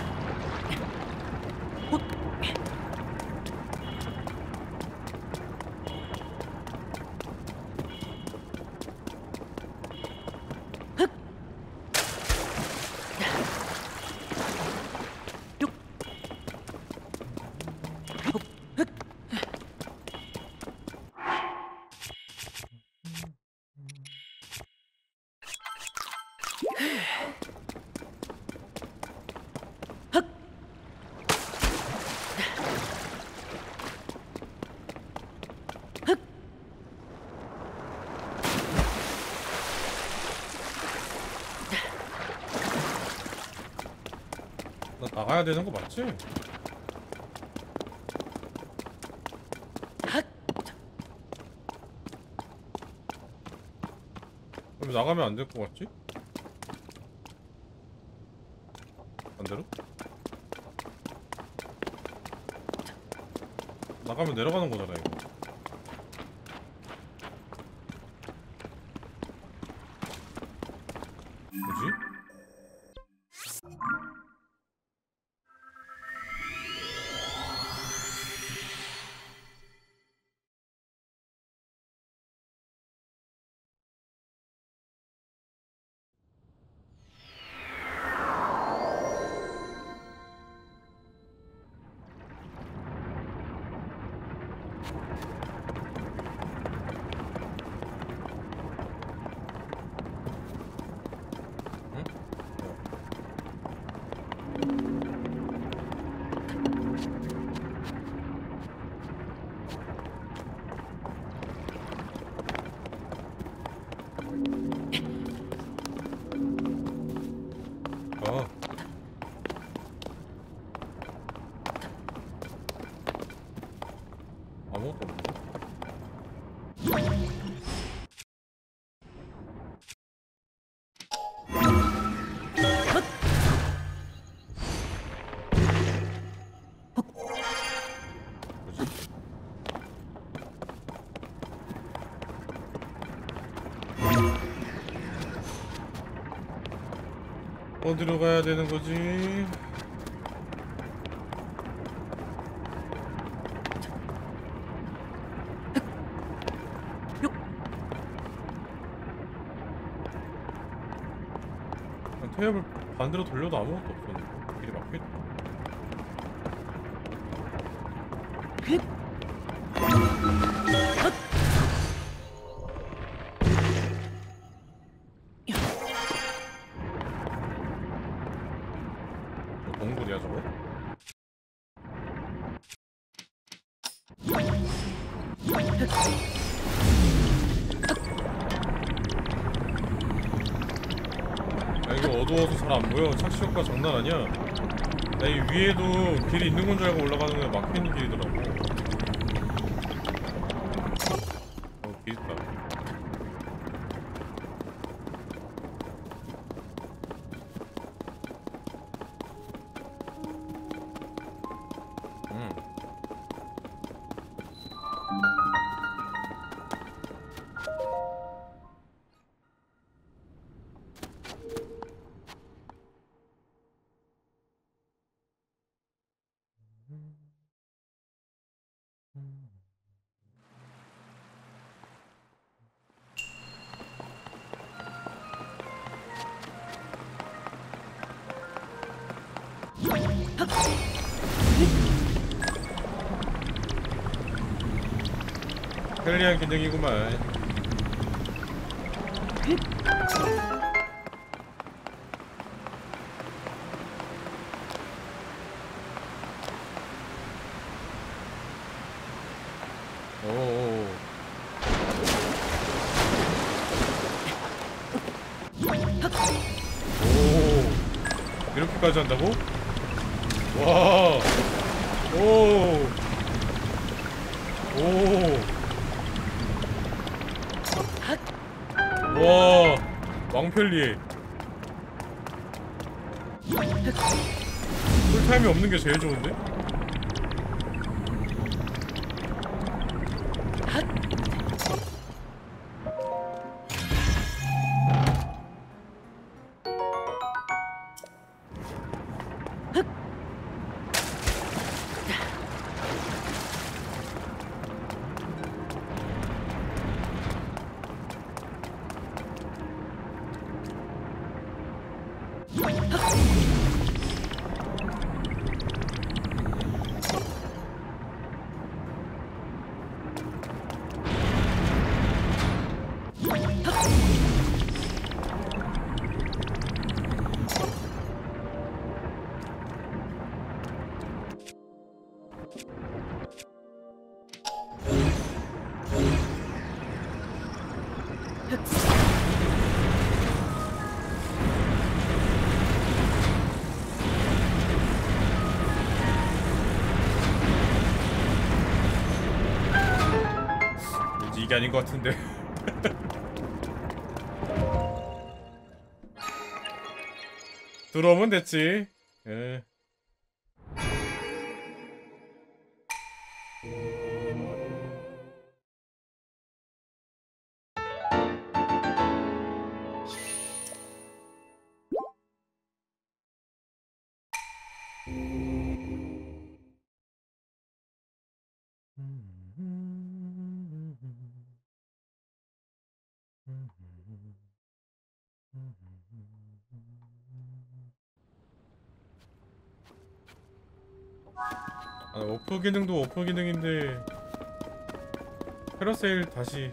Speaker 1: 나 나가야 되는 거 맞지? 왜 나가면 안 될 거 같지? 반대로? 나가면 내려가는 거잖아 이거. 뭐지? 어디로 가야 되는 거지? 태엽을 반대로 돌려도 아무것도 없었네. 길이 막혀있다. 저 동굴이야 저거? 야 이거 어두워서 잘 안 보여. 착시 효과 장난 아니야. 나 이 위에도 길이 있는 건 줄 알고 올라가는 거야. 막혀있는 길이더라고. 어, 길 있다. 음. 편리한 기능이구만. 오오오. 오, 이렇게까지 한다고? 와. 오. 오. 와, 왕편리해. 쿨타임이 없는 게 제일 좋은데? 이게 아닌 것 같은데. 들어오면 됐지. 예. 아, 오프 기능도 오프 기능인데 패러세일 다시.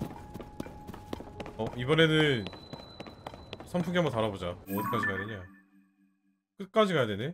Speaker 1: 어, 이번에는 선풍기 한번 달아보자. 어디까지 가야 되냐? 끝까지 가야 되네?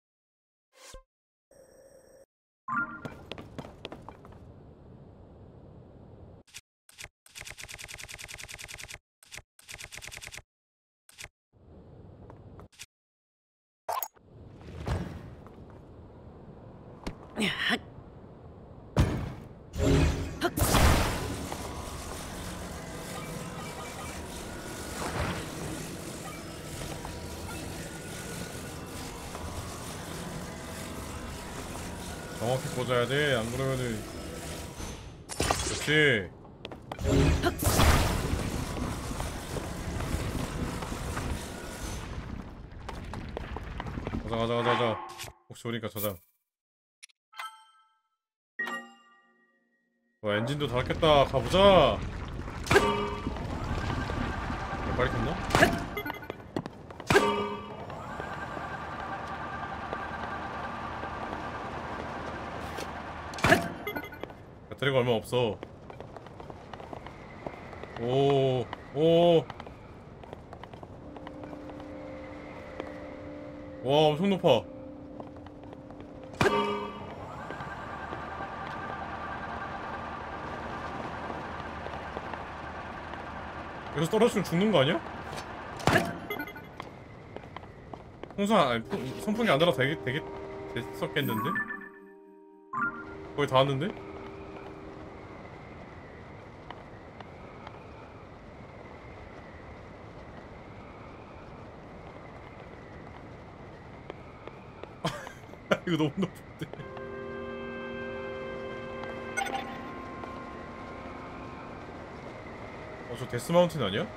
Speaker 1: 정확히 꽂아야 돼. 안 그러면은. 그렇지. 가자 가자 가자 가자. 혹시 오니까 저장. 와 엔진도 닳겠다. 가보자. 야, 빨리 켰나? 배터리가 얼마 없어. 오, 오. 와, 엄청 높아. 여기서 떨어지면 죽는 거 아니야? 풍선, 아니, 풍, 선풍기 안 달아도 되게, 되게, 됐었겠는데? 거의 다 왔는데? 이거 너무 높은데. 어, 저 데스마운틴 아니야?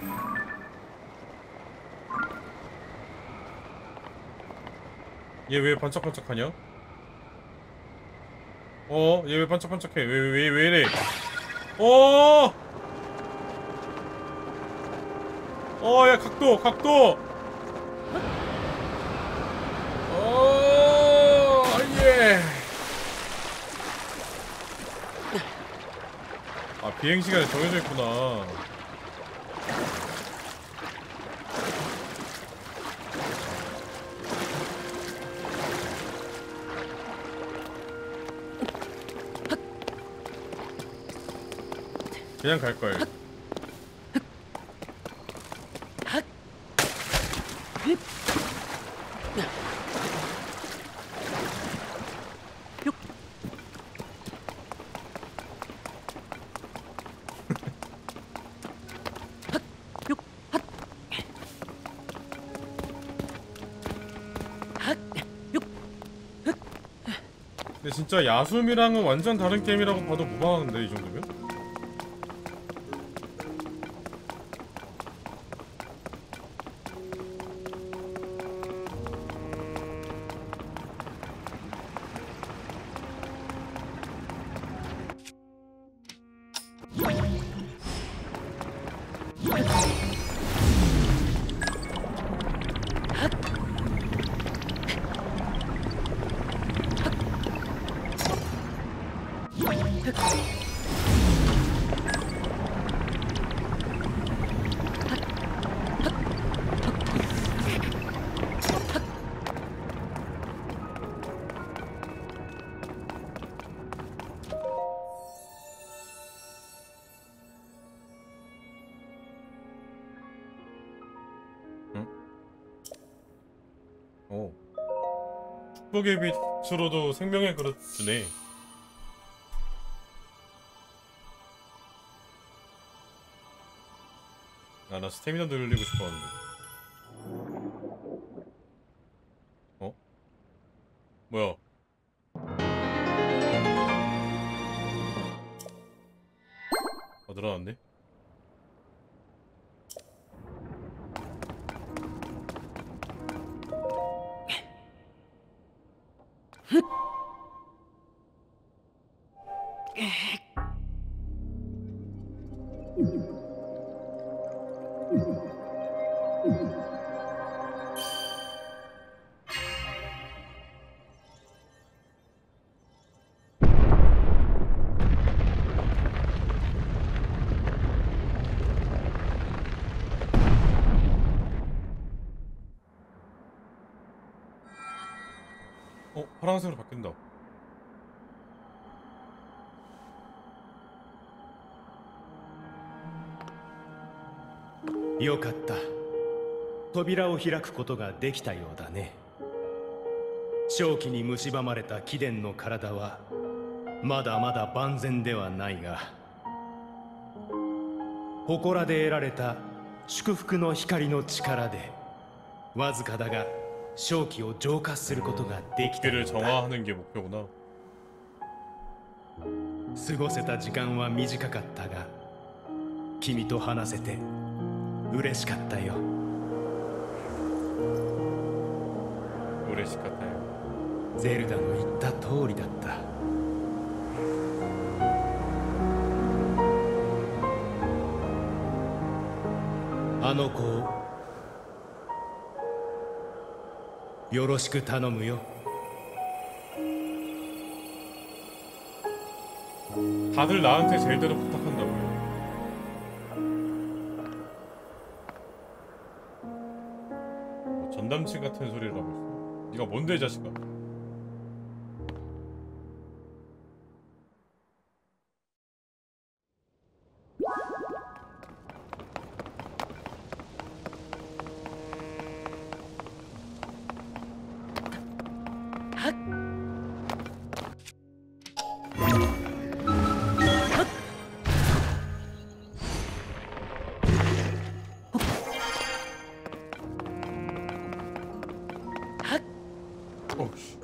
Speaker 1: 얘 왜 반짝반짝하냐? 어? 얘 왜 반짝반짝해? 왜 왜 왜 이래? 어! 어, 야 각도, 각도. 어, 예. 아, 비행 시간이 정해져 있구나. 그냥 갈 걸. 근데 진짜 야숨이랑은 완전 다른 게임이라고 봐도 무방한데 이 정도면? 오. 축복의 빛으로도 생명의 그릇 주네. 아, 나 스태미나 늘리고 싶었는데. 어? 뭐야? 아, 늘어났네? 어? 파란색으로 바뀐다.
Speaker 6: よかった。扉を開くことができたようだね。正気に蝕まれた貴殿の体はまだまだ万全ではないが、祠で得られた祝福の光の力でわずかだが正気を浄化することができたよう
Speaker 1: 목표를
Speaker 6: だ。
Speaker 1: 정화하는 게 목표구나.
Speaker 6: 過ごせた時間は短かったが、君と話せて嬉しかったよ。
Speaker 1: 오, 嬉しかったよ。
Speaker 6: ゼルダの言った通りだった。あの子をよろしく頼むよ。
Speaker 1: 다들 나한테 제대로 부탁한다고요. 뭐 전남친 같은 소리를 하고 있어. 네가 뭔데 이 자식아. 오씨.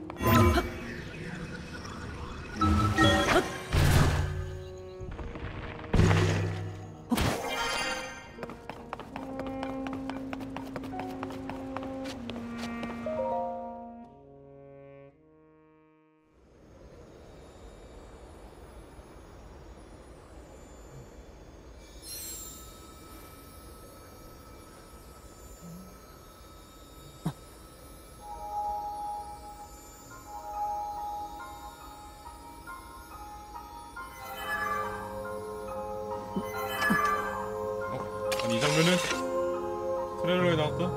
Speaker 1: 이 장면은 트레일러에 나왔다?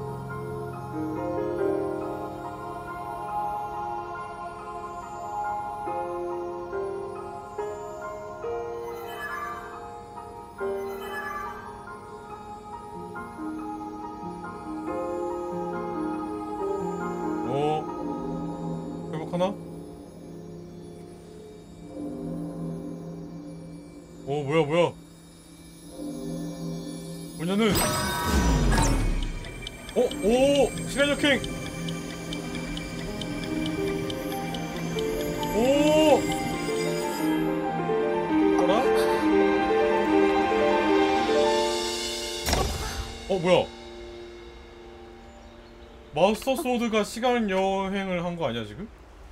Speaker 1: 오, 회복하나? 오, 뭐야 뭐야. 뭐냐는 어? 오! 시간역행! 오! 뭐라? 어 뭐야? 마스터 소드가 시간 여행을 한 거 아니야 지금?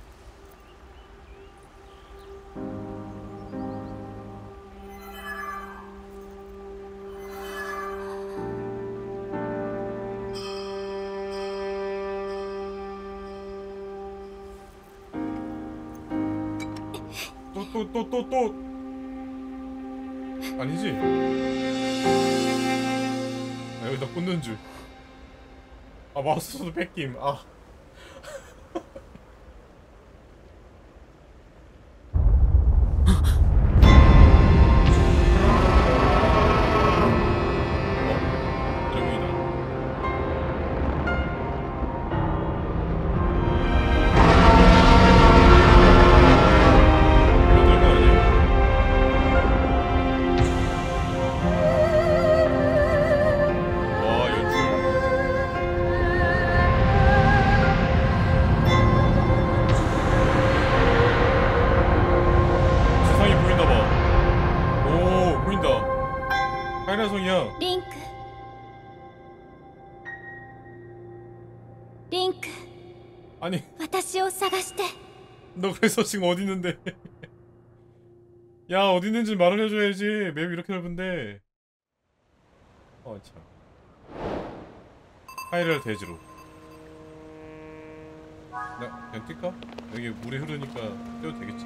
Speaker 1: 또 또 또 또 아니지? 아 여기다 꽂는 줄. 아 마우스도 뺏김. 아
Speaker 4: リンクリンク
Speaker 1: 아니
Speaker 4: 私を探して
Speaker 1: 너 그래서 지금 어디 있는데? 야 어디 있는지 말을 해줘야지. 맵이 이렇게 넓은데. 어참 하이랄 대지로 나 그냥 뛸까? 여기 물이 흐르니까 뛰어도 되겠지?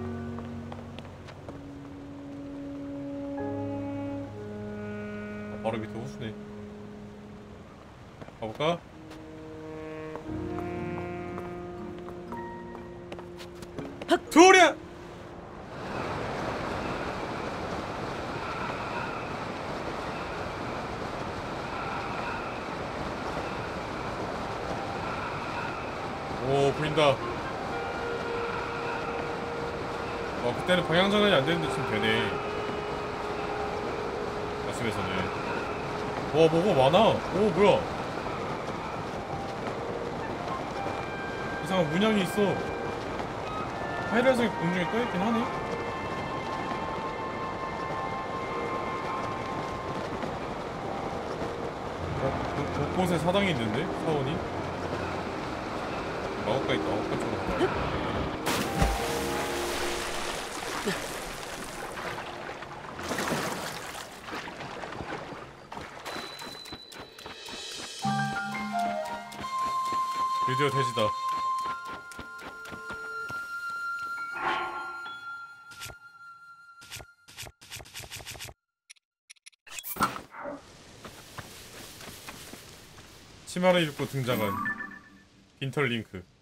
Speaker 1: 아, 바로 밑에 호수네. 가볼까? 도리야! 오 보인다. 어 그때는 방향 전환이 안 되는데 지금 되네. 말씀에서는. 와 뭐가 많아. 오 뭐야? 이상한 문양이 있어. 하이라이트가 공중에 떠있긴 하네. 어, 곳곳에 사당이 있는데? 사원이? 마법가 있다. 마법가 쪽으로 가봐. 드디어 돼지다. 치마를 입고 등장한 빈털링크.